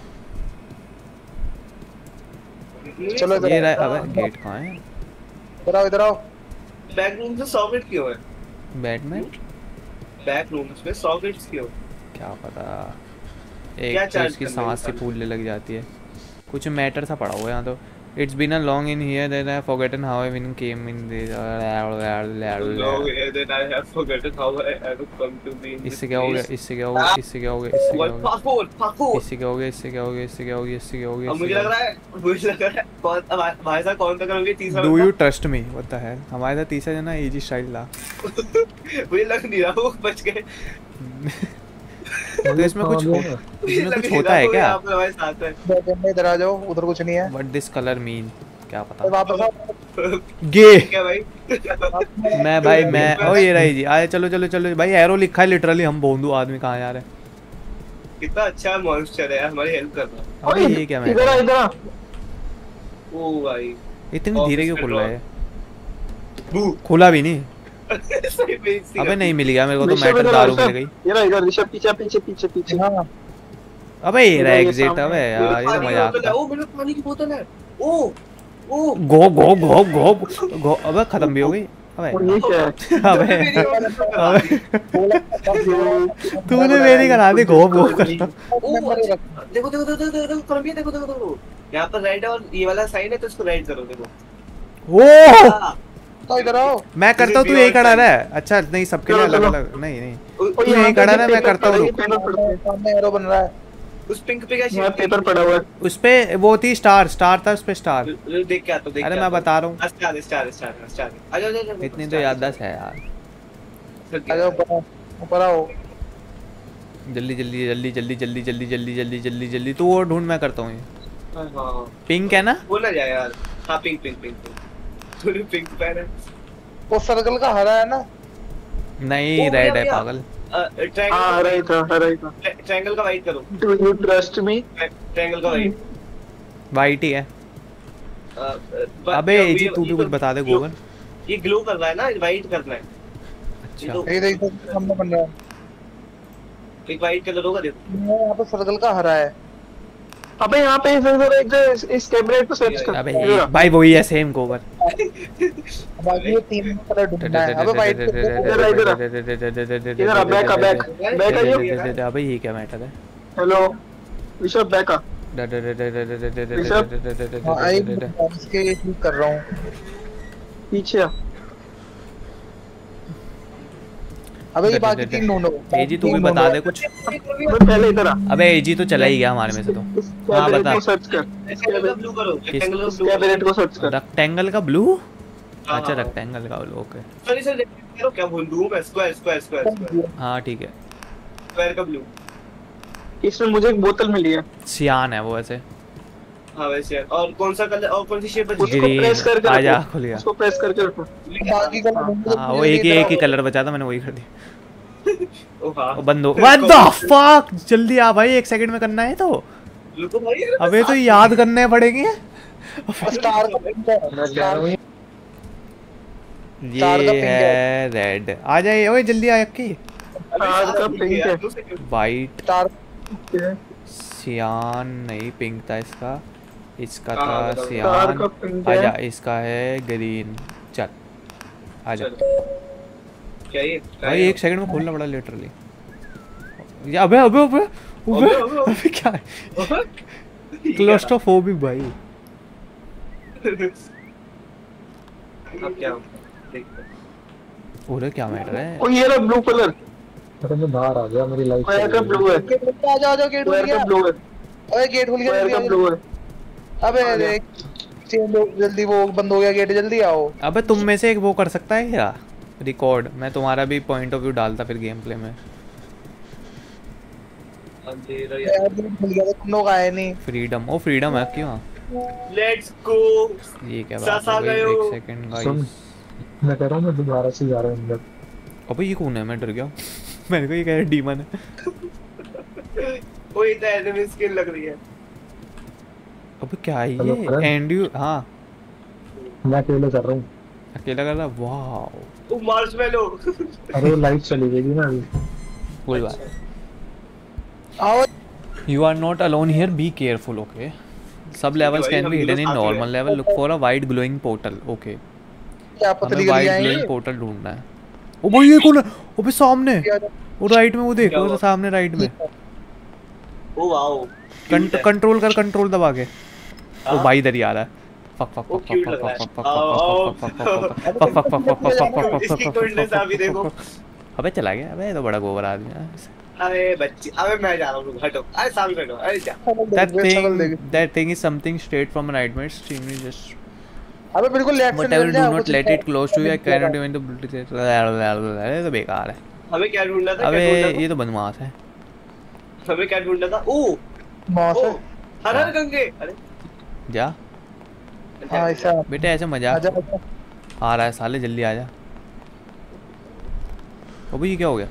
Speaker 2: चलो
Speaker 1: ये
Speaker 2: इधर
Speaker 1: रहा। अबे गेट कहाँ है?
Speaker 2: इधर आओ इधर आओ।
Speaker 5: बैक रूम से सॉकेट क्यों है?
Speaker 1: बैटमैन
Speaker 5: बैक रूम्स में सॉकेट्स क्यों?
Speaker 1: क्या पता,
Speaker 5: क्या
Speaker 1: एक तो
Speaker 5: charge
Speaker 1: इसकी
Speaker 5: करने
Speaker 1: सांस से
Speaker 5: इंसान?
Speaker 1: फूलने लग जाती है। कुछ मैटर सा पड़ा हुआ है यहाँ तो। It's been a long in here that I have forgotten how I win came in this.
Speaker 5: No, then I have forgotten how I have come to be in this
Speaker 1: इससे क्या हो गया,
Speaker 5: place.
Speaker 1: इससे क्या हो गया, इससे क्या हो गया, इससे क्या
Speaker 5: What
Speaker 1: हो गया,
Speaker 5: parkour, parkour.
Speaker 1: इससे क्या हो गया, इससे क्या हो गया, इससे क्या हो गया, इससे क्या हो गया।
Speaker 5: अब मुझे लग रहा है मुझे लग रहा है कौन हमारे हमारे साथ कौन सा करोगे तीसरा
Speaker 1: डू
Speaker 5: बंदा?
Speaker 1: You trust me? What the hell. हमारे साथ तीसरा जना इजी स्टाइल था।
Speaker 5: मुझे लग नहीं रहा वो बच गए।
Speaker 1: तो इसमें कुछ
Speaker 5: मुझे
Speaker 1: इसमें
Speaker 5: लग
Speaker 1: कुछ
Speaker 5: नहीं
Speaker 1: होता
Speaker 5: रहा
Speaker 1: है
Speaker 5: वो
Speaker 1: क्या?
Speaker 5: यहाँ पर हमारे साथ है।
Speaker 2: इधर आ जाओ, उधर कुछ नहीं है।
Speaker 1: What this colour mean? क्या पता
Speaker 2: वापस आओ।
Speaker 1: गे
Speaker 5: क्या भाई?
Speaker 1: मैं भाई मैं ओ ये रही जी आए चलो चलो चलो भाई एरो लिखा है लिटरली हम बोंदू आदमी कहाँ जा रहे हैं
Speaker 5: कितना अच्छा मॉन्स्टर है यार, हमारी हेल्प कर रहा है।
Speaker 1: अबे ये क्या मैं
Speaker 4: इधर आ इधर आ।
Speaker 5: ओ भाई
Speaker 1: इतनी धीरे क्यों खुल रहा है
Speaker 5: बू
Speaker 1: खुला भी नहीं
Speaker 5: सही में इसी
Speaker 1: अबे
Speaker 5: का।
Speaker 1: नहीं मिल गया मेरे को तो
Speaker 4: ऋषभ
Speaker 1: मैटर
Speaker 4: इधर आ,
Speaker 1: दारू मिल
Speaker 4: ऋषभ।
Speaker 1: गई
Speaker 4: ये रहा इधर ऋषभ पीछे पीछे पीछे पीछे।
Speaker 2: हाँ
Speaker 1: अबे ये रहा
Speaker 4: इधर ये
Speaker 1: एग्जिट
Speaker 4: सामने।
Speaker 1: अबे
Speaker 5: मेरे
Speaker 1: यार ये तो
Speaker 5: पानी की
Speaker 1: मजाक
Speaker 5: बोतल है,
Speaker 1: था
Speaker 5: ओ मेरे पानी की बोतल है। ओ ओ
Speaker 1: गो गो गो गो गो अबे खत्म भी हो गई
Speaker 4: और
Speaker 1: अबे
Speaker 4: ये क्या है?
Speaker 1: अबे
Speaker 5: मेरी बोतल करा दी।
Speaker 1: अबे तूने मेरी करा दी गो गो करता
Speaker 5: ओ अच्छा, देखो देखो देखो देखो देखो करबिया देखो देखो देखो यहाँ पर राइट है और ये वाला साइन है तो इसको राइट करो देखो।
Speaker 1: ओ
Speaker 5: हाँ,
Speaker 2: तो इधर आओ।
Speaker 1: मैं करता हूँ तू यही खड़ा रहा है अच्छा नहीं सबके लिए
Speaker 4: चलो,
Speaker 1: अलग
Speaker 4: चलो।
Speaker 1: अलग नहीं नहीं
Speaker 5: उ-
Speaker 4: और
Speaker 1: तू
Speaker 4: यहाँ
Speaker 1: यहीं
Speaker 4: पे
Speaker 1: खड़ा रहा, मैं
Speaker 4: पेपर
Speaker 1: करता हूँ,
Speaker 4: पड़ा है,
Speaker 1: रुक।
Speaker 4: पेपर पड़ा है।
Speaker 2: सामने एरो बन रहा है।
Speaker 5: उस पिंक पे क्या
Speaker 4: यहाँ
Speaker 5: शेप
Speaker 4: पेपर पड़ा हुआ है।
Speaker 1: उस पे वो थी स्टार स्टार था उस पे स्टार
Speaker 5: देख क्या तो देख
Speaker 1: अरे
Speaker 5: क्या
Speaker 1: मैं
Speaker 5: तो।
Speaker 1: बता रहा हूँ
Speaker 5: स्टार स्टार स्टार स्टार आ जाओ आ जाओ
Speaker 1: इतनी तो याददाश्त है यार
Speaker 2: आ जाओ ऊपर आओ, ऊपर आओ।
Speaker 1: जल्दी जल्दी जल्दी जल्दी जल्दी जल्दी जल्दी जल्दी जल्दी जल्दी तू वो ढूंढ मैं करता हूँ ये
Speaker 5: हाँ
Speaker 1: पिंक है ना
Speaker 5: बोला जाए यार। हाँ पिंक पिंक पिंक तूने पिंक पहना है।
Speaker 2: वो सर्कल का हरा है ना।
Speaker 1: नहीं
Speaker 5: ओ,
Speaker 1: रेड
Speaker 5: भैया,
Speaker 1: है
Speaker 5: भैया।
Speaker 1: पागल
Speaker 4: हाँ
Speaker 5: ट्रायंगल
Speaker 4: हरा ही था हरा ही था।
Speaker 5: ट्रायंगल का वाइट करो।
Speaker 4: Do you trust me?
Speaker 5: Triangle का वाइट
Speaker 1: वाइट ही है अबे जी तू भी कुछ बता दे गोगन
Speaker 5: ये ग्लो कर रहा है ना, वाइट करना है।
Speaker 1: अच्छा
Speaker 2: ये देखो सामने बन रहा है।
Speaker 5: एक वाइट कलर होगा देखो।
Speaker 2: यहाँ पे सर्कल का हरा है।
Speaker 4: अबे यहाँ पे इधर इधर एक इस- इस कैबिनेट को सर्च कर।
Speaker 1: अबे
Speaker 4: इधर आ।
Speaker 1: भाई वही है सेम गोबर
Speaker 2: बाकी ये तीन कलर ढूंढना है। अबे वाइट
Speaker 4: इधर आ, इधर आ। इधर आ, बैक आ, बैक बैक आइए।
Speaker 1: अबे ये क्या मैटर है
Speaker 4: हेलो ऋषभ बैक आ।
Speaker 2: हाँ आई इसके ये क्लिक कर रहा हूँ।
Speaker 4: पीछे आ।
Speaker 2: अबे ये बाकी तीन ढूंढो।
Speaker 1: एजी तू भी बता दे कुछ
Speaker 4: अबे पहले इधर आ।
Speaker 1: अबे एजी तो चला ही गया हमारे में से तो
Speaker 4: इस
Speaker 1: हाँ,
Speaker 4: कैबिनेट
Speaker 1: बता।
Speaker 4: को सर्च कर।
Speaker 5: रेक्टेंगल का ब्लू करो। रेक्टेंगल का
Speaker 4: इस
Speaker 5: ब्लू
Speaker 4: कैबिनेट को सर्च कर।
Speaker 1: रेक्टेंगल का ब्लू
Speaker 5: हाँ,
Speaker 1: अच्छा
Speaker 5: हाँ।
Speaker 1: रेक्टेंगल का blue okay
Speaker 5: sorry sir rectangle क्या बोल दूं मैं? स्क्वायर स्क्वायर स्क्वायर स्क्वायर
Speaker 1: हाँ ठीक है
Speaker 5: स्क्वायर का ब्लू।
Speaker 4: इसमें मुझे एक बोतल मिली है।
Speaker 1: सियान है वो ऐसे
Speaker 5: हाँ वैसे है। और कौन सा कलर और कौन सी शेप बची?
Speaker 4: उसको
Speaker 1: ग्रीन
Speaker 4: प्रेस करके
Speaker 1: आजा
Speaker 4: रखो।
Speaker 1: खुल गया
Speaker 4: उसको प्रेस करके रखो।
Speaker 2: बाकी कलर ढूंढो।
Speaker 1: हाँ वो एक ही एक ही कलर बचा था मैंने वही कर दिया
Speaker 5: ओ हाँ
Speaker 1: वो बंद हो व्हाट द फक जल्दी आ भाई एक सेकंड में करना है तो
Speaker 5: रुको भाई।
Speaker 1: अबे तो याद करने पड़ेंगे
Speaker 2: स्टार का पिंक है। स्टार चार का
Speaker 1: ये
Speaker 2: pink
Speaker 1: है रेड आ जाए ओए जल्दी आ यक्की
Speaker 4: आज का पिंक है।
Speaker 1: वाइट
Speaker 2: स्टार
Speaker 1: सियान नहीं पिंक था इसका इसका
Speaker 5: हाँ,
Speaker 1: था
Speaker 5: बताओ।
Speaker 4: स्टार
Speaker 1: सियान
Speaker 4: का पिंक है।
Speaker 1: आजा इसका है ग्रीन चल आजा
Speaker 5: क्या ये?
Speaker 1: भाई एक सेकंड में खोलना पड़ा लिटरली ये अबे अबे अबे अबे
Speaker 5: अबे, अबे।
Speaker 1: अबे क्या है क्लोस्ट्रोफोबिक भाई
Speaker 5: अब क्या देखते हैं।
Speaker 1: ओरे क्या मैटर है
Speaker 4: ओ ये रहा ब्लू कलर।
Speaker 3: अरे मैं बाहर आ गया मेरी लाइफ
Speaker 4: स्क्वायर का ब्लू है।
Speaker 2: आ जाओ आ जाओ गेट खुल
Speaker 4: स्क्वायर का
Speaker 2: गया।
Speaker 4: ब्लू है।
Speaker 2: अबे गेट खुल
Speaker 4: स्क्वायर का
Speaker 2: गया।
Speaker 4: ब्लू है।
Speaker 2: अबे देख चेंज हो जल्दी वो बंद हो गया गेट जल्दी आओ।
Speaker 1: अबे तुम में से एक वो कर सकता है क्या रिकॉर्ड मैं तुम्हारा भी पॉइंट ऑफ व्यू डालता फिर गेम प्ले में
Speaker 5: अंधेरा
Speaker 2: यार गेट खुल गया तो तुम लोग आए नहीं।
Speaker 1: फ्रीडम ओ फ्रीडम है क्यों
Speaker 5: लेट्स गो।
Speaker 1: ये क्या बात
Speaker 5: सासा
Speaker 1: हो गई
Speaker 5: गयो।
Speaker 1: एक सेकंड
Speaker 3: सुन
Speaker 1: गाइस
Speaker 3: मैं कह रहा हूँ मैं दोबारा से जा रहा हूँ अंदर।
Speaker 1: अबे ये कौन है मैं डर गया मैंने कहा ये कह रहा डीमन है
Speaker 5: वो इतना एनिमी स्किन लग रही है।
Speaker 1: अबे क्या है
Speaker 3: हेलो,
Speaker 1: ये
Speaker 3: करण?
Speaker 1: एंड यू हाँ
Speaker 3: मैं अकेले कर रहा हूँ।
Speaker 1: अकेला कर रहा वाओ
Speaker 5: वो मार्शमैलो।
Speaker 3: अरे वो लाइट चली गई ना अभी।
Speaker 1: कोई बात
Speaker 2: आओ
Speaker 1: You are not alone here. Be careful, okay? Sub levels can be hidden in normal level. Look for a white glowing portal. Okay.
Speaker 2: क्या
Speaker 1: हमें
Speaker 2: पतली
Speaker 1: white
Speaker 2: गली
Speaker 1: glowing
Speaker 2: आएंगे।
Speaker 1: portal ढूंढना है। ओ भाई ये कौन है? अबे सामने। वो राइट में वो देख
Speaker 5: क्या
Speaker 1: वो
Speaker 5: हुआ?
Speaker 1: सामने राइट में।
Speaker 5: ओ वाओ
Speaker 1: कंट्रोल कर कंट्रोल दबा के। ओ
Speaker 5: हाँ?
Speaker 1: भाई इधर ही आ रहा है। फक फक
Speaker 5: वो
Speaker 1: फक
Speaker 5: cute
Speaker 1: फक
Speaker 5: लग रहा है।
Speaker 1: फक फक
Speaker 5: आओ,
Speaker 1: fuck fuck fuck fuck fuck fuck fuck fuck fuck
Speaker 5: इसकी coolness अभी देखो।
Speaker 1: अबे चला गया अबे ये तो बड़ा गोबर आदमी है
Speaker 5: अरे बच्ची अबे मैं जा रहा हूँ हटो। अरे सामने बैठो। अरे जा।
Speaker 1: that
Speaker 2: शक्ल
Speaker 1: thing
Speaker 2: देख।
Speaker 1: that thing is something straight from a nightmare extremely just
Speaker 2: अबे बिल्कुल लेफ्ट से
Speaker 1: whatever
Speaker 2: निकल
Speaker 1: do
Speaker 2: जा,
Speaker 1: not
Speaker 2: कुछ
Speaker 1: let
Speaker 2: नहीं।
Speaker 1: it close to you I cannot even to ये तो बेकार है
Speaker 5: हमें क्या ढूंढना था? क्या
Speaker 1: अबे
Speaker 5: ढूंढना
Speaker 1: ये तो बदमाश है
Speaker 5: था? हमें क्या ढूंढना था? ओ
Speaker 2: मौत
Speaker 5: ओ
Speaker 2: है।
Speaker 5: हर हर गंगे। अरे
Speaker 1: जा
Speaker 2: हाँ ऐसा
Speaker 1: बेटे ऐसे मजाक
Speaker 2: आजा आजा
Speaker 1: आ रहा है साले, जल्दी आ जा। अबे ये क्या हो गया?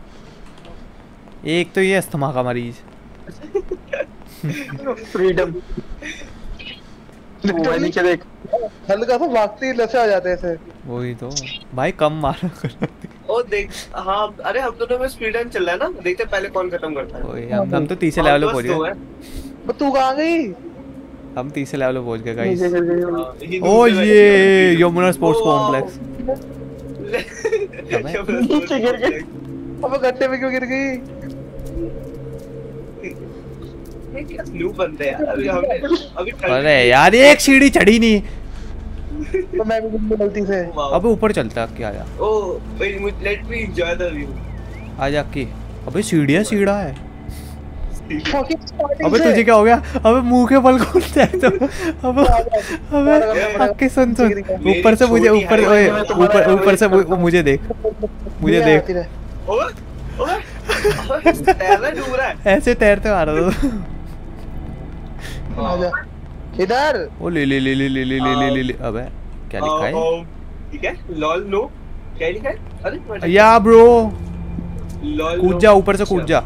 Speaker 1: एक तो ये अस्थमा का मरीज।
Speaker 4: फ्रीडम। नीचे देख।
Speaker 2: हल्का सा भागते ही लसे आ जाते हैं ऐसे।
Speaker 1: वही तो भाई, कम मारा करो।
Speaker 5: ओ देख, हाँ अरे हम दोनों में स्पीड रन चल रहा है ना, देखते हैं पहले कौन खत्म करता है।
Speaker 1: ओए हम हम तो तीसरे लेवल पे पहुंच गए।
Speaker 2: बस तू कहाँ गई?
Speaker 1: हम तीसरे लेवल पे पहुंच गए गाइस।
Speaker 4: नीचे चल गए।
Speaker 5: हाँ, यही
Speaker 1: ओ
Speaker 5: दूसरे वाले
Speaker 1: ये
Speaker 5: पे।
Speaker 1: Yamuna sports
Speaker 5: oh,
Speaker 1: complex.
Speaker 4: नीचे गिर गए।
Speaker 2: अब गड्ढे में क्यों गिर गई?
Speaker 5: ये क्या स्नूप बनते हैं यार, अभी हमने अभी
Speaker 1: अरे यार ये एक सीढ़ी चढ़ी नहीं।
Speaker 2: तो मैं भी गिर गलती से।
Speaker 1: अबे ऊपर चलता है क्या? आजा
Speaker 5: ओ वेट मुझे let me enjoy the view.
Speaker 1: आजा की। अबे सीढ़ियाँ सीढ़ा है।
Speaker 2: Fucking starting
Speaker 1: अबे
Speaker 2: से।
Speaker 1: तुझे क्या हो गया? अबे मुंह के बल खोलता है तो। अबे अबे आके सुन सुन, ऊपर से मुझे ऊपर ओए ऊपर ऊपर से मु- मुझे देख, मुझे देख।
Speaker 5: ओए ओए तैरना डूब रहा है।
Speaker 1: ऐसे तैरते आ रहा था।
Speaker 2: आजा इधर।
Speaker 1: ओ ले ले ले ले ले ले ले ले ले अबे क्या लिखा है?
Speaker 5: ठीक है लॉल नो क्या लिखा है? अरे
Speaker 1: या ब्रो
Speaker 5: लॉल
Speaker 1: कूद जा, ऊपर से कूद जा।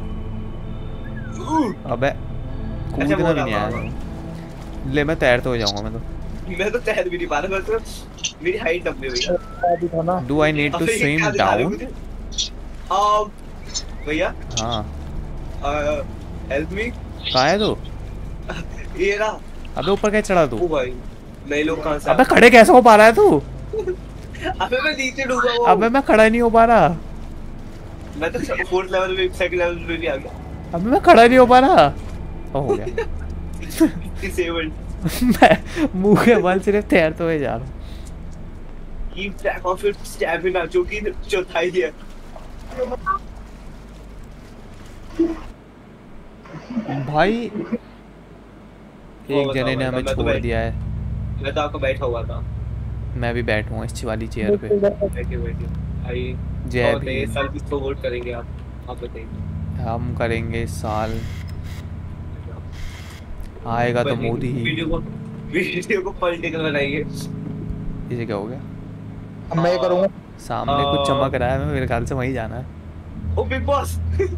Speaker 1: अबे कूदना भी
Speaker 5: बोला,
Speaker 1: नहीं आया। ले मैं तैरते हो जाऊंगा मैं तो।
Speaker 5: मैं तो तैर भी नहीं पा रहा, बस मेरी हाइट अपनी हुई है।
Speaker 2: अभी था ना।
Speaker 1: डू आई नीड टू
Speaker 5: अबे, ये
Speaker 1: स्विम
Speaker 5: क्या दिखा रहे हो
Speaker 1: डाउन?
Speaker 5: मुझे? आ, भैया
Speaker 1: हाँ
Speaker 5: हेल्प मी।
Speaker 1: कहाँ है तू?
Speaker 5: ये रहा।
Speaker 1: अबे ऊपर कैसे चढ़ा
Speaker 5: ओ
Speaker 1: तू?
Speaker 5: भाई नए लोग कहाँ से
Speaker 1: अबे
Speaker 5: आ-
Speaker 1: खड़े कैसे हो पा रहा है तू?
Speaker 5: अबे मैं नीचे डूबा हुआ
Speaker 1: अबे मैं खड़ा नहीं हो पा रहा।
Speaker 5: मैं तो फोर्थ लेवल पे सेकंड लेवल पे भी आ गया।
Speaker 1: अबे मैं खड़ा नहीं हो पा रहा। ओ हो गया।
Speaker 5: डिसेबल्ड।
Speaker 1: मैं मुंह के बल सिर्फ तैरते हुए जा रहा हूँ।
Speaker 5: Keep track of your stamina, जो कि चौथाई है।
Speaker 1: भाई एक
Speaker 5: बताओ
Speaker 1: जने ने
Speaker 5: भाई,
Speaker 1: हमें
Speaker 5: मैं तो
Speaker 1: छोड़
Speaker 5: बैठ-
Speaker 1: दिया है।
Speaker 5: मैं तो आपको बैठा हुआ था।
Speaker 1: मैं भी बैठा हूँ इस वाली चेयर पे।
Speaker 5: बैठे बैठे भाई।
Speaker 1: जय
Speaker 5: और नए
Speaker 1: भीम।
Speaker 5: साल किसको वोट करेंगे आप आप बताइए।
Speaker 1: हम करेंगे इस साल, आएगा तो मोदी ही।
Speaker 5: वीडियो को वीडियो को पॉलिटिकल बनाएंगे।
Speaker 1: इसे क्या हो गया?
Speaker 2: अब मैं करूँगा।
Speaker 1: सामने कुछ चमक रहा है, मेरे ख्याल से वहीं जाना है।
Speaker 5: ओ बिग बॉस।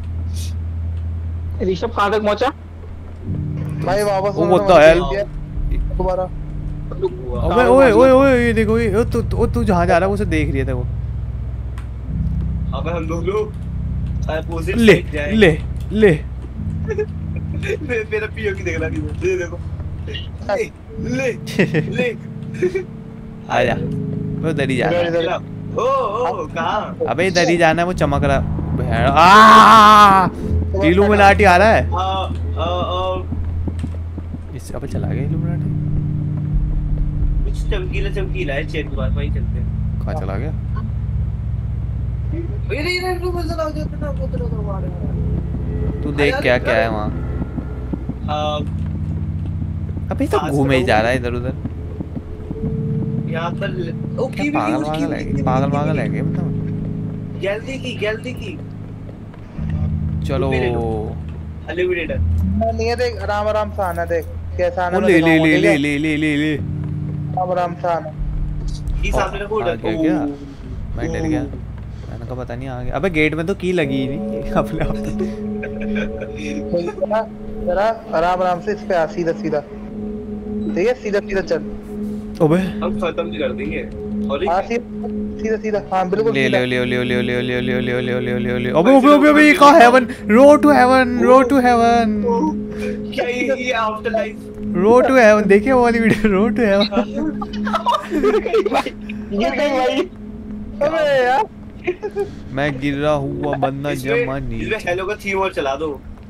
Speaker 4: ऋषभ कहाँ तक पहुंचा?
Speaker 2: भाई वापस
Speaker 1: ओ,
Speaker 2: उन्होंने
Speaker 1: what the
Speaker 2: मुझे
Speaker 1: hell?
Speaker 2: भेज दिया दोबारा।
Speaker 1: अबे ओए ओए ओए ये देखो ये ओ, तू तू तू जहाँ जा रहा है उसे देख रही है देखो।
Speaker 5: अबे हम दोनों अपोजिट
Speaker 1: ले
Speaker 5: साइड जाएंगे।
Speaker 1: ले ले
Speaker 5: मे- मेरा पीओ की देखना नहीं, ये देखो। ले ले ले
Speaker 1: आजा, वो इधर ही जाना है।
Speaker 2: इधर-
Speaker 5: ओ ओ कहाँ?
Speaker 1: अबे इधर ही जाना है, वो चमक रहा भेड़। आ इल्यूमिनाटी आ रहा है।
Speaker 5: आ आ आ
Speaker 1: इस अबे चला गया इल्यूमिनाटी।
Speaker 5: कुछ चमकीला चमकीला है, चेन के बाद वहीं चलते हैं।
Speaker 1: कहाँ चला गया?
Speaker 5: ये नहीं नहीं रुको जरा जाते ना उधर उधर मारे।
Speaker 1: तू देख क्या क्या है वहाँ।
Speaker 5: आ
Speaker 1: अबे तो घूमे ही जा रहा है इधर उधर।
Speaker 5: यहाँ पर ओ
Speaker 1: क्या
Speaker 5: की
Speaker 1: पागल पागल है, पागल पागल है क्या मतलब?
Speaker 5: गैलरी की गैलरी की
Speaker 1: चलो
Speaker 5: अनलिमिटेड।
Speaker 2: नहीं है देख, आराम आराम से आना, देख कैसा आना
Speaker 1: वो
Speaker 2: मैं
Speaker 1: ले ले
Speaker 2: दिखाऊंगा,
Speaker 1: ले
Speaker 2: ठीक
Speaker 1: ले
Speaker 2: है?
Speaker 1: ले ले ले ले
Speaker 2: आराम आराम से आना।
Speaker 5: की सामने रखो
Speaker 1: आ
Speaker 5: उधर।
Speaker 1: गया क्या? मैं डर गया, मैंने कहा पता नहीं आ गया। अबे गेट में तो की लगी ही नहीं अपने आप तो।
Speaker 2: जरा जरा आराम आराम से इस पे आ, सीधा सीधा, ठीक है? सीधा सीधा चल।
Speaker 1: अबे
Speaker 5: हम खत्म भी कर देंगे। और
Speaker 2: हाँ सीधा सीधा सीधा, हाँ बिल्कुल
Speaker 1: ले
Speaker 2: सीधा।
Speaker 1: ले ले ले ले ले ले ले ले ले ले ले ले अबे अबे अबे अबे कहाँ heaven, road to heaven, road to heaven,
Speaker 5: क्या ये ये afterlife?
Speaker 1: Road to heaven. देखिए वो वाली वीडियो, रोड टू हेवन।
Speaker 4: ये कहीं भाई।
Speaker 2: अबे यार
Speaker 1: मैं गिरा हुआ बंदा
Speaker 5: इसमें
Speaker 1: जमानी।
Speaker 5: इसमें हेलो का थीम और चला दो।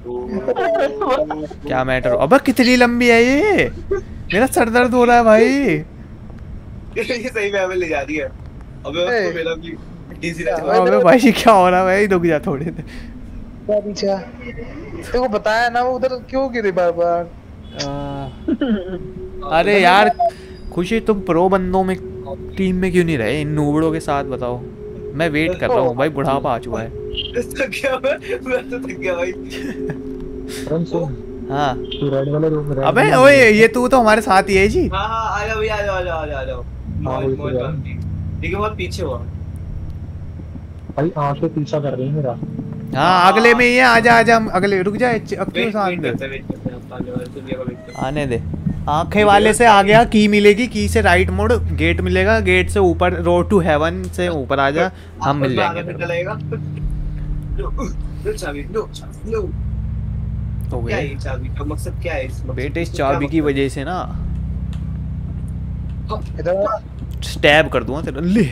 Speaker 1: क्या मैटर? अबे कितनी लंबी है ये, मेरा सर दर्द हो रहा है भाई।
Speaker 5: ये सही में हमें ले जा रही है। अबे
Speaker 2: ए।
Speaker 5: उसको मेरा भी डीसी रहा
Speaker 2: अबे
Speaker 1: अबे भाई क्या हो रहा है भाई? रुक जा थोड़ी देर।
Speaker 2: क्या पीछे आ? तेरे को बताया ना वो उधर क्यों गिरी बार बार?
Speaker 1: आ, अरे यार खुशी, तुम प्रो बंदों में टीम में क्यों नहीं रहे? इन नूबड़ों के साथ बताओ। मैं वेट कर रहा हूँ भाई, बुढ़ापा आ चुका है।
Speaker 5: थक गया मैं मैं तो थक गया भाई।
Speaker 3: कौन से?
Speaker 1: हाँ
Speaker 3: तू रेड वाले रूम में
Speaker 1: अबे ओए ये तू तो हमारे साथ ही है जी।
Speaker 5: हाँ हाँ आ जाओ भैया, आ जाओ आ जाओ आ जाओ आ जाओ। मौज
Speaker 3: वही तो
Speaker 5: मौज
Speaker 3: यार।
Speaker 5: बांधी। देखिए बहुत पीछे हुआ।
Speaker 3: भाई आंखें पीछा कर रही है मेरा।
Speaker 1: हाँ अगले में ही है, आजा आजा हम अगले, रुक जा अब क्यों
Speaker 5: वेट
Speaker 1: साथ
Speaker 5: वेट
Speaker 1: में
Speaker 5: करते हैं, वेट करते हैं हम आने वाले दुनिया का वेट करते हैं।
Speaker 1: आने दे। आंखें वाले से आ गया, की मिलेगी, की से राइट मुड़, गेट मिलेगा, गेट से ऊपर रोड टू हेवन से ऊपर आ जा, हम मिल जाएंगे
Speaker 5: आगे
Speaker 1: तेरे
Speaker 5: से लगेगा। लो लो चाबी, लो चाबी, लो।
Speaker 1: को। हो
Speaker 5: क्या है
Speaker 1: गए
Speaker 5: ये चाबी का मकसद क्या है इस मकसद
Speaker 1: बेटे, इस
Speaker 5: इसका क्या
Speaker 1: चाबी की
Speaker 5: मकसद
Speaker 1: वजह से ना
Speaker 5: है?
Speaker 2: इधर आ।
Speaker 1: स्टैब कर दूंगा तेरा। ले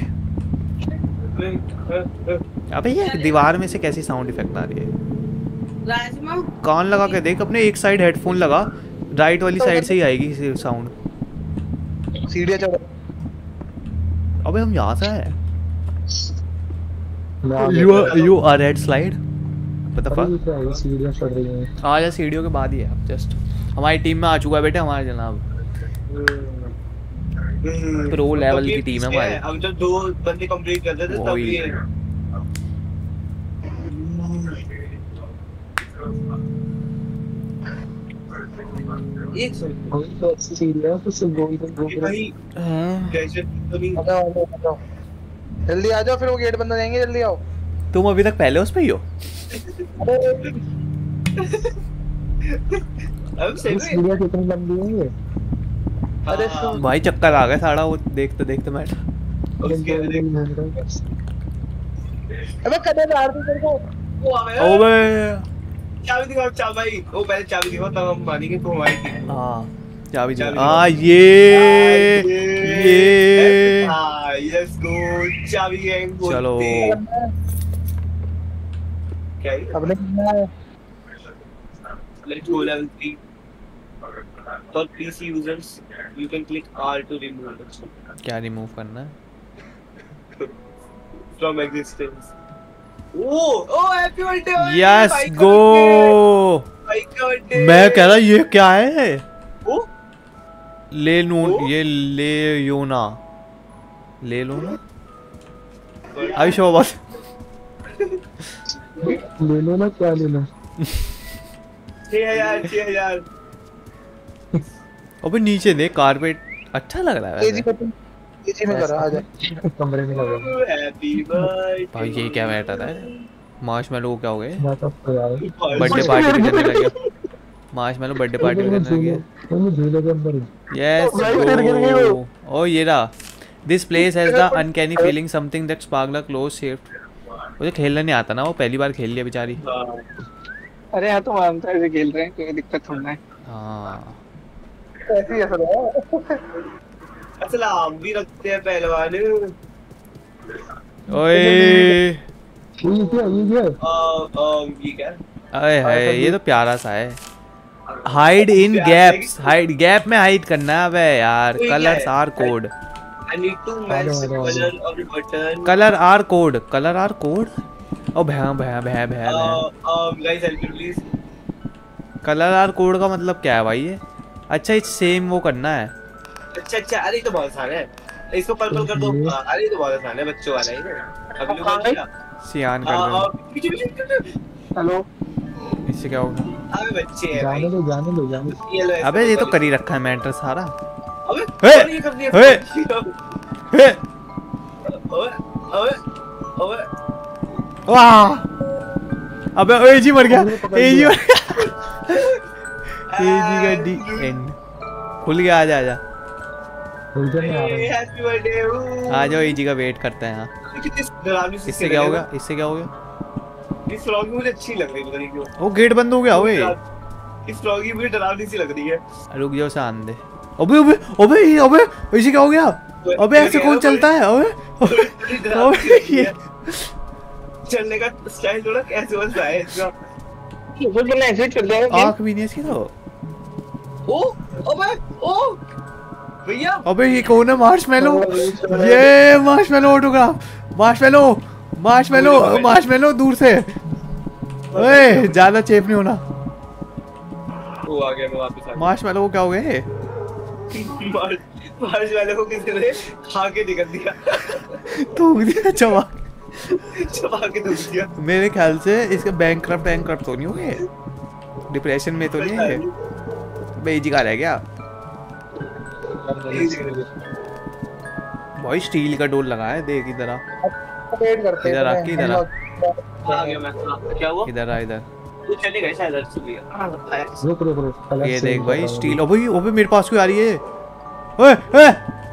Speaker 5: हाँ,
Speaker 1: अबे ये दीवार में से कैसी साउंड इफेक्ट आ रही है?
Speaker 7: राजमा
Speaker 1: कान लगा के देख अपने, एक साइड हेडफोन लगा, राइट वाली साइड से ही आएगी साउंड।
Speaker 2: सीढ़ियाँ चढ़।
Speaker 1: अबे हम यहाँ से आए।
Speaker 3: मैं आ
Speaker 1: यू
Speaker 3: गया।
Speaker 1: You are at slide what the
Speaker 3: अरे ये
Speaker 1: फक।
Speaker 3: क्या है, ये सीढ़ियाँ चढ़ रही हैं।
Speaker 1: आ जा, सीढ़ियों के बाद ही है अब जस्ट। हमारी टीम में आ चुका है बेटे हमारा जनाब, प्रो लेवल की टीम है हमारी।
Speaker 5: हम जब दो बंदे कंप्लीट करते थे तब
Speaker 1: वही।
Speaker 5: ये एक सेकंड
Speaker 3: वही तो अच्छी सीढ़ियाँ, तो सिर्फ गोल्डन
Speaker 5: ये भाई कैसे तो नहीं
Speaker 2: आ जाओ, आ जाओ, आ जाओ। जल्दी आ जाओ, फिर वो गेट बंद हो जाएंगे, जल्दी आओ।
Speaker 1: तुम अभी तक पहले उस पे ही हो।
Speaker 5: अब सही
Speaker 3: ये
Speaker 5: में
Speaker 3: सीढ़ियाँ कितनी लंबी हैं ये?
Speaker 2: अरे
Speaker 5: हाँ,
Speaker 1: भाई चक्कर आ गया सारा वो देखते देखते मैं।
Speaker 5: उसके अंदर एक-
Speaker 2: अबे कदम मार दी तेरे को।
Speaker 5: वो आ गया।
Speaker 1: ओबे
Speaker 5: चाबी दिखाओ चाबी भाई, वो पहले चाबी दिखाओ तब हम मानेंगे तो हमारी टीम।
Speaker 1: हाँ चाबी
Speaker 5: चाबी
Speaker 1: हाँ
Speaker 5: दिखाओ।
Speaker 1: ये
Speaker 5: ये
Speaker 1: ये
Speaker 5: हाँ लेट्स गो चाबी गैंग बोलते
Speaker 1: चलो।
Speaker 5: हैं। क्या है
Speaker 2: अपने
Speaker 5: let's go level three for PC users you can click R to remove
Speaker 1: क्या रिमूव करना है?
Speaker 5: From existence. Oh oh happy birthday
Speaker 1: yes go.
Speaker 5: भाई का बर्थडे।
Speaker 1: मैं कह रहा ये क्या है?
Speaker 5: ओ
Speaker 1: ले लूं
Speaker 5: ओ?
Speaker 1: ये ले योना ले लो ना अभी शो बस।
Speaker 3: ले लो ना, क्या लेना?
Speaker 5: छह हजार छह हजार
Speaker 1: अबे नीचे देख कारपेट अच्छा लग रहा है
Speaker 2: एजी
Speaker 1: वैसे।
Speaker 2: को एजी में करा, आ जा।
Speaker 3: कमरे में लगा।
Speaker 5: हैप्पी बर्थडे
Speaker 1: भाई ये क्या बैठा था? मार्शमैलो क्या हो गए?
Speaker 3: मैं तो यार
Speaker 1: बर्थडे पार्टी भी करने लगे। मार्शमैलो बर्थडे पार्टी भी करने लगे।
Speaker 3: मैं झूले के अंदर हूँ।
Speaker 1: Yes, go. Oh, ये रहा. This place has the uncanny feeling something that sparked a close shift. मुझे खेलना नहीं आता ना, वो पहली बार खेल लिया बेचारी।
Speaker 4: अरे हाँ तो हम तो ऐसे खेल रहे हैं, कोई दिक्कत थोड़ा है।
Speaker 1: हाँ
Speaker 2: ऐसे ही ऐसा है।
Speaker 5: असल हम भी रखते हैं पहलवान।
Speaker 1: ओए
Speaker 3: ये क्या ये क्या?
Speaker 5: आ, आ, ये क्या
Speaker 1: अरे है ये तो प्यारा सा है। Hide in gaps, hide gap में हाइड करना है। अबे यार
Speaker 5: ये क्या
Speaker 1: कलर्स
Speaker 5: है?
Speaker 1: R code,
Speaker 5: I need to match the color of the button.
Speaker 1: Colour R code, colour R code. ओ भैया भैया भैया भैया
Speaker 5: Uh, um, guys, help me please.
Speaker 1: Colour R code का मतलब क्या है भाई ये? अच्छा इस सेम वो करना है।
Speaker 5: अच्छा अच्छा, अरे ये तो बहुत आसान है। इसको पर्पल कर दो। हाँ, अरे ये तो बहुत आसान है, बच्चों वाला ही है। अगले बार क्या?
Speaker 1: सियान
Speaker 5: हाँ,
Speaker 1: कर
Speaker 5: हाँ,
Speaker 1: दो।
Speaker 5: पीछे पीछे पीछे।
Speaker 4: हेलो
Speaker 1: इससे क्या होगा?
Speaker 5: अबे बच्चे हैं भाई।
Speaker 3: जाने दो जाने दो जाने दो।
Speaker 5: ये लो ऐसे
Speaker 1: अबे ये तो
Speaker 5: पर्पल।
Speaker 1: कर ही रखा है मैटर सारा।
Speaker 5: अबे
Speaker 1: हे!
Speaker 5: अरे ये कर दिया।
Speaker 1: हे! हे!
Speaker 5: अबे अबे अबे
Speaker 1: वाह! अबे ओ एजी मर गया, एजी मर गया। एजी का डी एंड खुल गया। आजा आजा
Speaker 3: उधर में आ रहा है।
Speaker 5: Happy birthday.
Speaker 1: आ जाओ, एजी का वेट करते हैं। हाँ
Speaker 5: कितनी डरावनी सी
Speaker 1: इससे क्या होगा? इससे क्या होगा?
Speaker 5: इस फ्रॉगी मुझे अच्छी लग रही है, पता नहीं क्यों।
Speaker 1: वो गेट बंद हो गया। ओए
Speaker 5: इस फ्रॉगी मुझे डरावनी सी लग रही है।
Speaker 1: रुक जाओ, शान दे। अबे अबे अबे ये- अबे एजी क्या हो गया? अबे ऐसे कौन चलता है? अबे
Speaker 5: थोड़ी डरावनी सी लग रही
Speaker 1: ये
Speaker 5: है। चलने का स्टाइल थोड़ा कैसे होता है इसका।
Speaker 4: वो बोलना ऐसे चल जाएगा गेम।
Speaker 1: आंख भी नहीं इसकी तो।
Speaker 5: ओ अबे ओ भैया
Speaker 1: अबे ये कौन है? मार्शमैलो, ये marshmallow autograph, marshmallow marshmallow marshmallow दूर से। ओए ज्यादा चेप नहीं होना।
Speaker 5: वो आ गया, मैं वापस आ गया।
Speaker 1: मार्शमैलो को क्या हो गए?
Speaker 5: मार्च मार्च वाले को किसी ने खा के निकल दिया।
Speaker 1: थूक दिया चबा।
Speaker 5: चबा के दूध दिया।
Speaker 1: मेरे ख्याल से इसका बैंकक्रप्ट बैंकक्रप्ट तो नहीं हो गए, डिप्रेशन में तो नहीं है। बेजी का रह गया। भाई स्टील का डोर लगा है, देख इधर आ,
Speaker 2: वेट करते हैं
Speaker 1: इधर आ, इधर आ,
Speaker 5: आ गया मैं। क्या हुआ?
Speaker 1: इधर आ, इधर
Speaker 5: तू चले गए शायद चली गया।
Speaker 3: रुक रुक रुक पहले
Speaker 1: ये
Speaker 3: से
Speaker 1: देख
Speaker 3: ही
Speaker 1: भाई
Speaker 3: करो।
Speaker 1: स्टील। अबे अबे मेरे पास क्यों आ रही है? ओए ओए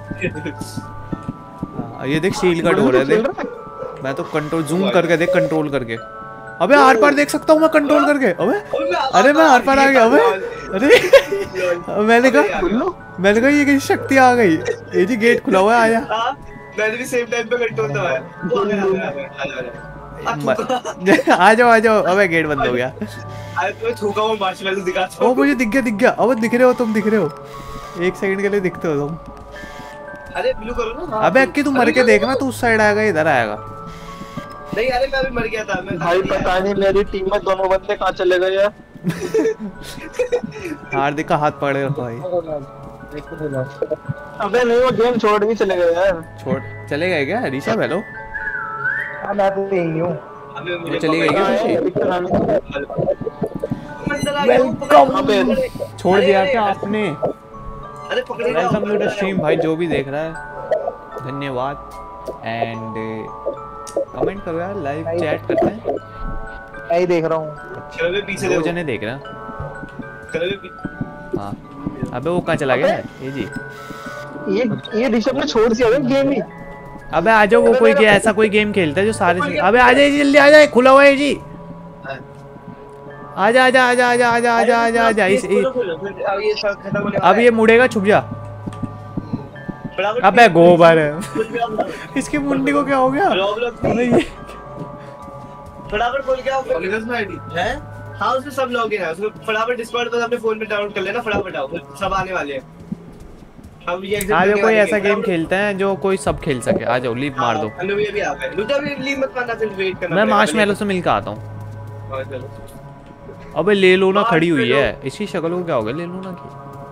Speaker 1: हाँ, ये देख स्टील का डोर है, देख मैं तो कंट्रोल जूम करके देख, कंट्रोल करके। अबे आर पार देख सकता हूँ मैं कंट्रोल करके। अबे अरे मैं आर पार आ गया। अबे अरे मैंने कहा मैंने कहा ये कैसी शक्ति आ गई। ये जी गेट खुला हुआ है, आया।
Speaker 5: हाँ, मैंने भी सेम टाइम पे कंट्रोल दबाया। वो आ गया, आ गया, आ गया, आ गया।
Speaker 1: आ जाओ आ जाओ। अबे गेट बंद हो गया।
Speaker 5: अरे तुम्हें थूका हुआ मार्शमैलो दिखाता
Speaker 1: ओ
Speaker 5: हूँ।
Speaker 1: मुझे दिख गया दिख गया। अब दिख रहे हो तुम, दिख रहे हो। एक सेकंड के लिए दिखते हो तुम।
Speaker 5: अरे ब्लू करो ना।
Speaker 1: अबे अक्की तू मर के देखना, तू उस साइड आएगा इधर आएगा।
Speaker 5: नहीं अरे मैं अभी मर गया था। मैं
Speaker 4: भाई पता नहीं मेरी टीम में दोनों बंदे कहाँ चले गए यार।
Speaker 1: हार्दिक का हाथ पकड़े रखो भाई।
Speaker 4: अबे नहीं वो गेम छोड़ भी चले गए यार।
Speaker 1: छोड़ चले गए क्या ऋषभ? हेलो
Speaker 2: हाँ मैं तो यही हूँ।
Speaker 5: अबे
Speaker 1: वो
Speaker 5: मुझे
Speaker 1: चली गई क्या खुशी?
Speaker 5: वेलकम।
Speaker 1: अबे छोड़ दिया क्या आपने?
Speaker 5: अरे पकड़े ना।
Speaker 1: वेलकम टू द स्ट्रीम भाई, जो भी देख रहा है धन्यवाद। एंड कमेंट करो यार, लाइव चैट करते हैं।
Speaker 2: मैं ही देख रहा हूँ।
Speaker 5: चलो मैं पीछे
Speaker 1: दो
Speaker 5: देखो।
Speaker 1: जने देख रहे हैं।
Speaker 5: चलो मैं पी-
Speaker 1: हाँ अबे वो कहाँ चला गया है? ये जी
Speaker 4: ये ये ऋषभ ने छोड़ दिया गेम ही।
Speaker 1: अबे आ जाओ। वो कोई गे- ऐसा कोई गेम खेलता है जो सारे से... अबे आ जाए जल्दी, आ जाए, खुला हुआ है जी। आजा आजा आजा आजा आजा आजा आजा आजा। इस इस-
Speaker 5: अब ये सब खत्म होने वाला
Speaker 1: अब ये मुड़ेगा, छुप जा।
Speaker 5: फटाफट
Speaker 1: अबे गोबर है।
Speaker 5: कुछ भी आप-
Speaker 1: इसकी मुंडी को क्या हो गया?
Speaker 5: Roblox
Speaker 1: अबे ये
Speaker 5: फटाफट खोल के आओ। पॉलीगॉन में आईडी है? हाँ उसमें सब लॉगिन है। उसमें फटाफट डिस्कॉर्ड तो अपने फोन पे डाउनलोड कर लेना। फटाफट आओ, सब आने वाले हैं। हम ये exit
Speaker 1: आ जाओ।
Speaker 5: करने
Speaker 1: कोई
Speaker 5: वाले
Speaker 1: ऐसा
Speaker 5: हैं।
Speaker 1: गेम खेलते हैं जो कोई सब खेल सके। आ जाओ, लीव मार दो।
Speaker 5: हाँ, हम लोग ये भी आ गए। रुक जा, अभी लीव मत मारना, फिर वेट करना
Speaker 1: मैं
Speaker 5: पड़ेगा।
Speaker 1: मार्शमैलो से मिलकर आता हूँ।
Speaker 5: हाँ, चलो।
Speaker 1: अबे ले लो ना, खड़ी हुई
Speaker 5: मार्शमैलो।
Speaker 1: है। इसकी शक्ल को क्या हो गया ले लो ना की?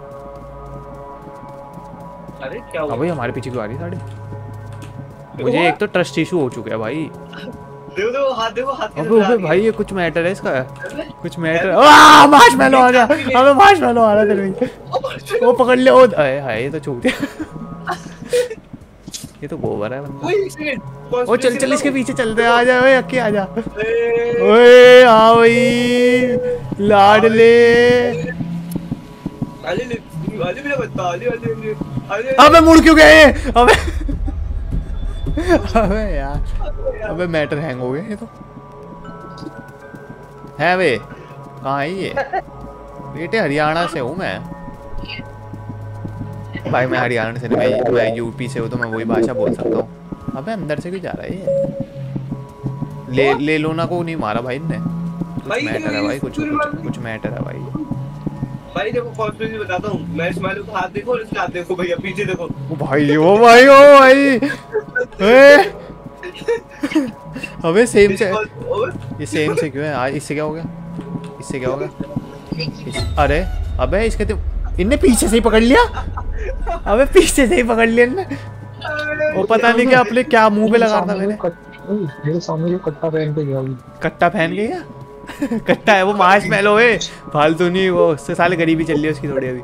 Speaker 5: अरे क्या हुआ?
Speaker 1: अबे हमारे पीछे क्यों आ रही है साड़ी? मुझे एक तो ट्रस्ट इशू हो चुका है भाई।
Speaker 5: देखो देखो हाथ, देखो हाथ
Speaker 1: अबे
Speaker 5: कैसे
Speaker 1: अबे भाई ये कुछ मैटर है इसका, कुछ मैटर। आ मार्शमैलो आ गया। अबे मार्शमैलो आ रहा है तेरे में। वो पकड़ ले। ओ अरे हाय ये तो छूट गया। ये तो गोबर है बंदा।
Speaker 5: ओए, एक सेकंड।
Speaker 1: ओ चल चल इसके पीछे चलते हैं। आ जा ओए अक्की आ जा।
Speaker 5: ए,
Speaker 1: ओए आ भाई लाडले।
Speaker 5: आले ले, आले मेरा बच्चा, आले आले आले, आले।
Speaker 1: अबे मुड़ क्यों गए? अबे अबे यार, अबे मैटर हैंग हो गया ये तो। है वे कहाँ है ये? बेटे हरियाणा से हूँ मैं भाई। मैं हरियाणा से नहीं, मैं मैं यूपी से हूँ तो मैं वही भाषा बोल सकता हूँ। अबे अंदर से क्यों जा रहा है ये? ले ले लोना को नहीं मारा भाई ने। कुछ
Speaker 5: भाई,
Speaker 1: मैटर है
Speaker 5: ये
Speaker 1: भाई, कुछ
Speaker 5: चुरी
Speaker 1: कुछ
Speaker 5: मार-
Speaker 1: कुछ मैटर है भाई।
Speaker 5: भाई देखो कॉन्स्पिरेसी बताता हूँ। मैं स्माइल को हाथ देखो और इसका हाथ देखो भैया, पीछे देखो।
Speaker 1: ओ भाई ओ भाई ओ भाई ए! अबे सेम से
Speaker 5: और
Speaker 1: ये सेम से क्यों है? आज इससे क्या हो गया? इससे क्या हो गया? इस, अरे अबे इसके तो इनने पीछे से ही पकड़ लिया। अबे पीछे से ही पकड़ लिया इनने। वो पता नहीं क्या अपने क्या मुंह पे लगा था मैंने।
Speaker 3: मेरे सामने जो कट्टा पहन के गया वो।
Speaker 1: कट्टा पहन के क्या? कट्टा है वो मार्शमैलो है, फालतू नहीं। वो उससे साले गरीबी चल रही है उसकी थोड़ी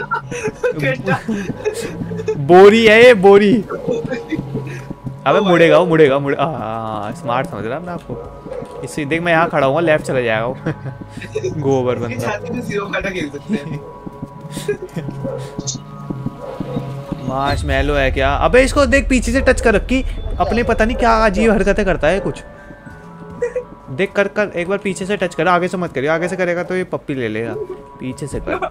Speaker 1: अभी। बोरी है ये, बोरी। अबे मुड़ेगा वो, मुड़ेगा मुड़े। हाँ स्मार्ट समझ रहा है अपने आपको। इससे देख मैं यहाँ खड़ा हूँ, लेफ्ट चला जाएगा वो। गोबर
Speaker 5: इसकी
Speaker 1: बंदा।
Speaker 5: छाती में जीरो काटा खेल सकते हैं।
Speaker 1: मार्शमैलो है क्या? अबे इसको देख पीछे से टच कर रखी अपने, पता नहीं क्या अजीब हरकतें करता है कुछ। देख कर कर एक बार पीछे से टच कर, आगे से मत करियो। आगे से करेगा तो ये पप्पी ले लेगा। पीछे से कर।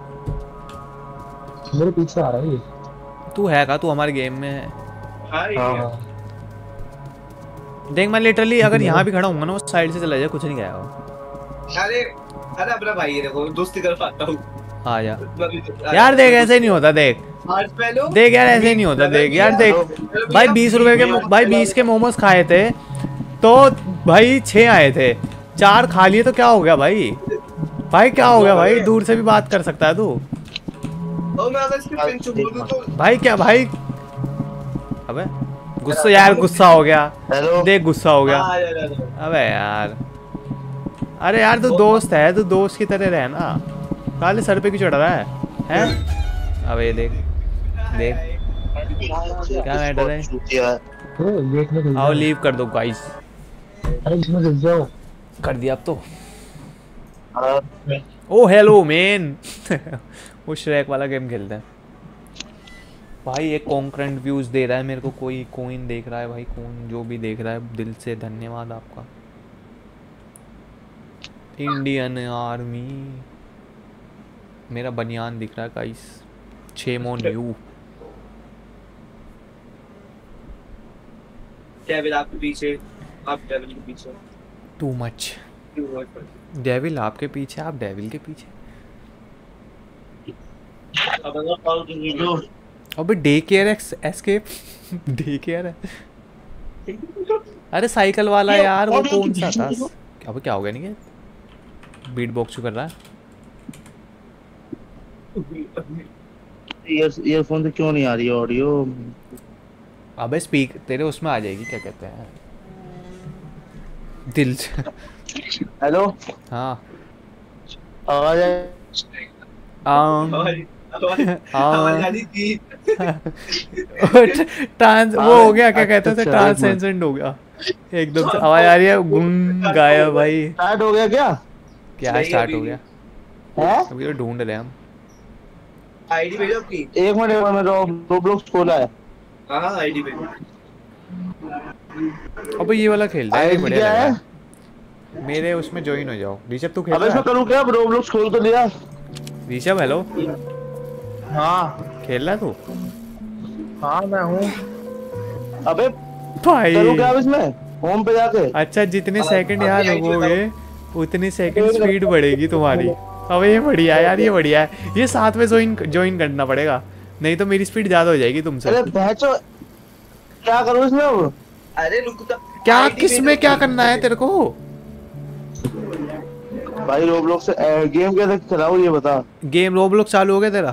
Speaker 3: मेरे पीछे आ रहा है ये।
Speaker 1: तू है का? तू हमारे गेम में है।
Speaker 5: हाँ, ये
Speaker 3: हाँ
Speaker 5: क्या?
Speaker 3: हाँ।
Speaker 1: देख मैं लिटरली अगर यहाँ भी खड़ा हूँ ना, उस साइड से चला जाए, कुछ नहीं गया वो।
Speaker 5: अरे अरे अपना भाई है, देखो दोस्ती कर पाता हूँ।
Speaker 1: आ जा यार। देख ऐसे नहीं होता। देख
Speaker 5: मार्शमैलो
Speaker 1: देख यार ऐसे नहीं होता। देख यार देख भाई, बीस रुपए के भाई बीस के मोमोज खाए थे तो भाई छः आए थे, चार खा लिए तो क्या हो गया भाई? भाई क्या हो गया भाई? दूर से भी बात कर सकता है तू
Speaker 5: और मैं अगर इसके पिन चुप बोल दूं तो
Speaker 1: भाई। क्या भाई? अबे गुस्सा यार, गुस्सा हो गया। देख गुस्सा हो गया।
Speaker 5: हाँ, जा, जा, जा।
Speaker 1: अबे यार, अरे यार तू दोस्त है, तू दोस्त की तरह रह ना। काले सर पे क्यों चढ़ रहा है हैं? अबे ये देख देख क्या मैटर है।
Speaker 6: चूतिया है।
Speaker 3: ओ गेट में घुस
Speaker 1: आओ
Speaker 3: जाओ।
Speaker 1: लीव कर दो गाइस।
Speaker 3: अरे इसमें घुस जाओ।
Speaker 1: कर दिया अब तो।
Speaker 6: हाँ,
Speaker 1: ओ हेलो मैन। वो श्रेक वाला गेम खेलते हैं भाई। एक कॉन्करेंट व्यूज दे रहा है मेरे को, कोई कोइन देख रहा है भाई, कौन जो भी देख रहा है दिल से धन्यवाद आपका। इंडियन आर्मी मेरा बनियान दिख रहा है guys. Shame on you.
Speaker 5: Devil आपके पीछे, आप डेविल के पीछे।
Speaker 1: Too much. डेविल आपके पीछे, आप डेविल के पीछे।
Speaker 5: अब अगर कॉल कीजिए
Speaker 1: अबे day care escape. Day care है। अरे साइकिल वाला यार, वो कौन सा था? अबे क्या हो गया? नहीं बीट बॉक्स कर रहा है।
Speaker 6: ईयर ईयरफोन से क्यों नहीं आ रही है ऑडियो?
Speaker 1: अबे स्पीक तेरे उसमें आ जाएगी, क्या कहते हैं, दिल से।
Speaker 6: हेलो,
Speaker 1: हाँ
Speaker 6: आवाज है?
Speaker 1: आम
Speaker 5: हमारी
Speaker 1: हाँ।
Speaker 5: हमारी गाड़ी थी।
Speaker 1: ट्रांस वो हो गया, क्या कहते थे, ट्रांससेंडेंट हो गया एकदम से। आवाज आ रही है, गुम गायब भाई।
Speaker 6: स्टार्ट हो गया क्या?
Speaker 1: क्या
Speaker 5: नहीं,
Speaker 1: स्टार्ट
Speaker 5: अभी
Speaker 1: हो गया?
Speaker 6: है?
Speaker 1: अभी तो ढूंढ रहे हैं हम।
Speaker 5: आईडी भेजो आपकी।
Speaker 6: एक मिनट, एक मिनट, रोब्लॉक्स खोला है।
Speaker 5: हाँ हाँ आईडी भेजो।
Speaker 1: अबे ये वाला खेलते हैं, ये
Speaker 6: आईडी
Speaker 1: बढ़िया
Speaker 6: क्या
Speaker 1: लग रहा
Speaker 6: है?
Speaker 1: है। मेरे उसमें ज्वाइन हो जाओ। ऋषभ तू खेल
Speaker 6: अब
Speaker 1: रहा
Speaker 6: इसमें
Speaker 1: है?
Speaker 6: करूँ क्या? रोब्लॉक्स खोल तो लिया।
Speaker 1: ऋषभ हेलो,
Speaker 6: हाँ
Speaker 1: खेल रहा है तू?
Speaker 6: हाँ मैं हूँ। अबे
Speaker 1: भाई
Speaker 6: करूँ क्या अब इसमें? होम पे जाके?
Speaker 1: अच्छा, जितने सेकंड यहाँ लगोगे उतनी सेकंड स्पीड बढ़ेगी तुम्हारी। अब ये बढ़िया है यार, ये बढ़िया है। ये साथ में ज्वाइन ज्वाइन करना पड़ेगा, नहीं तो मेरी स्पीड ज्यादा हो जाएगी तुमसे।
Speaker 6: अरे भैंचो, क्या करूँ इसमें अब?
Speaker 5: अरे रुक तो।
Speaker 1: क्या
Speaker 5: आईडी
Speaker 1: किस में
Speaker 5: भेजो।
Speaker 1: क्या करना है तेरे को?
Speaker 6: भाई रोब्लॉक्स से गेम कैसे चलाऊँ ये बता।
Speaker 1: गेम रोब्लॉक्स चालू हो गया तेरा?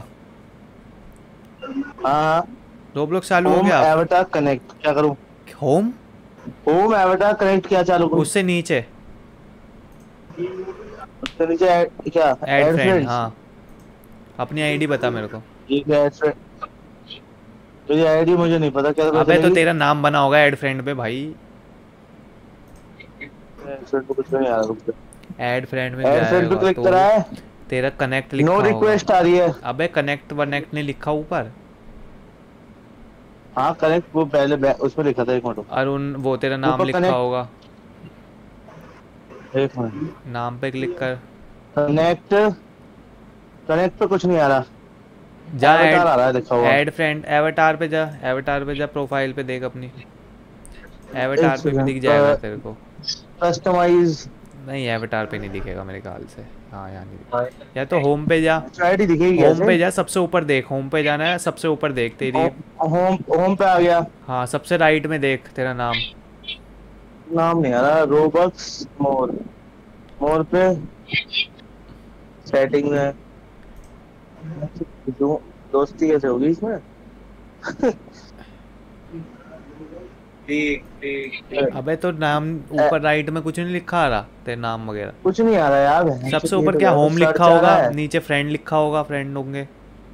Speaker 6: हाँ,
Speaker 1: रोब्लॉक्स चालू हो
Speaker 6: होम
Speaker 1: गया?
Speaker 6: एवेटार कनेक्ट क्या करूँ?
Speaker 1: होम
Speaker 6: होम एवेटार कनेक्ट क्या चालू करूँ?
Speaker 1: उससे नीचे
Speaker 6: उससे नीचे add- क्या
Speaker 1: ऐड फ्रेंड।
Speaker 6: friends?
Speaker 1: हाँ अपनी आईडी बता मेरे को।
Speaker 6: ठीक है, ऐड फ्रेंड। तो ये आईडी मुझे नहीं पता क्या
Speaker 1: अबे तो तेरा नाम बना होगा ऐड फ्रेंड पे भाई।
Speaker 6: ऐड फ्रेंड पे कुछ नहीं आ रहा, रुक जा।
Speaker 1: ऐड फ्रेंड में
Speaker 6: ऐड फ्रेंड पे
Speaker 1: जाएगा
Speaker 6: क्लिक
Speaker 1: तो
Speaker 6: करा है,
Speaker 1: तेरा कनेक्ट लिखा
Speaker 6: नो
Speaker 1: होगा।
Speaker 6: रिक्वेस्ट आ रही है।
Speaker 1: अबे कनेक्ट वनेक्ट नहीं लिखा ऊपर?
Speaker 6: हाँ कनेक्ट वो पहले बै- उसमें लिखा था, एक मिनट
Speaker 1: अरुण, वो तेरा नाम
Speaker 6: ऊपर
Speaker 1: लिखा
Speaker 6: connect-
Speaker 1: होगा,
Speaker 6: एक मिनट।
Speaker 1: नाम पे क्लिक कर।
Speaker 6: कनेक्ट कनेक्ट पे कुछ नहीं आ रहा,
Speaker 1: जा
Speaker 6: एवटार आ रहा है लिखा हुआ।
Speaker 1: ऐड फ्रेंड एवटार पे जा, एवटार पे जा, प्रोफाइल पे देख अपनी। एवटार पे भी दिख जाएगा तेरे को।
Speaker 6: कस्टमाइज
Speaker 1: नहीं एवटार पे नहीं दिखेगा मेरे ख्याल से। हाँ यहाँ नहीं दिखेगा। या तो होम पे जा,
Speaker 6: आईडी दिखेगी
Speaker 1: होम पे
Speaker 6: कैसे?
Speaker 1: जा, सबसे ऊपर देख, होम पे जाना है, सबसे ऊपर देख तेरी।
Speaker 6: होम होम पे आ गया,
Speaker 1: हाँ सबसे राइट में देख तेरा नाम।
Speaker 6: नाम नहीं आ रहा। रोबक्स मोर, मोर पे सेटिंग में दो, दोस्ती कैसे होगी इसमें?
Speaker 5: ठीक ठीक ठीक।
Speaker 1: अबे तो नाम ऊपर राइट में कुछ नहीं लिखा आ रहा तेरा नाम वगैरह?
Speaker 6: कुछ नहीं आ रहा यार।
Speaker 1: सबसे ऊपर क्या होम लिखा होगा, नीचे फ्रेंड लिखा होगा, फ्रेंड होंगे।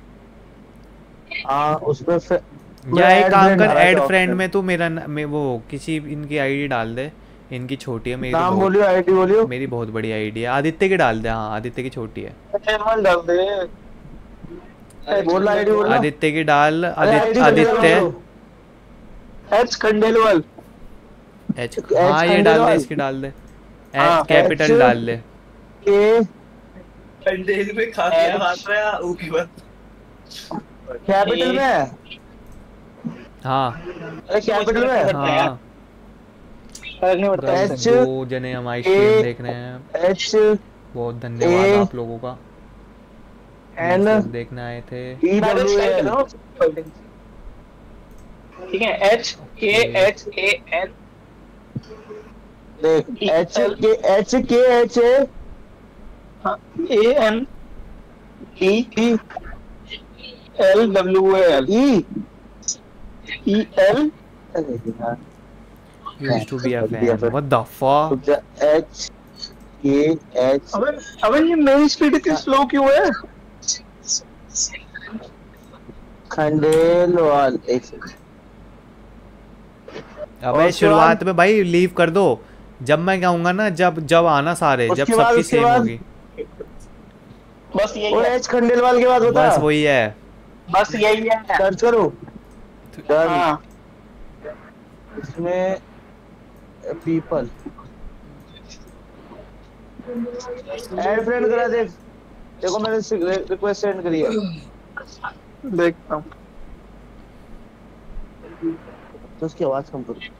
Speaker 6: हाँ उसमें फिर
Speaker 1: या एक काम कर, ऐड फ्रेंड में तू मेरा न- में वो किसी इनकी आईडी डाल दे। इनकी छोटी है, मेरी
Speaker 6: नाम
Speaker 1: बहुत,
Speaker 6: बोलियो, आईडी बोलियो।
Speaker 1: मेरी बहुत बड़ी आईडी है। आदित्य की डाल दे। हाँ आदित्य की छोटी है।
Speaker 6: एमएल डाल दे। बोल आईडी बोल।
Speaker 1: आदित्य की डाल।
Speaker 6: अरे
Speaker 1: आदित्य
Speaker 6: आईडी तो
Speaker 1: Aditya
Speaker 6: H Khandelwal.
Speaker 1: H
Speaker 6: H
Speaker 1: हाँ ये डाल दे,
Speaker 6: खंडेलवाल।
Speaker 1: इसकी डाल दे।
Speaker 6: हाँ,
Speaker 1: एच कैपिटल
Speaker 6: एच
Speaker 1: डाल दे।
Speaker 6: के
Speaker 5: कंडेल में खा गया हाथ रहा ऊपर बस।
Speaker 6: कैपिटल में है?
Speaker 1: हाँ
Speaker 6: अरे कैपिटल में है?
Speaker 1: हाँ
Speaker 6: फर्क नहीं पड़ता।
Speaker 1: गाइस,
Speaker 6: एच
Speaker 1: दो जने हमारी स्ट्रीम देख रहे हैं,
Speaker 6: एच
Speaker 1: बहुत धन्यवाद
Speaker 6: ए,
Speaker 1: आप लोगों का।
Speaker 6: एन
Speaker 1: ये सब देखने आए थे।
Speaker 6: E W L.
Speaker 4: ठीक है, H K H A N
Speaker 6: देख, H K H K H A
Speaker 4: A N
Speaker 6: E E
Speaker 4: L W L
Speaker 6: E
Speaker 4: E L.
Speaker 1: Used to be a fan. What the fuck?
Speaker 6: H K H
Speaker 4: अबे अबे ये मेरी speed इतनी slow क्यों है?
Speaker 6: खंडेलवाल एक second.
Speaker 1: अबे
Speaker 6: और
Speaker 1: शुरुआत में भाई लीव कर दो, जब मैं कहूंगा ना जब जब आना सारे, जब
Speaker 6: उसके बाद-
Speaker 1: सबकी
Speaker 6: उसके
Speaker 1: सेम
Speaker 6: बाद-
Speaker 1: होगी।
Speaker 4: बस यही
Speaker 6: और
Speaker 4: है,
Speaker 6: एच खंडेलवाल के बाद बता।
Speaker 1: बस वही है।
Speaker 4: बस यही है।
Speaker 6: सर्च करो। डन।
Speaker 4: हाँ
Speaker 6: इसमें पीपल ऐड फ्रेंड करा देख। देखो मैंने रिक्वेस्ट सेंड करी है।
Speaker 4: देखता हूँ।
Speaker 6: तो उसकी आवाज कम करो।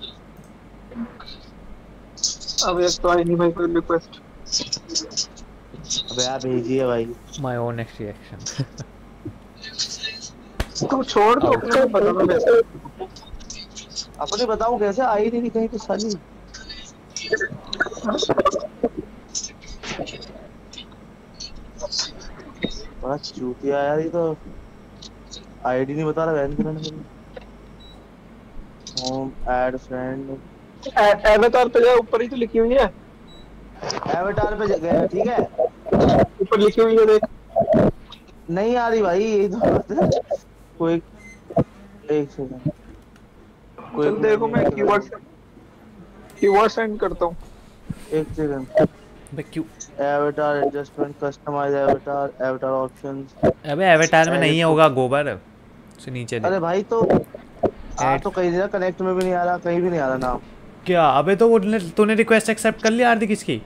Speaker 4: अब ये तो आई नहीं भाई कोई रिक्वेस्ट।
Speaker 6: अबे यार भेजिए भाई।
Speaker 1: My own next reaction.
Speaker 4: तू छोड़ दो, अपने बता दो कैसे।
Speaker 6: अपने बताऊं कैसे आई नहीं कहीं तो साली। बड़ा चूतिया यार ये तो। आईडी नहीं बता रहा वैन करने। होम ऐड फ्रेंड
Speaker 4: एवेटार पे जा, ऊपर ही तो लिखी हुई है।
Speaker 6: एवेटार पे गया ठीक है।
Speaker 4: ऊपर लिखी हुई है देख।
Speaker 6: नहीं आ रही भाई यही तो बात है। कोई एक सेकंड
Speaker 4: चल देखो मैं कीवर्ड कीवर्ड सेंड करता हूँ।
Speaker 6: एक सेकंड।
Speaker 1: अबे क्यों?
Speaker 6: Avatar adjustment customise avatar avatar options.
Speaker 1: अबे एवेटार में नहीं होगा गोबर से नीचे दे।
Speaker 6: अरे भाई तो आ तो कहीं नहीं कनेक्ट में भी नहीं आ रहा, कहीं भी नहीं आ रहा नाम।
Speaker 1: क्या? अबे तो वो तूने रिक्वेस्ट एक्सेप्ट कर लिया आरती किसकी?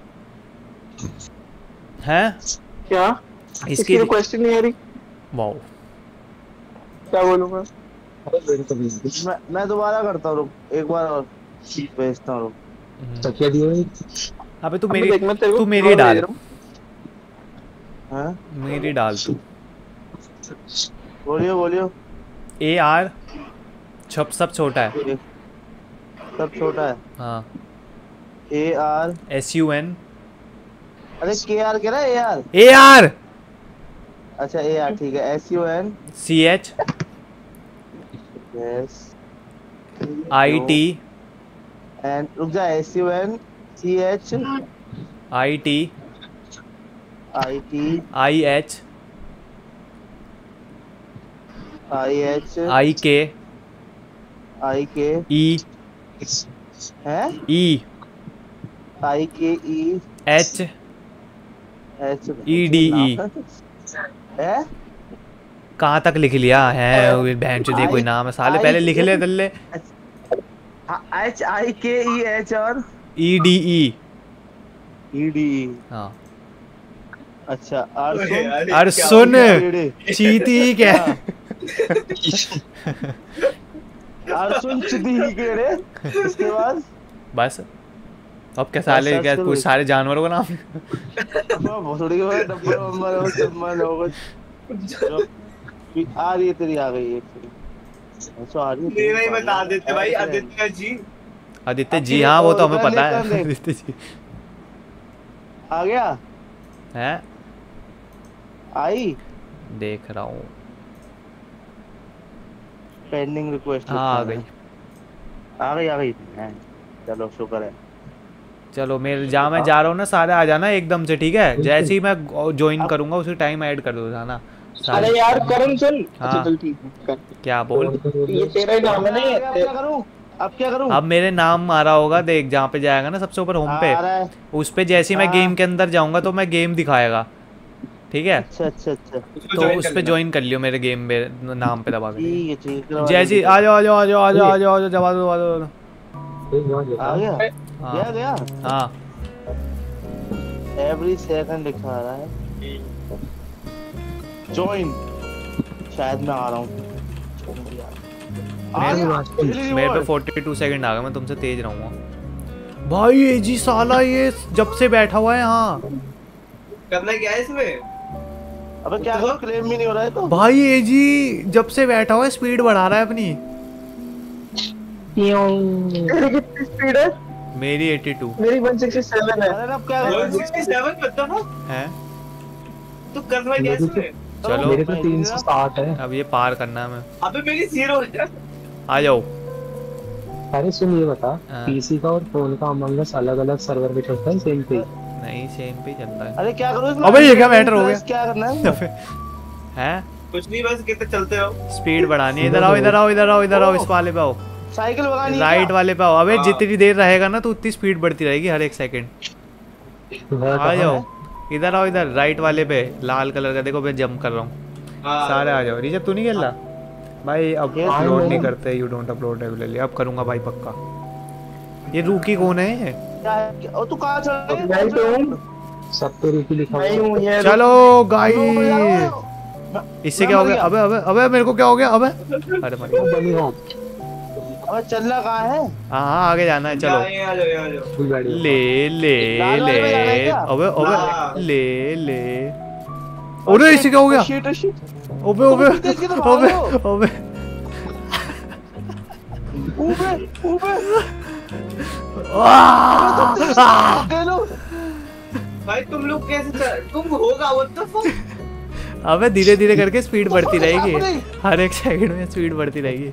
Speaker 1: हैं?
Speaker 4: क्या
Speaker 1: इसकी
Speaker 4: इसकी रिक्वेस्ट नहीं आ रही?
Speaker 1: वाओ।
Speaker 4: क्या बोलूँगा?
Speaker 6: मैं मैं दोबारा करता हूँ, रुक एक बार और भेजता हूँ।
Speaker 3: तो क्या दिया भाई?
Speaker 1: अबे तू
Speaker 4: अब
Speaker 1: मेरी
Speaker 4: देख मैं तेरे को
Speaker 1: तू मेरी
Speaker 4: दोबारा
Speaker 1: डाल
Speaker 4: भेज रहा हूँ।
Speaker 6: हैं
Speaker 1: मेरी डाल तू।
Speaker 6: बोलियो बोलियो।
Speaker 1: ए आर छप सब छोटा है।
Speaker 6: एक- सब छोटा है।
Speaker 1: हाँ।
Speaker 6: A R
Speaker 1: S U N
Speaker 6: अरे के आर कह रहा है ए आर।
Speaker 1: ए आर
Speaker 6: अच्छा ए आर ठीक है। S U N
Speaker 1: C H
Speaker 6: yes
Speaker 1: I T
Speaker 6: and रुक जा। S U N C H
Speaker 1: I T
Speaker 6: I T
Speaker 1: I H
Speaker 6: I H
Speaker 1: I K
Speaker 6: I K
Speaker 1: E
Speaker 6: है
Speaker 1: E
Speaker 6: I K E
Speaker 1: H
Speaker 6: H
Speaker 1: E D E.
Speaker 6: है
Speaker 1: कहाँ तक लिख लिया है? बहन चोदी कोई नाम है साले, पहले लिख ले दल्ले।
Speaker 6: H I K E H और
Speaker 1: ई डी ई।
Speaker 6: ई डी ई।
Speaker 1: हाँ।
Speaker 6: अच्छा अर्सुन
Speaker 1: अर्सुन
Speaker 6: कीड़े।
Speaker 1: चीती क्या?
Speaker 6: अर्सुन चिदी केड़े। इसके बाद
Speaker 1: बस अब क्या साले
Speaker 6: सर्च
Speaker 1: क्या
Speaker 6: करो।
Speaker 1: कुछ सारे जानवरों का नाम?
Speaker 6: भोसड़ी के डब्बा नंबर हो सम्मान होगा। आ रही है तेरी आ गई एक सेकंड। अच्छा आ रही है
Speaker 5: मेरा ही बता देते भाई, आदित्य जी।
Speaker 1: आदित्य जी हाँ वो तो हमें पता है।
Speaker 6: देख, देख।
Speaker 1: आदित्य जी
Speaker 6: आ गया
Speaker 1: है।
Speaker 6: आई
Speaker 1: देख रहा हूँ।
Speaker 6: Pending request.
Speaker 1: हाँ आ गई।
Speaker 6: आ गई आ गई हैं। चलो शुक्र है।
Speaker 1: चलो मेरे जहाँ मैं जा रहा हूँ ना सारे आ जाना एकदम से, ठीक है? जैसे ही मैं ज्वाइन करूंगा उसी टाइम ऐड कर दो जाना सारे।
Speaker 4: अरे यार करण सुन।
Speaker 1: हाँ।
Speaker 4: अच्छा चल ठीक है कर।
Speaker 1: क्या बोल?
Speaker 4: ये तेरा ही नाम है ना ये?
Speaker 6: अब क्या करूं अब क्या करूं?
Speaker 1: अब मेरे नाम आ रहा होगा देख, जहाँ पे जाएगा ना सबसे ऊपर होम पे,
Speaker 6: आ रहा है।
Speaker 1: उस पे जैसे ही मैं
Speaker 6: हाँ।
Speaker 1: गेम के अंदर जाऊंगा तो मैं गेम दिखाएगा, ठीक है?
Speaker 6: अच्छा अच्छा अच्छा
Speaker 1: तो उस पे ज्वाइन कर लियो मेरे गेम में नाम पे दबा के।
Speaker 6: ठीक है ठीक है।
Speaker 1: जैसे ही आ जाओ आ जाओ आ जाओ आ जाओ आ जाओ आ जाओ जवा दो आ जाओ।
Speaker 6: आ गया
Speaker 1: हाँ
Speaker 6: गया गया।
Speaker 1: हाँ
Speaker 6: एवरी सेकंड दिखा रहा है। जॉइन शायद मैं आ रहा हूँ। आ गया। Daily
Speaker 1: मेरे पे
Speaker 6: reward।
Speaker 1: बयालीस सेकंड आ गए, मैं तुमसे तेज रहूंगा भाई। ये जी साला ये जब से बैठा हुआ है यहाँ।
Speaker 5: करना क्या है इसमें?
Speaker 6: अबे क्या करो क्लेम भी नहीं हो रहा है तो।
Speaker 1: भाई ये जी जब से बैठा हुआ है स्पीड बढ़ा रहा है अपनी।
Speaker 4: तेरी कितनी स्पीड है?
Speaker 1: मेरी बयासी
Speaker 4: मेरी वन सिक्सटी सेवन है।
Speaker 6: अरे अब क्या
Speaker 5: वन सिक्सटी सेवन मतलब
Speaker 1: है।
Speaker 5: तो करना क्या है इसमें?
Speaker 1: चलो
Speaker 3: मेरे पे तीन सौ साठ है।
Speaker 1: अब ये पार करना है हमें।
Speaker 5: अबे मेरी जीरो है।
Speaker 1: आ जाओ।
Speaker 3: अरे सुन ये बता,
Speaker 1: हाँ।
Speaker 3: पीसी का और फोन का अमंग अस अलग अलग सर्वर पे चलता है सेम पे?
Speaker 1: नहीं सेम पे चलता है।
Speaker 6: अरे क्या करूँ इसमें?
Speaker 1: अबे ये क्या मैटर हो गया?
Speaker 6: क्या करना है?
Speaker 1: हैं
Speaker 5: कुछ नहीं, बस कितने चलते रहो।
Speaker 1: स्पीड बढ़ानी है। इधर आओ इधर आओ इधर आओ इधर आओ, इस वाले पे आओ,
Speaker 6: साइकिल भगानी है
Speaker 1: राइट
Speaker 6: क्या?
Speaker 1: वाले पे आओ। अबे
Speaker 5: हाँ।
Speaker 1: जितनी देर रहेगा ना तो उतनी स्पीड बढ़ती रहेगी हर एक सेकंड। आ जाओ इधर आओ, इधर राइट वाले पे लाल कलर का देखो, मैं जंप कर रहा हूँ।
Speaker 5: हाँ,
Speaker 1: सारे आ जाओ। ऋषभ तू नहीं खेल रहा भाई? अब
Speaker 6: Yes,
Speaker 1: अपलोड
Speaker 6: I
Speaker 1: नहीं
Speaker 6: know.
Speaker 1: करते, यू डोंट अपलोड रेगुलरली। अब करूंगा भाई पक्का। ये रूकी कौन है?
Speaker 6: क्या है? ओ तू कहाँ चल रहा है?
Speaker 4: मैं तो हूँ,
Speaker 3: सब पे रुकी लिखा
Speaker 4: मैं
Speaker 3: हुआ
Speaker 4: हूँ ये।
Speaker 1: चलो गाइस, इससे क्या हो गया? अबे अबे अबे मेरे को क्या हो गया? अबे अरे मर गया।
Speaker 3: बनी हो
Speaker 6: अबे चलना कहाँ है?
Speaker 1: हाँ हाँ आगे जाना है, चलो।
Speaker 5: यहाँ, यहाँ आ जाओ, यहाँ आ जाओ।
Speaker 3: फुल गाड़ी
Speaker 1: ले ले
Speaker 6: लाल वाले में जाना है
Speaker 1: ले
Speaker 6: क्या?
Speaker 1: अबे
Speaker 5: हाँ।
Speaker 1: अबे ले ले। अरे इससे क्या हो गया?
Speaker 6: शिट शिट
Speaker 1: अबे अबे
Speaker 6: तेज की तो
Speaker 1: अबे
Speaker 6: भागो।
Speaker 1: अबे
Speaker 6: ऊबे ऊबे
Speaker 1: आह!
Speaker 6: गेलो
Speaker 5: भाई तुम लोग कैसे चल... तुम होगा वो तो
Speaker 1: अबे धीरे धीरे करके स्पीड बढ़ती रहेगी, हर एक सेकंड में स्पीड बढ़ती रहेगी।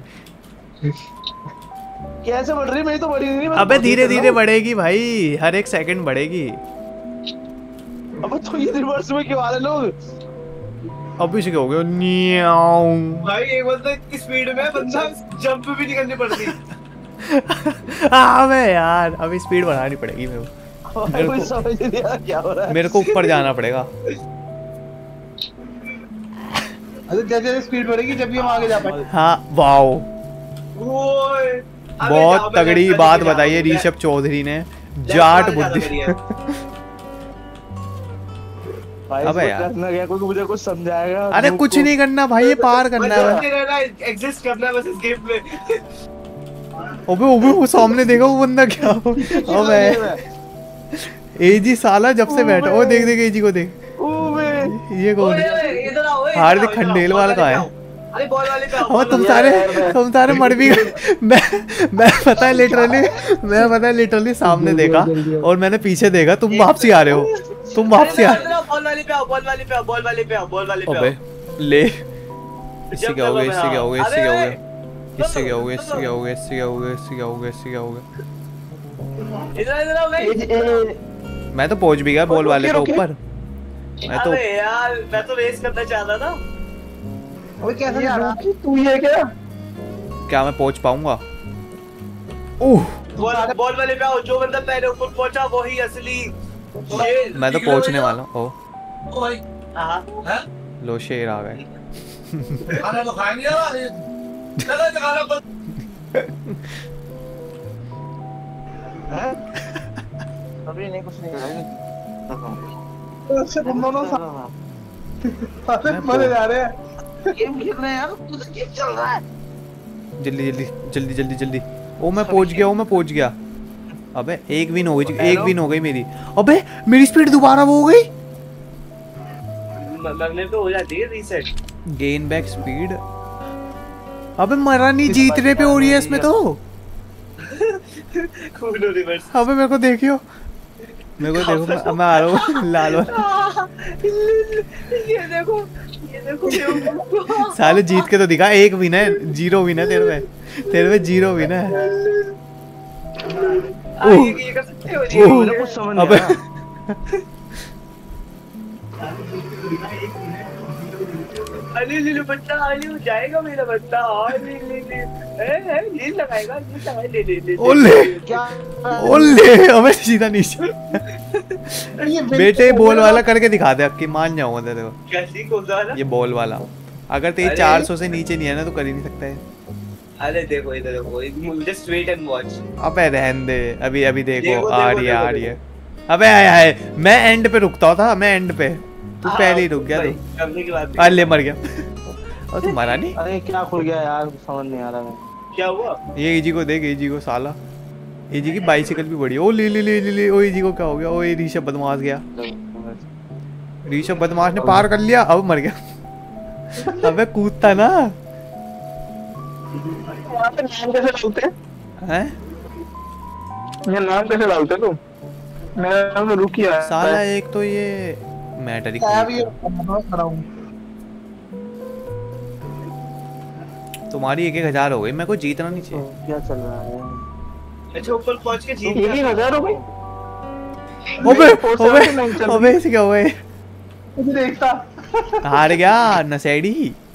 Speaker 6: कैसे बढ़ रही है? मेरी तो बढ़ी नहीं। मैं
Speaker 1: अबे
Speaker 6: तो
Speaker 1: धीरे
Speaker 6: बढ़ी
Speaker 1: धीरे
Speaker 6: चल
Speaker 1: बढ़ेगी भाई, हर एक सेकंड बढ़ेगी।
Speaker 6: रहा हूँ। अबे तो ये रिवर्स में क्यों आ रहे लोग?
Speaker 1: अब इसे क्या हो गया? न्याऊ।
Speaker 5: भाई एक बंदा की स्पीड में बंदा जंप भी नहीं करनी पड़ती।
Speaker 1: अबे यार अभी स्पीड बढ़ानी पड़ेगी मेरे को। मेरे
Speaker 6: कोई
Speaker 1: को
Speaker 6: समझ नहीं आ रहा क्या हो रहा है।
Speaker 1: मेरे को ऊपर जाना पड़ेगा।
Speaker 2: अरे जैसे जैसे स्पीड बढ़ेगी जब भी हम आगे जा पाए।
Speaker 1: हाँ वाओ,
Speaker 5: ओए, अबे
Speaker 1: बहुत
Speaker 5: जाओ, मैं
Speaker 1: तगड़ी
Speaker 5: जंप
Speaker 1: बात
Speaker 5: करके
Speaker 1: बताई है
Speaker 5: जाऊँ,
Speaker 1: ऋषभ चौधरी ने।
Speaker 5: मैं-
Speaker 1: जाट
Speaker 5: मैं ज्यादा
Speaker 1: बुद्धि।
Speaker 5: बढ़िया।
Speaker 6: भाई
Speaker 1: अबे
Speaker 6: इसको
Speaker 1: यार।
Speaker 6: करना क्या? कोई मुझे कुछ समझाएगा?
Speaker 1: अरे
Speaker 6: लोग
Speaker 1: कुछ
Speaker 6: को-
Speaker 1: नहीं करना भाई, ये पार
Speaker 5: बस
Speaker 1: करना है।
Speaker 5: चलते रहना है, एग्जिस्ट करना है बस इस गेम में।
Speaker 1: अबे अबे वो सामने देखो वो बंदा क्या हो। अबे एजी साला जब से बैठा, ओ देख देख एजी को देख।
Speaker 6: ऊबे
Speaker 1: ये कौन
Speaker 5: ओए,
Speaker 1: है?
Speaker 5: ओए, इधर आओ, ओए, इधर
Speaker 1: हार्दिक
Speaker 5: आओ, इधर आओ,
Speaker 1: खंडेल
Speaker 5: बॉल
Speaker 1: वाला
Speaker 5: वाले
Speaker 1: कहाँ
Speaker 5: पे
Speaker 1: है?
Speaker 5: आओ। अरे बॉल वाले पे आओ,
Speaker 1: और
Speaker 5: बॉल
Speaker 1: तुम
Speaker 5: वाले पे
Speaker 1: सारे तुम सारे मर भी गए। मैं मैं पता है लिटरली मैं पता है लिटरली सामने देखा और मैंने पीछे देखा, तुम वापसी आ रहे हो, तुम
Speaker 5: आओ।
Speaker 1: वापसी आ
Speaker 5: अरे, इधर आओ, बॉल वाले पे आओ, बॉल वाले पे आओ, बॉल वाले पे आओ, बॉल वाले पे
Speaker 1: अबे
Speaker 5: आओ।
Speaker 1: ले, इससे क्या हो गया? इससे क्या हो गया? इससे क्या हो गया? इससे क्या हो गया? इससे क्या हो गया? इससे क्या हो गया? इससे क्या हो गया? इससे क्या हो गया?
Speaker 5: इधर इधर आओ
Speaker 6: ए-
Speaker 5: गाइस।
Speaker 6: ए-
Speaker 1: मैं तो पहुंच भी गया बॉल वाले पे ऊपर। मैं तो
Speaker 5: अबे यार मैं तो रेस करना चाहता था।
Speaker 2: अबे कैसे जा रहा?
Speaker 4: तू ये क्या?
Speaker 1: क्या मैं पहुंच पाऊंगा? ओह
Speaker 5: बॉल बॉल वाले पे आओ, जो बंदा पहले ऊपर पहुंचा वही असली शेर।
Speaker 1: मैं तो पहुंचने वाला हूँ। ओ
Speaker 5: ओए, हाँ।
Speaker 1: लो शेर आ गए।
Speaker 7: खाना तो खाया नहीं जा रहा है। चलो खाना बंद।
Speaker 6: अभी नहीं, कुछ नहीं
Speaker 2: अच्छा तुम दोनों साथ अरे मरे जा रहे हैं।
Speaker 6: गेम खेल रहे हैं यार। तुझे गेम चल रहा है।
Speaker 1: जल्दी जल्दी जल्दी जल्दी जल्दी। ओ मैं पहुंच गया, ओ मैं पहुंच गया। अबे एक विन हो गई, एक विन हो गई मेरी। अबे मेरी स्पीड दोबारा वो हो गई।
Speaker 5: मरने पे हो जाती है रीसेट।
Speaker 1: Gain back speed. अबे मरा नहीं, जीतने पे हो रही है इसमें तो।
Speaker 5: कूदो रिवर्स।
Speaker 1: अबे मेरे को देखियो, मेरे को देखो, मैं, मैं आ रहा हूँ लाल वाला।
Speaker 5: ये देखो, ये देखो, ये देखो।
Speaker 1: साले जीत के तो दिखा। एक विन है, जीरो विन है तेरे में, तेरे में जीरो विन है।
Speaker 5: आ, ये ये कर सकते हो जी।
Speaker 1: ओह।
Speaker 6: मुझे कुछ समझ नहीं
Speaker 1: अबे
Speaker 6: आ रहा।
Speaker 5: अली लीलू बच्चा, अली हो जाएगा मेरा बच्चा। अली ली ली ए ए लील लगाएगा, लील लगाएगा, ले ले ले।
Speaker 1: ओले
Speaker 6: क्या?
Speaker 1: ओले अबे सीधा नीचे। बेटे बॉल वाला करके दिखा दे, कि मान जाऊंगा तेरे को।
Speaker 5: कैसी कौन सा वाला?
Speaker 1: ये बॉल वाला अगर तेरी
Speaker 5: अरे।
Speaker 1: चार सौ से नीचे नहीं है ना तो कर ही नहीं सकता है।
Speaker 5: अरे देखो इधर देखो, जस्ट वेट एंड वॉच।
Speaker 1: अबे रहने दे, अभी अभी देखो,
Speaker 5: देखो,
Speaker 1: आ
Speaker 5: देखो,
Speaker 1: रही है आ
Speaker 5: देखो,
Speaker 1: रही है। अबे आया है, मैं एंड पे रुकता था, मैं एंड पे, तू पहले ही रुक गया तू।
Speaker 5: करने की बात
Speaker 1: अरे मर गया। और तू मरा नहीं।
Speaker 6: अरे क्या खुल गया यार? समझ नहीं आ रहा मैं।
Speaker 5: क्या हुआ?
Speaker 1: ये इजी को देख, इजी को साला, इजी की बाइसिकल भी बड़ी। ओ ले ले ले ले ले, ओ इजी को क्या हो गया? ओ ये ऋषभ बदमाश गया, ऋषभ बदमाश ने पार कर लिया, अब मर गया। अबे कूदता ना
Speaker 4: यहाँ पे नाम कैसे डालते हैं?
Speaker 1: हैं?
Speaker 4: ये नाम कैसे डालते तू? मेरा नाम तो रुकी है।
Speaker 1: साला एक तो ये मैटर ही
Speaker 2: मैं भी
Speaker 1: creep
Speaker 2: खड़ा हूँ।
Speaker 1: है। तुम्हारी एक एक हजार हो गई, मेरे को जीतना नहीं चाहिए।
Speaker 6: क्या चल रहा है?
Speaker 5: अच्छा ऊपर पहुंच के जीत
Speaker 4: ये भी
Speaker 5: गया।
Speaker 4: हजार हो गई।
Speaker 1: ओबे
Speaker 4: फोर सेवेंटी नाइन
Speaker 1: ओबे
Speaker 4: चल
Speaker 1: ओबे इसे क्या हुआ है?
Speaker 2: मुझे देखता
Speaker 1: हार गया नशेड़ी।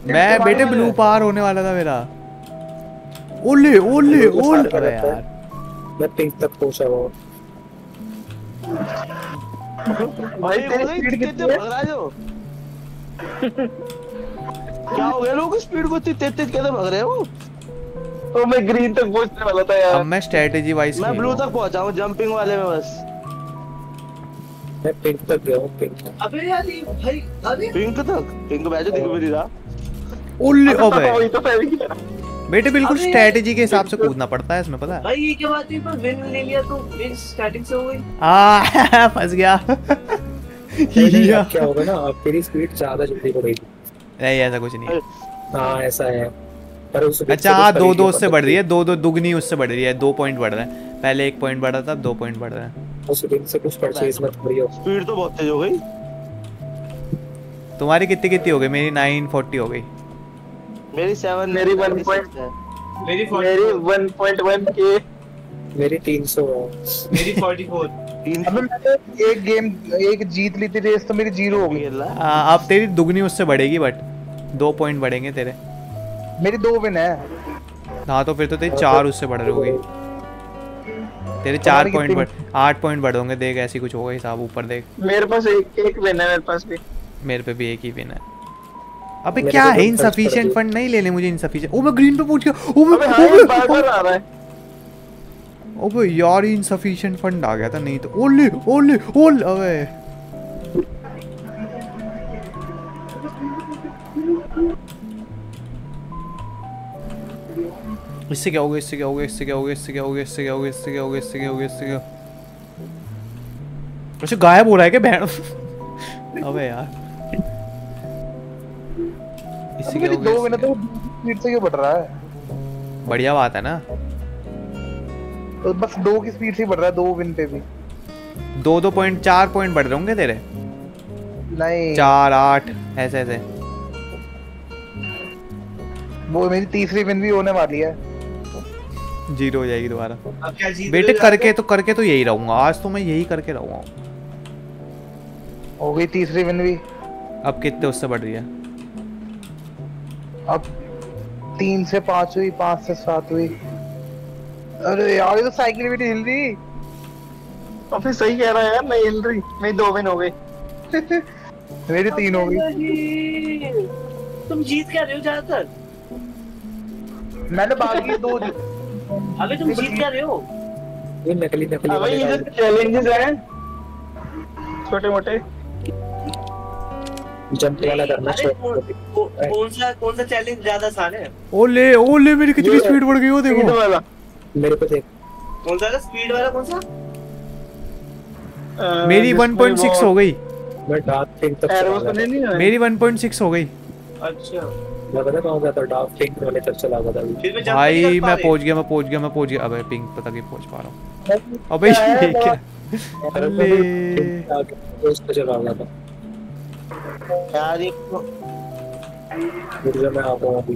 Speaker 1: मैं बेटे ब्लू पार होने वाला था मेरा। ओले ओले ओले अबे यार
Speaker 3: मैं पिंक तक पहुंचा हुआ हूँ।
Speaker 6: भाई तेरी स्पीड कितनी भाग रहा है जो? क्या हो गया लोगों की स्पीड को इतनी तेज तेज कैसे भाग रहे हो?
Speaker 4: तो मैं ग्रीन तक पहुंचने वाला था यार।
Speaker 1: अब मैं स्ट्रेटेजी वाइज
Speaker 6: मैं ब्लू तक पहुंचा हूँ जंपिंग वाले में बस।
Speaker 3: मैं पिंक तक गया हूँ पिंक।
Speaker 5: अबे यार ये भाई अबे
Speaker 6: पिंक तक पिंक बैठो दिख भी नहीं रहा।
Speaker 1: ओले अबे
Speaker 4: वही तो पहले किया।
Speaker 1: बेटे बिल्कुल
Speaker 5: अबे
Speaker 1: स्ट्रेटेजी के हिसाब से कूदना पड़ता है इसमें, पता है?
Speaker 5: भाई ये क्या बात है, पर विन ले लिया तो विन स्टार्टिंग से हो गई।
Speaker 1: आ फंस गया।
Speaker 3: नहीं, अब क्या होगा ना, अब तेरी स्पीड ज्यादा जल्दी बढ़ेगी।
Speaker 1: नहीं ऐसा कुछ नहीं है।
Speaker 3: हाँ ऐसा है, पर उस
Speaker 1: अच्छा हाँ दो दो उससे बढ़ रही है, दो दो दुगनी उससे बढ़ रही है, दो पॉइंट बढ़ रहा है। पहले एक पॉइंट बढ़ा था, अब दो पॉइंट बढ़ रहा है।
Speaker 3: उस दिन से कुछ परचेज मत करियो।
Speaker 6: स्पीड तो बहुत तेज हो गई।
Speaker 1: तुम्हारी कितनी कितनी हो गई? मेरी नाइन फोर्टी हो गई।
Speaker 6: मेरी सेवन
Speaker 4: मेरी वन पॉइंट
Speaker 6: है।
Speaker 5: मेरी
Speaker 4: मेरी वन पॉइंट वन के।
Speaker 3: मेरी तीन सौ
Speaker 5: मेरी फोर्टी फोर।
Speaker 6: तीन
Speaker 2: अबे मैंने एक गेम एक जीत ली थी रेस तो मेरी जीरो हो गई।
Speaker 6: खेल रहा है।
Speaker 1: आ, अब तेरी दुगनी उससे बढ़ेगी, बट दो पॉइंट बढ़ेंगे तेरे।
Speaker 2: मेरी दो विन है।
Speaker 1: हाँ तो फिर तो तेरी चार उससे बढ़ रही होगी। तेरे चार
Speaker 2: तुम्हारी
Speaker 1: पॉइंट बढ़
Speaker 2: कितनी?
Speaker 1: आठ पॉइंट बढ़ होंगे। देख ऐसी कुछ होगा हिसाब, ऊपर देख।
Speaker 4: मेरे पास एक एक विन है मेरे पास भी।
Speaker 1: मेरे पे भी एक ही विन है। अबे
Speaker 3: मेरे
Speaker 1: क्या
Speaker 3: को
Speaker 1: है,
Speaker 3: तो
Speaker 1: इनसफिशिएंट
Speaker 3: खर्च कर
Speaker 1: फंड नहीं लेने मुझे। इनसफिशिएंट ओ मैं ग्रीन पे पहुंच गया। ओ मैं
Speaker 4: अबे
Speaker 1: ओ
Speaker 4: हाँ
Speaker 1: मैं-
Speaker 4: बार बार आ रहा है।
Speaker 1: अबे यार इनसफिशिएंट फंड आ गया था, नहीं तो ओले ओले ओले अबे इससे क्या होगा, इससे क्या होगा, इससे क्या होगा, इससे क्या होगा, इससे क्या होगा, इससे क्या होगा, इससे क्या होगा, इससे क्या अच्छा गायब हो रहा है क्या बहन? अबे यार इससे क्या
Speaker 2: मेरी
Speaker 1: होगा,
Speaker 2: दो विन है
Speaker 1: इससे
Speaker 2: तो स्पीड से क्यों बढ़ रहा है?
Speaker 1: क्या- बढ़िया बात है ना।
Speaker 2: तो बस दो की स्पीड से ही बढ़ रहा है, दो विन पे भी।
Speaker 1: दो दो पॉइंट चार पॉइंट बढ़ रहे होंगे तेरे।
Speaker 2: नहीं
Speaker 1: चार आठ ऐसे ऐसे।
Speaker 2: वो मेरी तीसरी विन भी होने वाली है।
Speaker 1: जीरो हो जाएगी दोबारा।
Speaker 5: अब क्या जीत
Speaker 1: बेटे
Speaker 5: रहे हो
Speaker 1: करके
Speaker 5: जाके?
Speaker 1: तो करके तो यही रहूंगा आज, तो मैं यही करके रहूंगा।
Speaker 2: हो गई तीसरी विन भी।
Speaker 1: अब कितने उससे बढ़ रही है?
Speaker 2: अब तीन से पाँच हुई, पाँच से सात हुई। अरे यार ये तो साइकिल भी नहीं हिल रही।
Speaker 4: अबे सही कह रहा है यार, नहीं हिल रही। मेरी दो विन हो गई।
Speaker 2: मेरी तीन हो गई।
Speaker 5: नहीं, तुम जीत क्या रहे हो ज्यादातर?
Speaker 2: मैंने बाकी दो
Speaker 5: अबे तुम जीत क्या रहे हो?
Speaker 3: ये नकली नकली
Speaker 4: अबे ये
Speaker 3: वाले
Speaker 4: जो चैलेंजेस हैं छोटे मोटे।
Speaker 3: जंप वाला करना
Speaker 5: अरे
Speaker 3: छोड़।
Speaker 5: कौन कौन- कौन सा कौन सा चैलेंज ज्यादा आसान है?
Speaker 1: ओले ओले मेरी कितनी
Speaker 4: ये-
Speaker 1: स्पीड बढ़ गई हो
Speaker 4: स्पीड
Speaker 1: देखो।
Speaker 4: वाला
Speaker 3: मेरे को देख,
Speaker 5: कौन सा स्पीड वाला कौन सा?
Speaker 4: अ,
Speaker 1: मेरी
Speaker 4: जिसमें
Speaker 1: वन पॉइंट सिक्स
Speaker 4: वो
Speaker 1: हो गई।
Speaker 3: मैं डार्क पिंक तक
Speaker 4: arrows
Speaker 3: चला
Speaker 4: बने
Speaker 3: गया।
Speaker 4: नहीं है?
Speaker 1: मेरी वन पॉइंट सिक्स हो गई।
Speaker 5: अच्छा
Speaker 3: मैं पता कहाँ गया था, डार्क पिंक वाले तक चला गया था अभी।
Speaker 5: फिर मैं जंप नहीं
Speaker 1: भाई
Speaker 5: कर पा
Speaker 1: मैं
Speaker 5: रही।
Speaker 1: पहुंच गया, मैं पहुंच गया, मैं पहुंच गया। अबे पिंक पता नहीं पहुंच पा रहा हूँ। अबे ये क्या?
Speaker 3: अरे मैं
Speaker 1: अले
Speaker 3: पिंक आगे उस पे चला गया था।
Speaker 6: यार ये
Speaker 3: रुक जा, मैं आता हूँ अभी।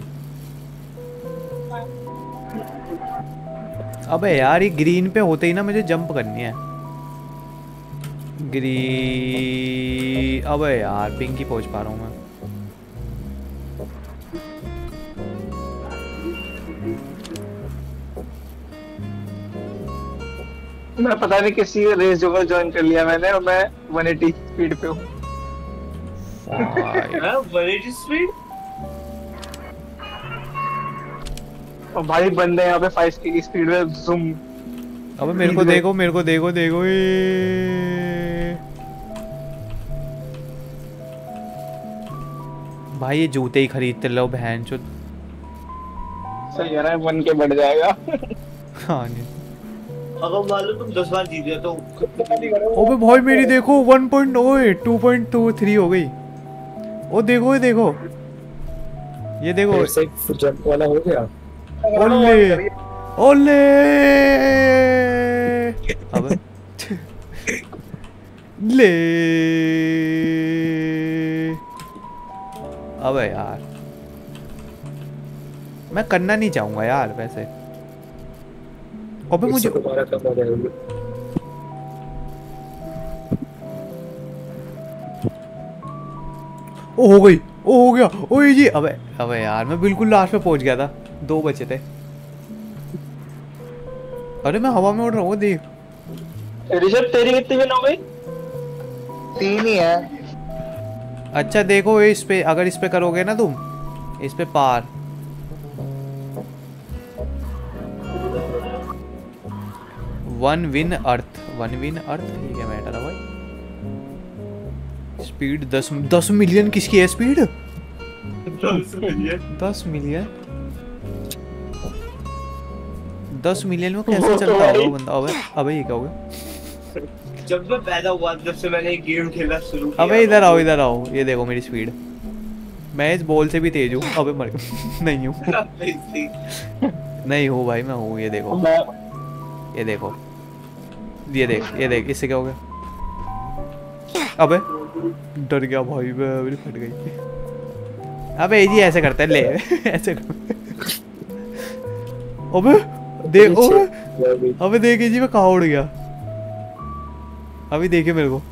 Speaker 1: अबे यार ये ग्रीन पे होते ही ना मुझे जंप करनी है। ग्रीन अबे यार पिंक ही पहुंच पा रहा हूँ मैं।
Speaker 4: मैं पता नहीं किसी रेस जो ज्वाइन कर लिया मैंने, और मैं वन एटी स्पीड पे हूँ।
Speaker 1: भाई,
Speaker 5: हाँ, वन एटी स्पीड।
Speaker 4: और भाई बंदे यहाँ पे फाइव की स्पीड में जूम।
Speaker 1: अबे मेरे को देखो, मेरे को देखो, देखो ये भाई ये जूते ही खरीदते लो बहन चो।
Speaker 4: सही कह रहा है, वन के बढ़ जाएगा।
Speaker 1: हाँ नहीं।
Speaker 5: अगर मान लो तुम दस बार जीत गए तो
Speaker 1: ओबे भाई मेरी देखो वन पॉइंट ओए टू पॉइंट टू थ्री हो गई। ओ देखो ये देखो, ये देखो
Speaker 3: फिर से जंप वाला हो गया।
Speaker 1: ओले ओले। अबे ले अबे यार मैं करना नहीं चाहूंगा यार वैसे। अबे मुझे
Speaker 3: इससे दोबारा कब आ जाएगी?
Speaker 1: ओ हो गई ओ हो गया, ओए जी। अबे अबे यार मैं बिल्कुल लास्ट पे पहुंच गया था, दो बचे थे। अरे मैं हवा में उड़ रहा हूँ, देख।
Speaker 4: ऋषभ तेरी कितनी विन हो गई?
Speaker 2: तीन ही है।
Speaker 1: अच्छा देखो इस पे, अगर इस पे करोगे ना तुम, इस पे पार, one win earth, one win earth, ये क्या मैटर है भाई। स्पीड दस दस मिलियन किसकी है स्पीड? दस मिलियन दस मिलियन में कैसे चलता होगा वो बंदा? अबे अबे ये क्या हो गया?
Speaker 5: जब मैं पैदा हुआ जब से मैंने गेम खेलना शुरू किया।
Speaker 1: अबे इधर आओ, इधर आओ, ये देखो मेरी स्पीड। मैं इस बॉल से भी तेज हूँ। अबे मर नहीं हूँ नहीं हूँ भाई, मैं हूँ। ये देखो, ये देखो, ये देख, ये देख, इससे क्या हो गया? अबे डर गया भाई, मेरी फट गई। अबे ये जी ऐसे करते हैं, ले ऐसे करते। अबे देख, अबे अबे देखिए जी मैं कहाँ उड़ गया। अभी देखिए मेरे को,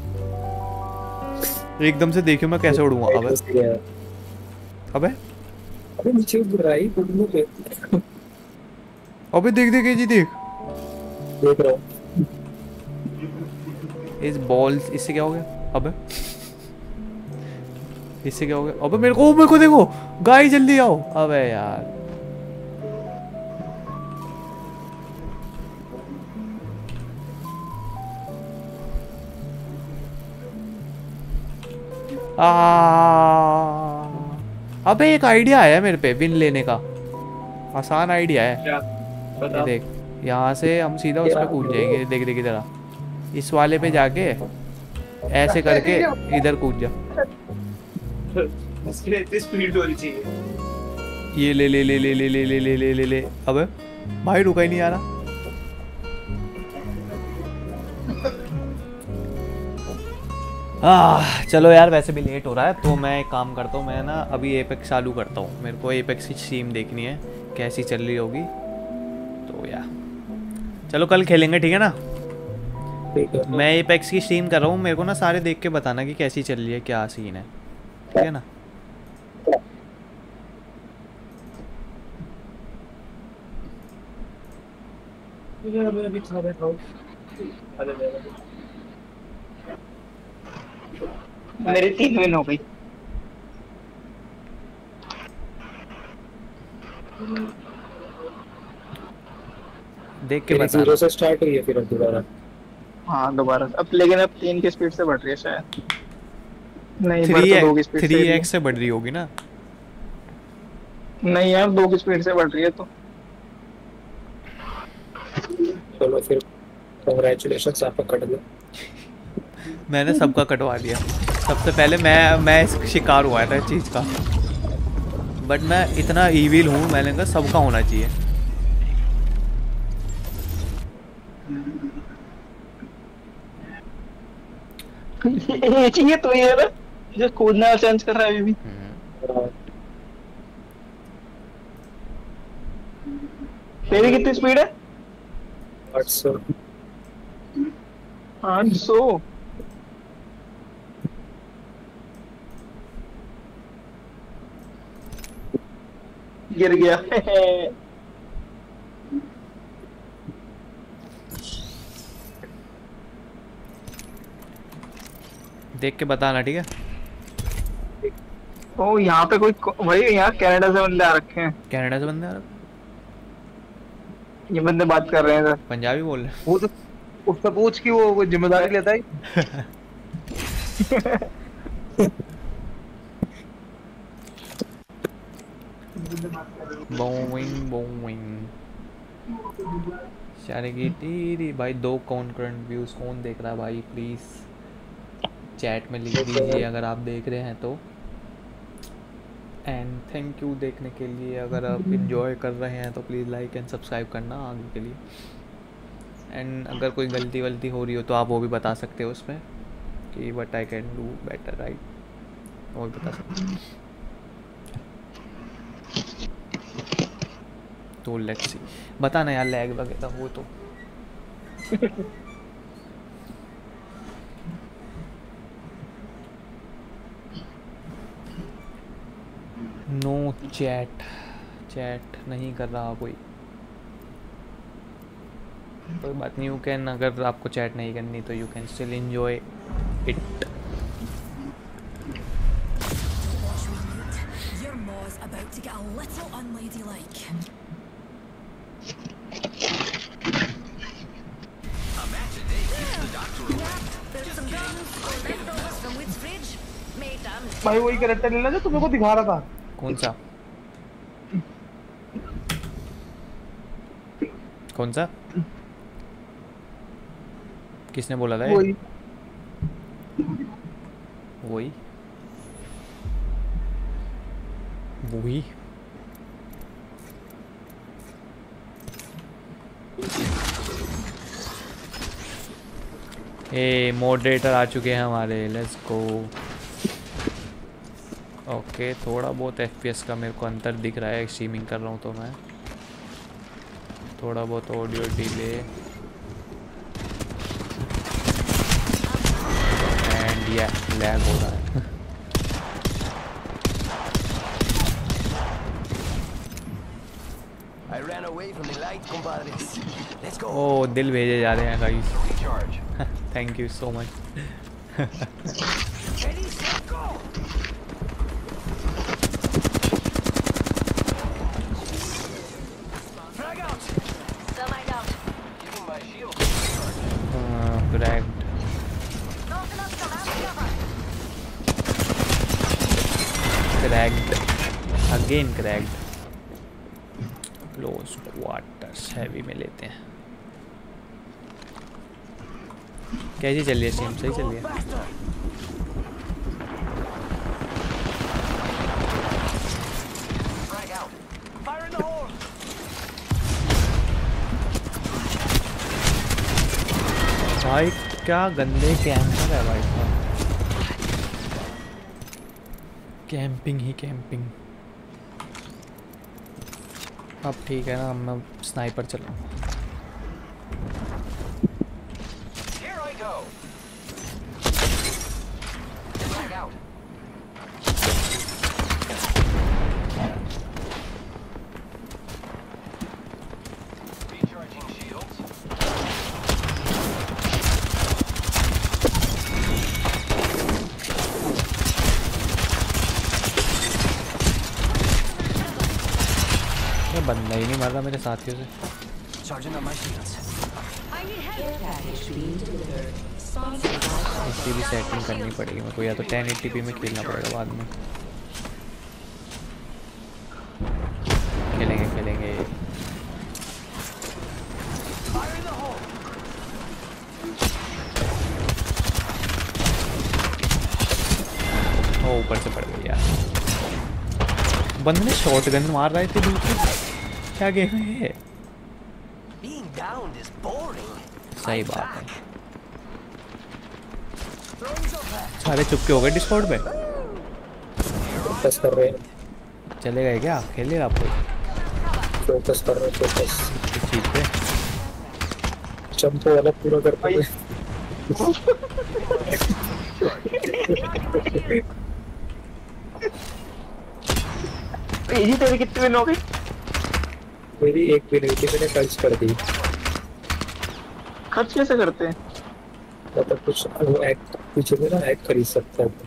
Speaker 1: एकदम से देखियो मैं कैसे उड़ूंगा। अबे अबे
Speaker 3: अबे नीचे उड़ रहा है उड़ने पे।
Speaker 1: अबे देख देख जी, देख
Speaker 3: देख रहा हूँ।
Speaker 1: इस बॉल, इससे क्या हो गया? अबे इससे क्या हो गया? अबे मेरे को, मेरे को देखो गाइस, जल्दी आओ। अबे यार आ, अबे एक आइडिया आया मेरे पे विन लेने का, आसान आइडिया है।
Speaker 5: क्या?
Speaker 1: ये देख, यहाँ से हम सीधा उस पर कूद जाएंगे। देख देख इधर आ, इस वाले पे जाके ऐसे करके इधर कूद जा।
Speaker 5: इसके लिए इतनी स्पीड होनी चाहिए।
Speaker 1: ये ले ले ले ले ले ले ले ले ले ले ले। अबे भाई रुका ही नहीं आ रहा। आह चलो यार, वैसे भी लेट हो रहा है तो मैं एक काम करता हूँ, मैं ना अभी एपेक्स चालू करता हूँ। मेरे को एपेक्स की स्ट्रीम देखनी है कैसी चल रही होगी। तो यार चलो कल खेलेंगे, ठीक है ना? मैं एपेक्स की स्ट्रीम कर रहा हूँ, मेरे को ना सारे देख के बताना कि कैसी चल रही है, क्या सीन है, ठीक है ना?
Speaker 5: अभी खा बैठा हूँ।
Speaker 4: मेरी तीन विन हो गई।
Speaker 1: देख के
Speaker 3: फिर
Speaker 1: बता।
Speaker 3: जीरो से स्टार्ट हुई है फिर अब दोबारा।
Speaker 4: हाँ दोबारा अब, लेकिन अब तीन की स्पीड से बढ़ रही है शायद। नहीं बढ़
Speaker 1: थ्री
Speaker 4: तो दो की स्पीड से
Speaker 1: थ्री
Speaker 4: ही है।
Speaker 1: एक्स से बढ़ रही होगी ना?
Speaker 4: नहीं यार, दो की स्पीड से बढ़ रही है तो।
Speaker 3: चलो फिर कांग्रेचुलेशंस, आपका कट गया।
Speaker 1: मैंने सबका कटवा दिया। सबसे पहले मैं मैं इस शिकार हुआ था इस चीज़ का, बट मैं इतना ईविल हूँ, मैंने कहा सबका होना चाहिए।
Speaker 4: ये चाहिए तो ये ना जो कूदना चेंज कर रहा है अभी भी। तेरी कितनी स्पीड है?
Speaker 3: आठ सौ।
Speaker 4: आठ सौ। गिर गया।
Speaker 1: देख के बताना, ठीक है?
Speaker 4: ओ यहाँ पे कोई भाई, यहाँ कनाडा से बंदे आ रखे हैं।
Speaker 1: कनाडा से बंदे आ रहे?
Speaker 4: ये बंदे बात कर रहे हैं सर।
Speaker 1: पंजाबी बोल रहे हैं?
Speaker 2: वो तो उससे पूछ कि वो कोई जिम्मेदारी लेता है।
Speaker 1: बोइंग बोइंग सारे की टीरी। भाई दो कॉन्करेंट व्यूज कौन देख रहा है भाई? प्लीज़ चैट में लिख दीजिए अगर आप देख रहे हैं तो। एंड थैंक यू देखने के लिए। अगर आप इन्जॉय कर रहे हैं तो प्लीज़ लाइक एंड सब्सक्राइब करना आगे के लिए। एंड अगर कोई गलती वलती हो रही हो तो आप वो भी बता सकते हो उसमें कि what I can do better, right? वो भी बता सकते हो। तो लेट्स सी, बताना यार लैग वगैरह हो तो। नो चैट, चैट नहीं कर रहा कोई, कोई बात नहीं। यू कैन, अगर आपको चैट नहीं करनी तो you can still enjoy it.
Speaker 4: भाई वही कैरेक्टर लेना जो तुम्हें को दिखा रहा था।
Speaker 1: कौन सा कौन सा किसने बोला था ये?
Speaker 4: वही
Speaker 1: वही वही ए मॉडरेटर आ चुके हैं हमारे, लेट्स गो। ओके, थोड़ा बहुत एफपीएस का मेरे को अंतर दिख रहा है, स्ट्रीमिंग कर रहा हूँ तो मैं, थोड़ा बहुत ऑडियो डिले एंड या लैग हो रहा है। ओ दिल भेजे जा रहे हैं guys, thank you so much. Cracked. Cracked. Again cracked. Close quarters heavy में लेते हैं। कैसी चल रही है स्ट्रीम? सही चल रही है? भाई क्या गंदे कैंपर है भाई साहब, कैंपिंग ही कैंपिंग। अब ठीक है ना, मैं स्नाइपर चलाऊँ। बंदा ही नहीं मर रहा मेरे साथियों से। इसकी भी सेटिंग करनी पड़ेगी मेरे को, या तो टेन एटी पी में खेलना पड़ेगा बाद में। खेलेंगे खेलेंगे ओ ऊपर से पड़ गई यार। बंदे ने शॉटगन मार रहे थे दूसरे, क्या गेम है? सही बात है, सारे चुपके हो गए डिस्कॉर्ड पे।
Speaker 3: फोकस कर रहे हैं।
Speaker 1: चले गए क्या? खेल ले आप कोई?
Speaker 3: फोकस कर रहे हैं, फोकस
Speaker 1: किस चीज पे?
Speaker 3: चंपो वाला पूरा कर पाए।
Speaker 4: ये तेरी कितनी विन हो गई?
Speaker 3: मेरी एक भी नहीं थी, मैंने खर्च कर दी।
Speaker 4: खर्च कैसे करते हैं?
Speaker 3: मतलब कुछ वो एक पीछे में ना एक खरीद सकता है,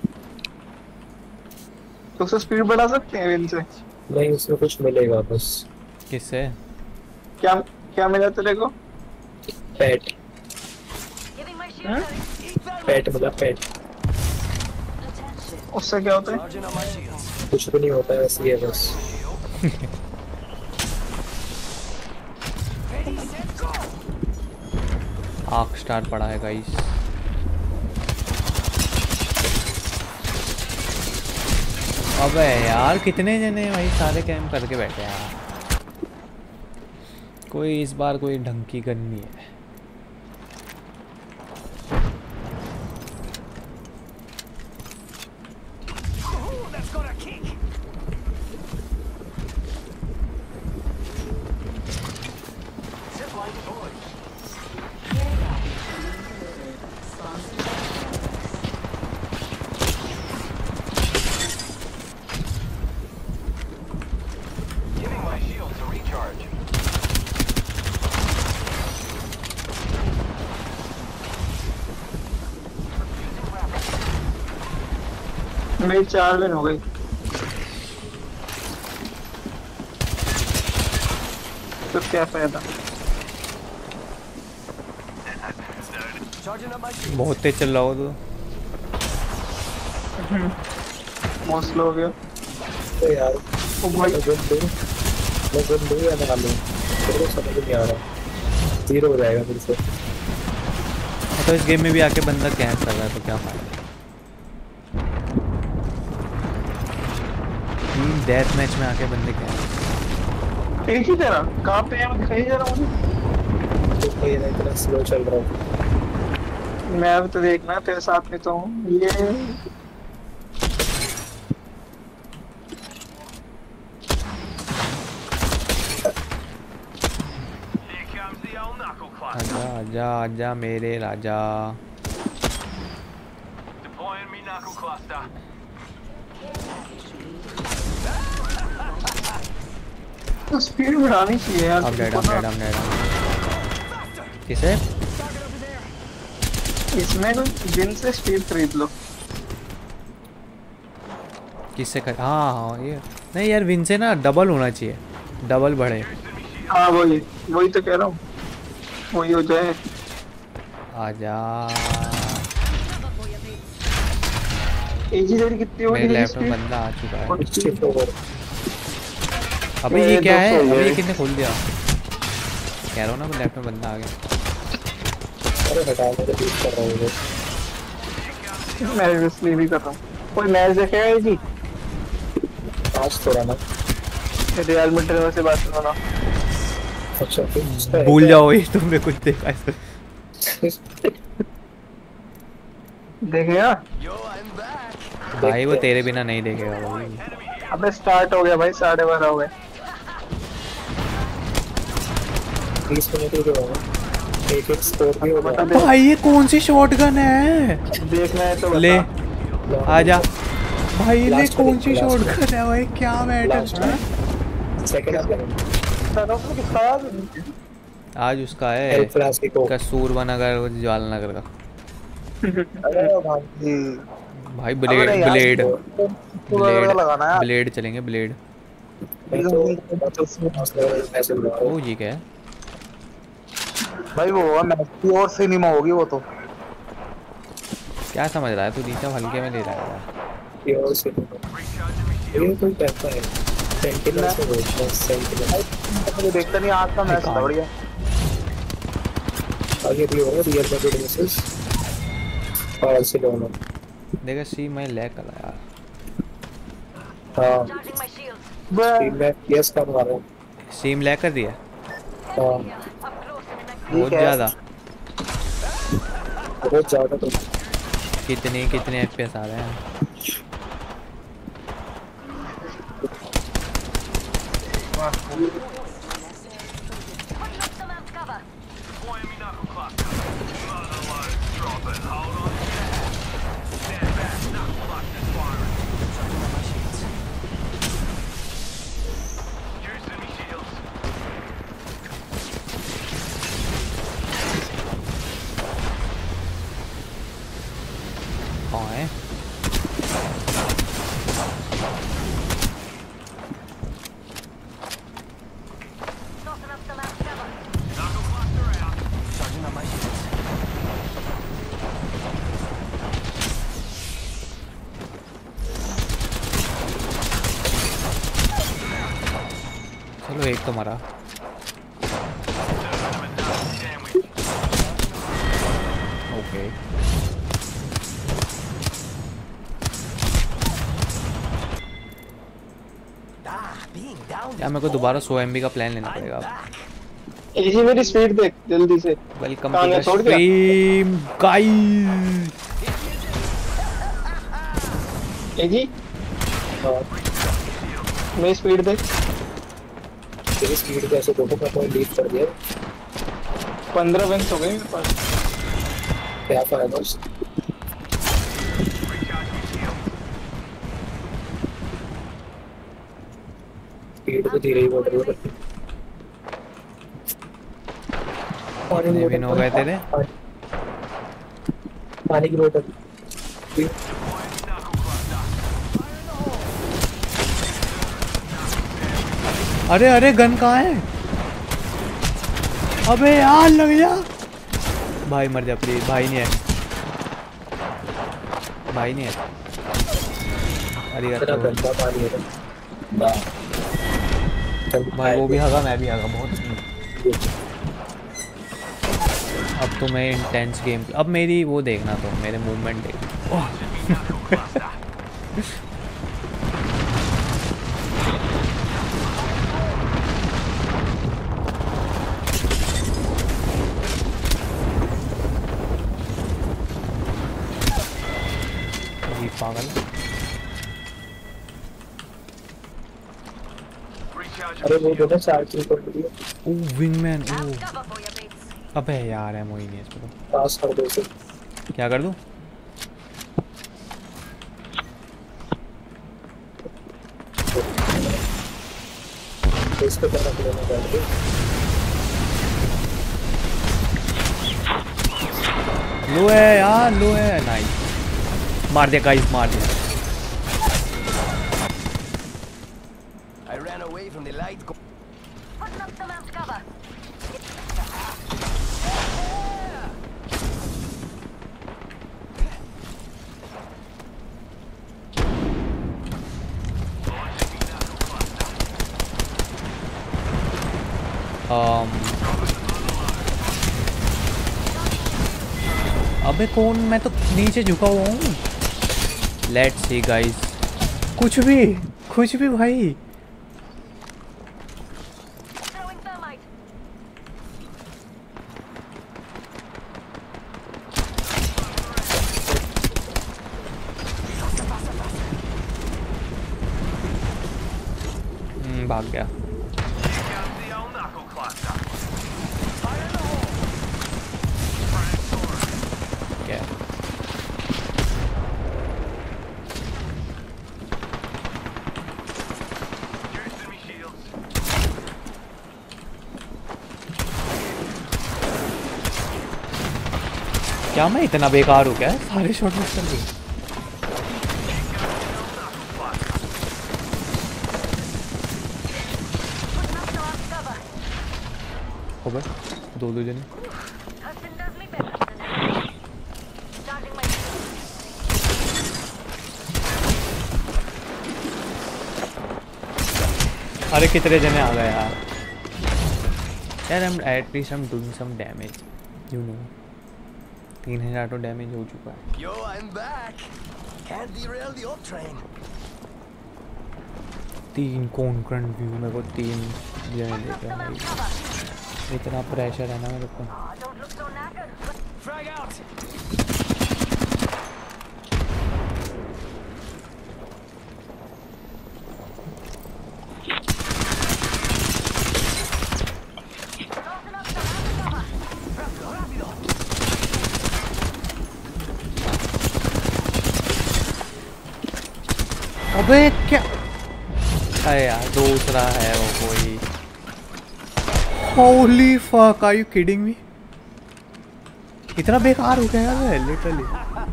Speaker 4: तो उससे स्पीड बढ़ा सकते हैं विन से?
Speaker 3: नहीं, उसमें कुछ मिलेगा बस।
Speaker 1: किससे?
Speaker 4: क्या क्या मिला तेरे को?
Speaker 3: पेट।
Speaker 4: हाँ?
Speaker 3: पेट मतलब पेट।
Speaker 4: उससे क्या होता है?
Speaker 3: कुछ भी नहीं होता है, ऐसे ही है बस।
Speaker 1: आर्क स्टार पड़ा है गाइस। अबे यार कितने जने भाई, सारे कैंप करके बैठे हैं यार। कोई इस बार कोई ढंग की गन नहीं है।
Speaker 4: मेरी चार दिन हो गई। तो क्या फायदा?
Speaker 1: बहुत तेज चल रहा हो तो।
Speaker 4: बहुत स्लो हो गया।
Speaker 3: तो यार
Speaker 4: ओ भाई
Speaker 3: मैं गुड दूँ मैं गुड दूँ या ना लूँ मेरे को समझ नहीं आ रहा। जीरो हो जाएगा फिर से।
Speaker 1: तो इस गेम में भी आके बंदा कैंस कर रहा है तो क्या फायदा। टीम डेथ मैच में आके बंदे कैंस।
Speaker 4: एक ही तेरा कहाँ पे है? मैं दिखाई दे रहा हूँ।
Speaker 3: तो कोई ना इतना स्लो चल रहा है।
Speaker 4: मैं अब तो देखना तेरे साथ में तो हूँ। ये
Speaker 1: आजा आजा आजा मेरे राजा।
Speaker 4: तो स्पीड बढ़ानी चाहिए यार।
Speaker 1: अब डेड अब डेड अब डेड। किसे?
Speaker 4: इसमें कोई दिन से स्पीड खरीद लो।
Speaker 1: किससे कर? हाँ हाँ ये नहीं यार, विन से ना डबल होना चाहिए, डबल बढ़े।
Speaker 4: हाँ वही वही तो कह रहा हूँ, वही हो जाए।
Speaker 1: आजा
Speaker 4: एजी तेरी कितनी हो
Speaker 1: मेरे
Speaker 4: गई
Speaker 1: लेफ्ट में
Speaker 4: स्पीड?
Speaker 1: बंदा आ चुका है।
Speaker 3: Shift over.
Speaker 1: अबे ये
Speaker 4: ये
Speaker 1: क्या है?
Speaker 4: दो सौ
Speaker 1: अबे ये
Speaker 4: है।
Speaker 1: किसने खोल दिया? कह रहा हूँ ना लेफ्ट में बंदा आ गया।
Speaker 3: अरे हटा मैं तो बीट कर रहा हूँ।
Speaker 4: मैं इसलिए भी कर रहा हूँ। कोई मैच देखेगा जी?
Speaker 3: आज थोड़ा ना।
Speaker 4: रियल मैड्रिड से बार्सिलोना।
Speaker 3: अच्छा फिर उसका है
Speaker 1: भूल
Speaker 3: क्या?
Speaker 1: जाओ ये तुमने कुछ देखा है।
Speaker 4: देखेगा?
Speaker 1: भाई वो तेरे बिना नहीं देखेगा भाई।
Speaker 4: अबे स्टार्ट हो गया भाई, साढ़े बारह हो गए।
Speaker 3: तीस मिनट ही तो होगा। एक एक स्कोर भी होगा।
Speaker 4: बता दे,
Speaker 1: भाई ये कौन सी शॉटगन है?
Speaker 4: देखना है तो बता।
Speaker 1: ले आजा भाई, ले
Speaker 3: Last
Speaker 1: कौन
Speaker 3: में,
Speaker 1: सी
Speaker 3: last
Speaker 1: शॉटगन है भाई? क्या
Speaker 3: Last
Speaker 1: मैटर
Speaker 3: में। सेकंड आप करेंगे।
Speaker 4: सारों को दिखाया भी नहीं।
Speaker 1: आज उसका है
Speaker 3: हेल्प क्लासिक को।
Speaker 1: कसूरबा नगर ज्वालानगर का
Speaker 6: अरे भाई
Speaker 1: भाई। ब्लेड
Speaker 6: अबे यार,
Speaker 1: ब्लेड
Speaker 6: पूरा
Speaker 1: ब्लेड
Speaker 6: लगाना है।
Speaker 1: ब्लेड चलेंगे ब्लेड।
Speaker 3: मैं तो मैं तो ऐसे बोल रहा
Speaker 1: ओ
Speaker 3: हूँ।
Speaker 1: ये क्या है?
Speaker 6: भाई वो होगा मैसी और सिनेमा होगी वो तो।
Speaker 1: क्या समझ रहा है तू? नीचे हल्के में ले रहा है।
Speaker 3: ये और से ये कोई कहता है सेंटिनल से बोलता है सेंटिनल।
Speaker 6: मुझे देखता नहीं आज का मैच था बढ़िया।
Speaker 3: आगे भी होगा रियल मैड्रिड वर्सेस बार्सिलोना।
Speaker 1: देखा सी मैं लैग कर रहा यार।
Speaker 3: हाँ
Speaker 6: बे,
Speaker 3: टीम में यस कम आ रहा है।
Speaker 1: सीम लैग कर दिया
Speaker 3: हाँ
Speaker 1: बहुत
Speaker 6: है।
Speaker 1: ज्यादा।
Speaker 3: बहुत ज़्यादा तो
Speaker 1: कितने कितने एफपीएस आ रहे हैं? कौन है? चलो एक तो मरा। ओके यार मेरे को दोबारा सौ एम बी का प्लान लेना पड़ेगा अब।
Speaker 4: एजी मेरी स्पीड देख जल्दी से।
Speaker 1: वेलकम
Speaker 4: कहाँ
Speaker 1: टू
Speaker 4: गया?
Speaker 1: द
Speaker 4: छोड़ दिया?
Speaker 1: Stream guys.
Speaker 4: एजी मेरी स्पीड देख।
Speaker 3: तेरी स्पीड कैसे देखो मैं पॉइंट लीड कर दिया।
Speaker 4: पंद्रह विंस हो गए मेरे पास।
Speaker 3: क्या फायदा उस स्पीड तो धीरे ही बढ़ रही है।
Speaker 1: कितने विन हो गए तेरे?
Speaker 3: पानी की बोतल
Speaker 1: अरे अरे गन कहाँ है? अबे यार लग जा भाई, मर जा प्लीज। भाई नहीं है, भाई नहीं है। अरे भाई वो भी हगा, मैं भी हगा बहुत। अब तो मैं इंटेंस गेम, अब मेरी वो देखना, तो मेरे मूवमेंट देखना। पागल।
Speaker 3: अरे वो जो ना चार्जिंग कर दी है।
Speaker 1: ओह विंगमैन, ओह अबे यार है मोई नहीं इसको।
Speaker 3: पास कर दो इसे।
Speaker 1: क्या कर दूं?
Speaker 3: इस पे क्या रख लेना चाहिए?
Speaker 1: लो है यार, लो है। नाइस, मार दिया गाइस, मार दिया।
Speaker 8: I ran away from the light. Putting up some else cover.
Speaker 1: um, अबे कौन? मैं तो नीचे झुका हुआ हूँ। लेट्स सी गाइस, कुछ भी कुछ भी भाई। हम्म भाग गया। क्या क्या मैं इतना बेकार हूँ क्या? सारे शॉट मिस कर दिए। ओबे दो दो जने। अरे कितने जने आ गए यार। यार हम एट लीस्ट हम doing some damage, you know. तीन हजार तो डैमेज हो चुका है।
Speaker 8: Yo, I'm back. Can't derail the old train.
Speaker 1: तीन कॉन्करेंट व्यू मेरे को तीन जने देख रहे हैं। इतना प्रेशर है ना मेरे को।
Speaker 8: Frag out.
Speaker 1: अबे क्या? अरे यार दूसरा है वो कोई। Holy fuck, are you kidding me? इतना बेकार हो गया यार लिटरली।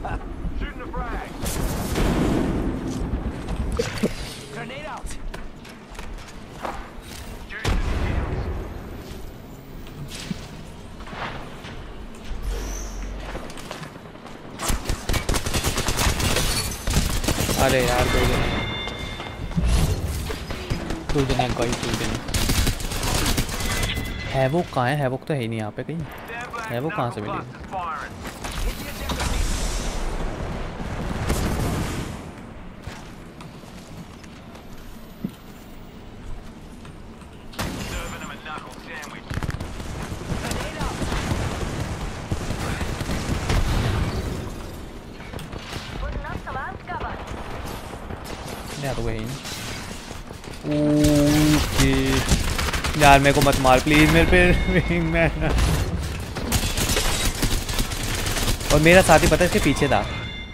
Speaker 1: अरे यार दो जने दो जने कोई दो जने। है वो कहाँ है? है वो तो है ही नहीं यहाँ पे कहीं। है वो कहाँ से मिली? यार वही ओके यार मेरे को मत मार प्लीज मेरे पे विंगमैन। और मेरा साथी पता है इसके पीछे था।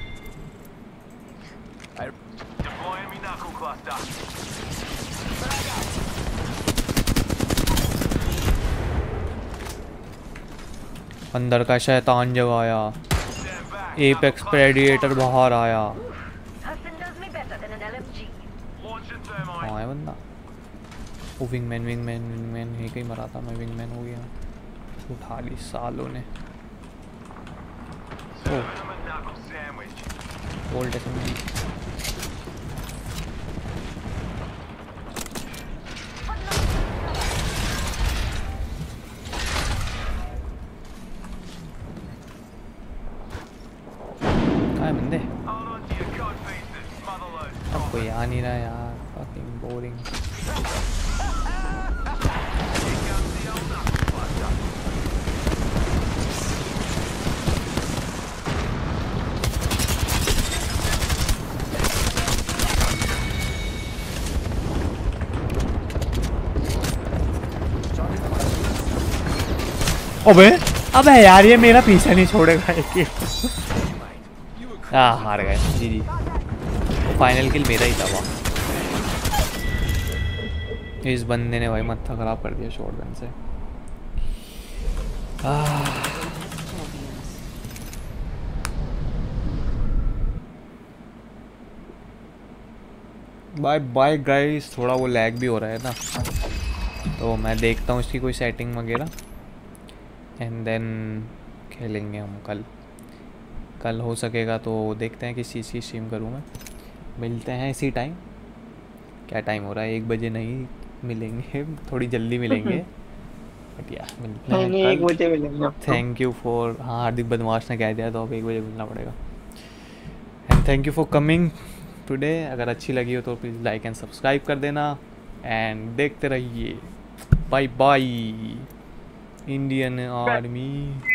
Speaker 1: अंदर का शैतान जब आया, एपेक्स प्रेडिएटर बाहर आया। हाँ है बंदा। वो विंगमैन विंगमैन विंगमैन यहीं कहीं मरा था मैं। विंगमैन हो गया, उठा ली सालों ने। ओल्ड बंदे अब कोई आ नहीं रहा यार, fucking boring। अबे अबे यार ये मेरा पीछा नहीं छोड़ेगा एक। हाँ हार गए जी जी। फाइनल किल मेरा ही था वहाँ। इस बंदे ने भाई मत्था खराब कर दिया शॉटगन से। बाय बाय गाइस, थोड़ा वो लैग भी हो रहा है ना, तो मैं देखता हूँ इसकी कोई सेटिंग वगैरह एंड देन खेलेंगे हम कल। कल हो सकेगा तो देखते हैं किस चीज़ की स्ट्रीम करूँ मैं। मिलते हैं इसी टाइम। क्या टाइम हो रहा है? एक बजे नहीं मिलेंगे, थोड़ी जल्दी मिलेंगे बट या मिलते हैं
Speaker 4: नहीं, एक बजे मिलेंगे।
Speaker 1: थैंक यू फॉर, हाँ हार्दिक बदमाश ने कह दिया तो अब एक बजे मिलना पड़ेगा। And thank you for coming today. अगर अच्छी लगी हो तो प्लीज़ लाइक एंड सब्सक्राइब कर देना एंड देखते रहिए। Bye bye Indian army.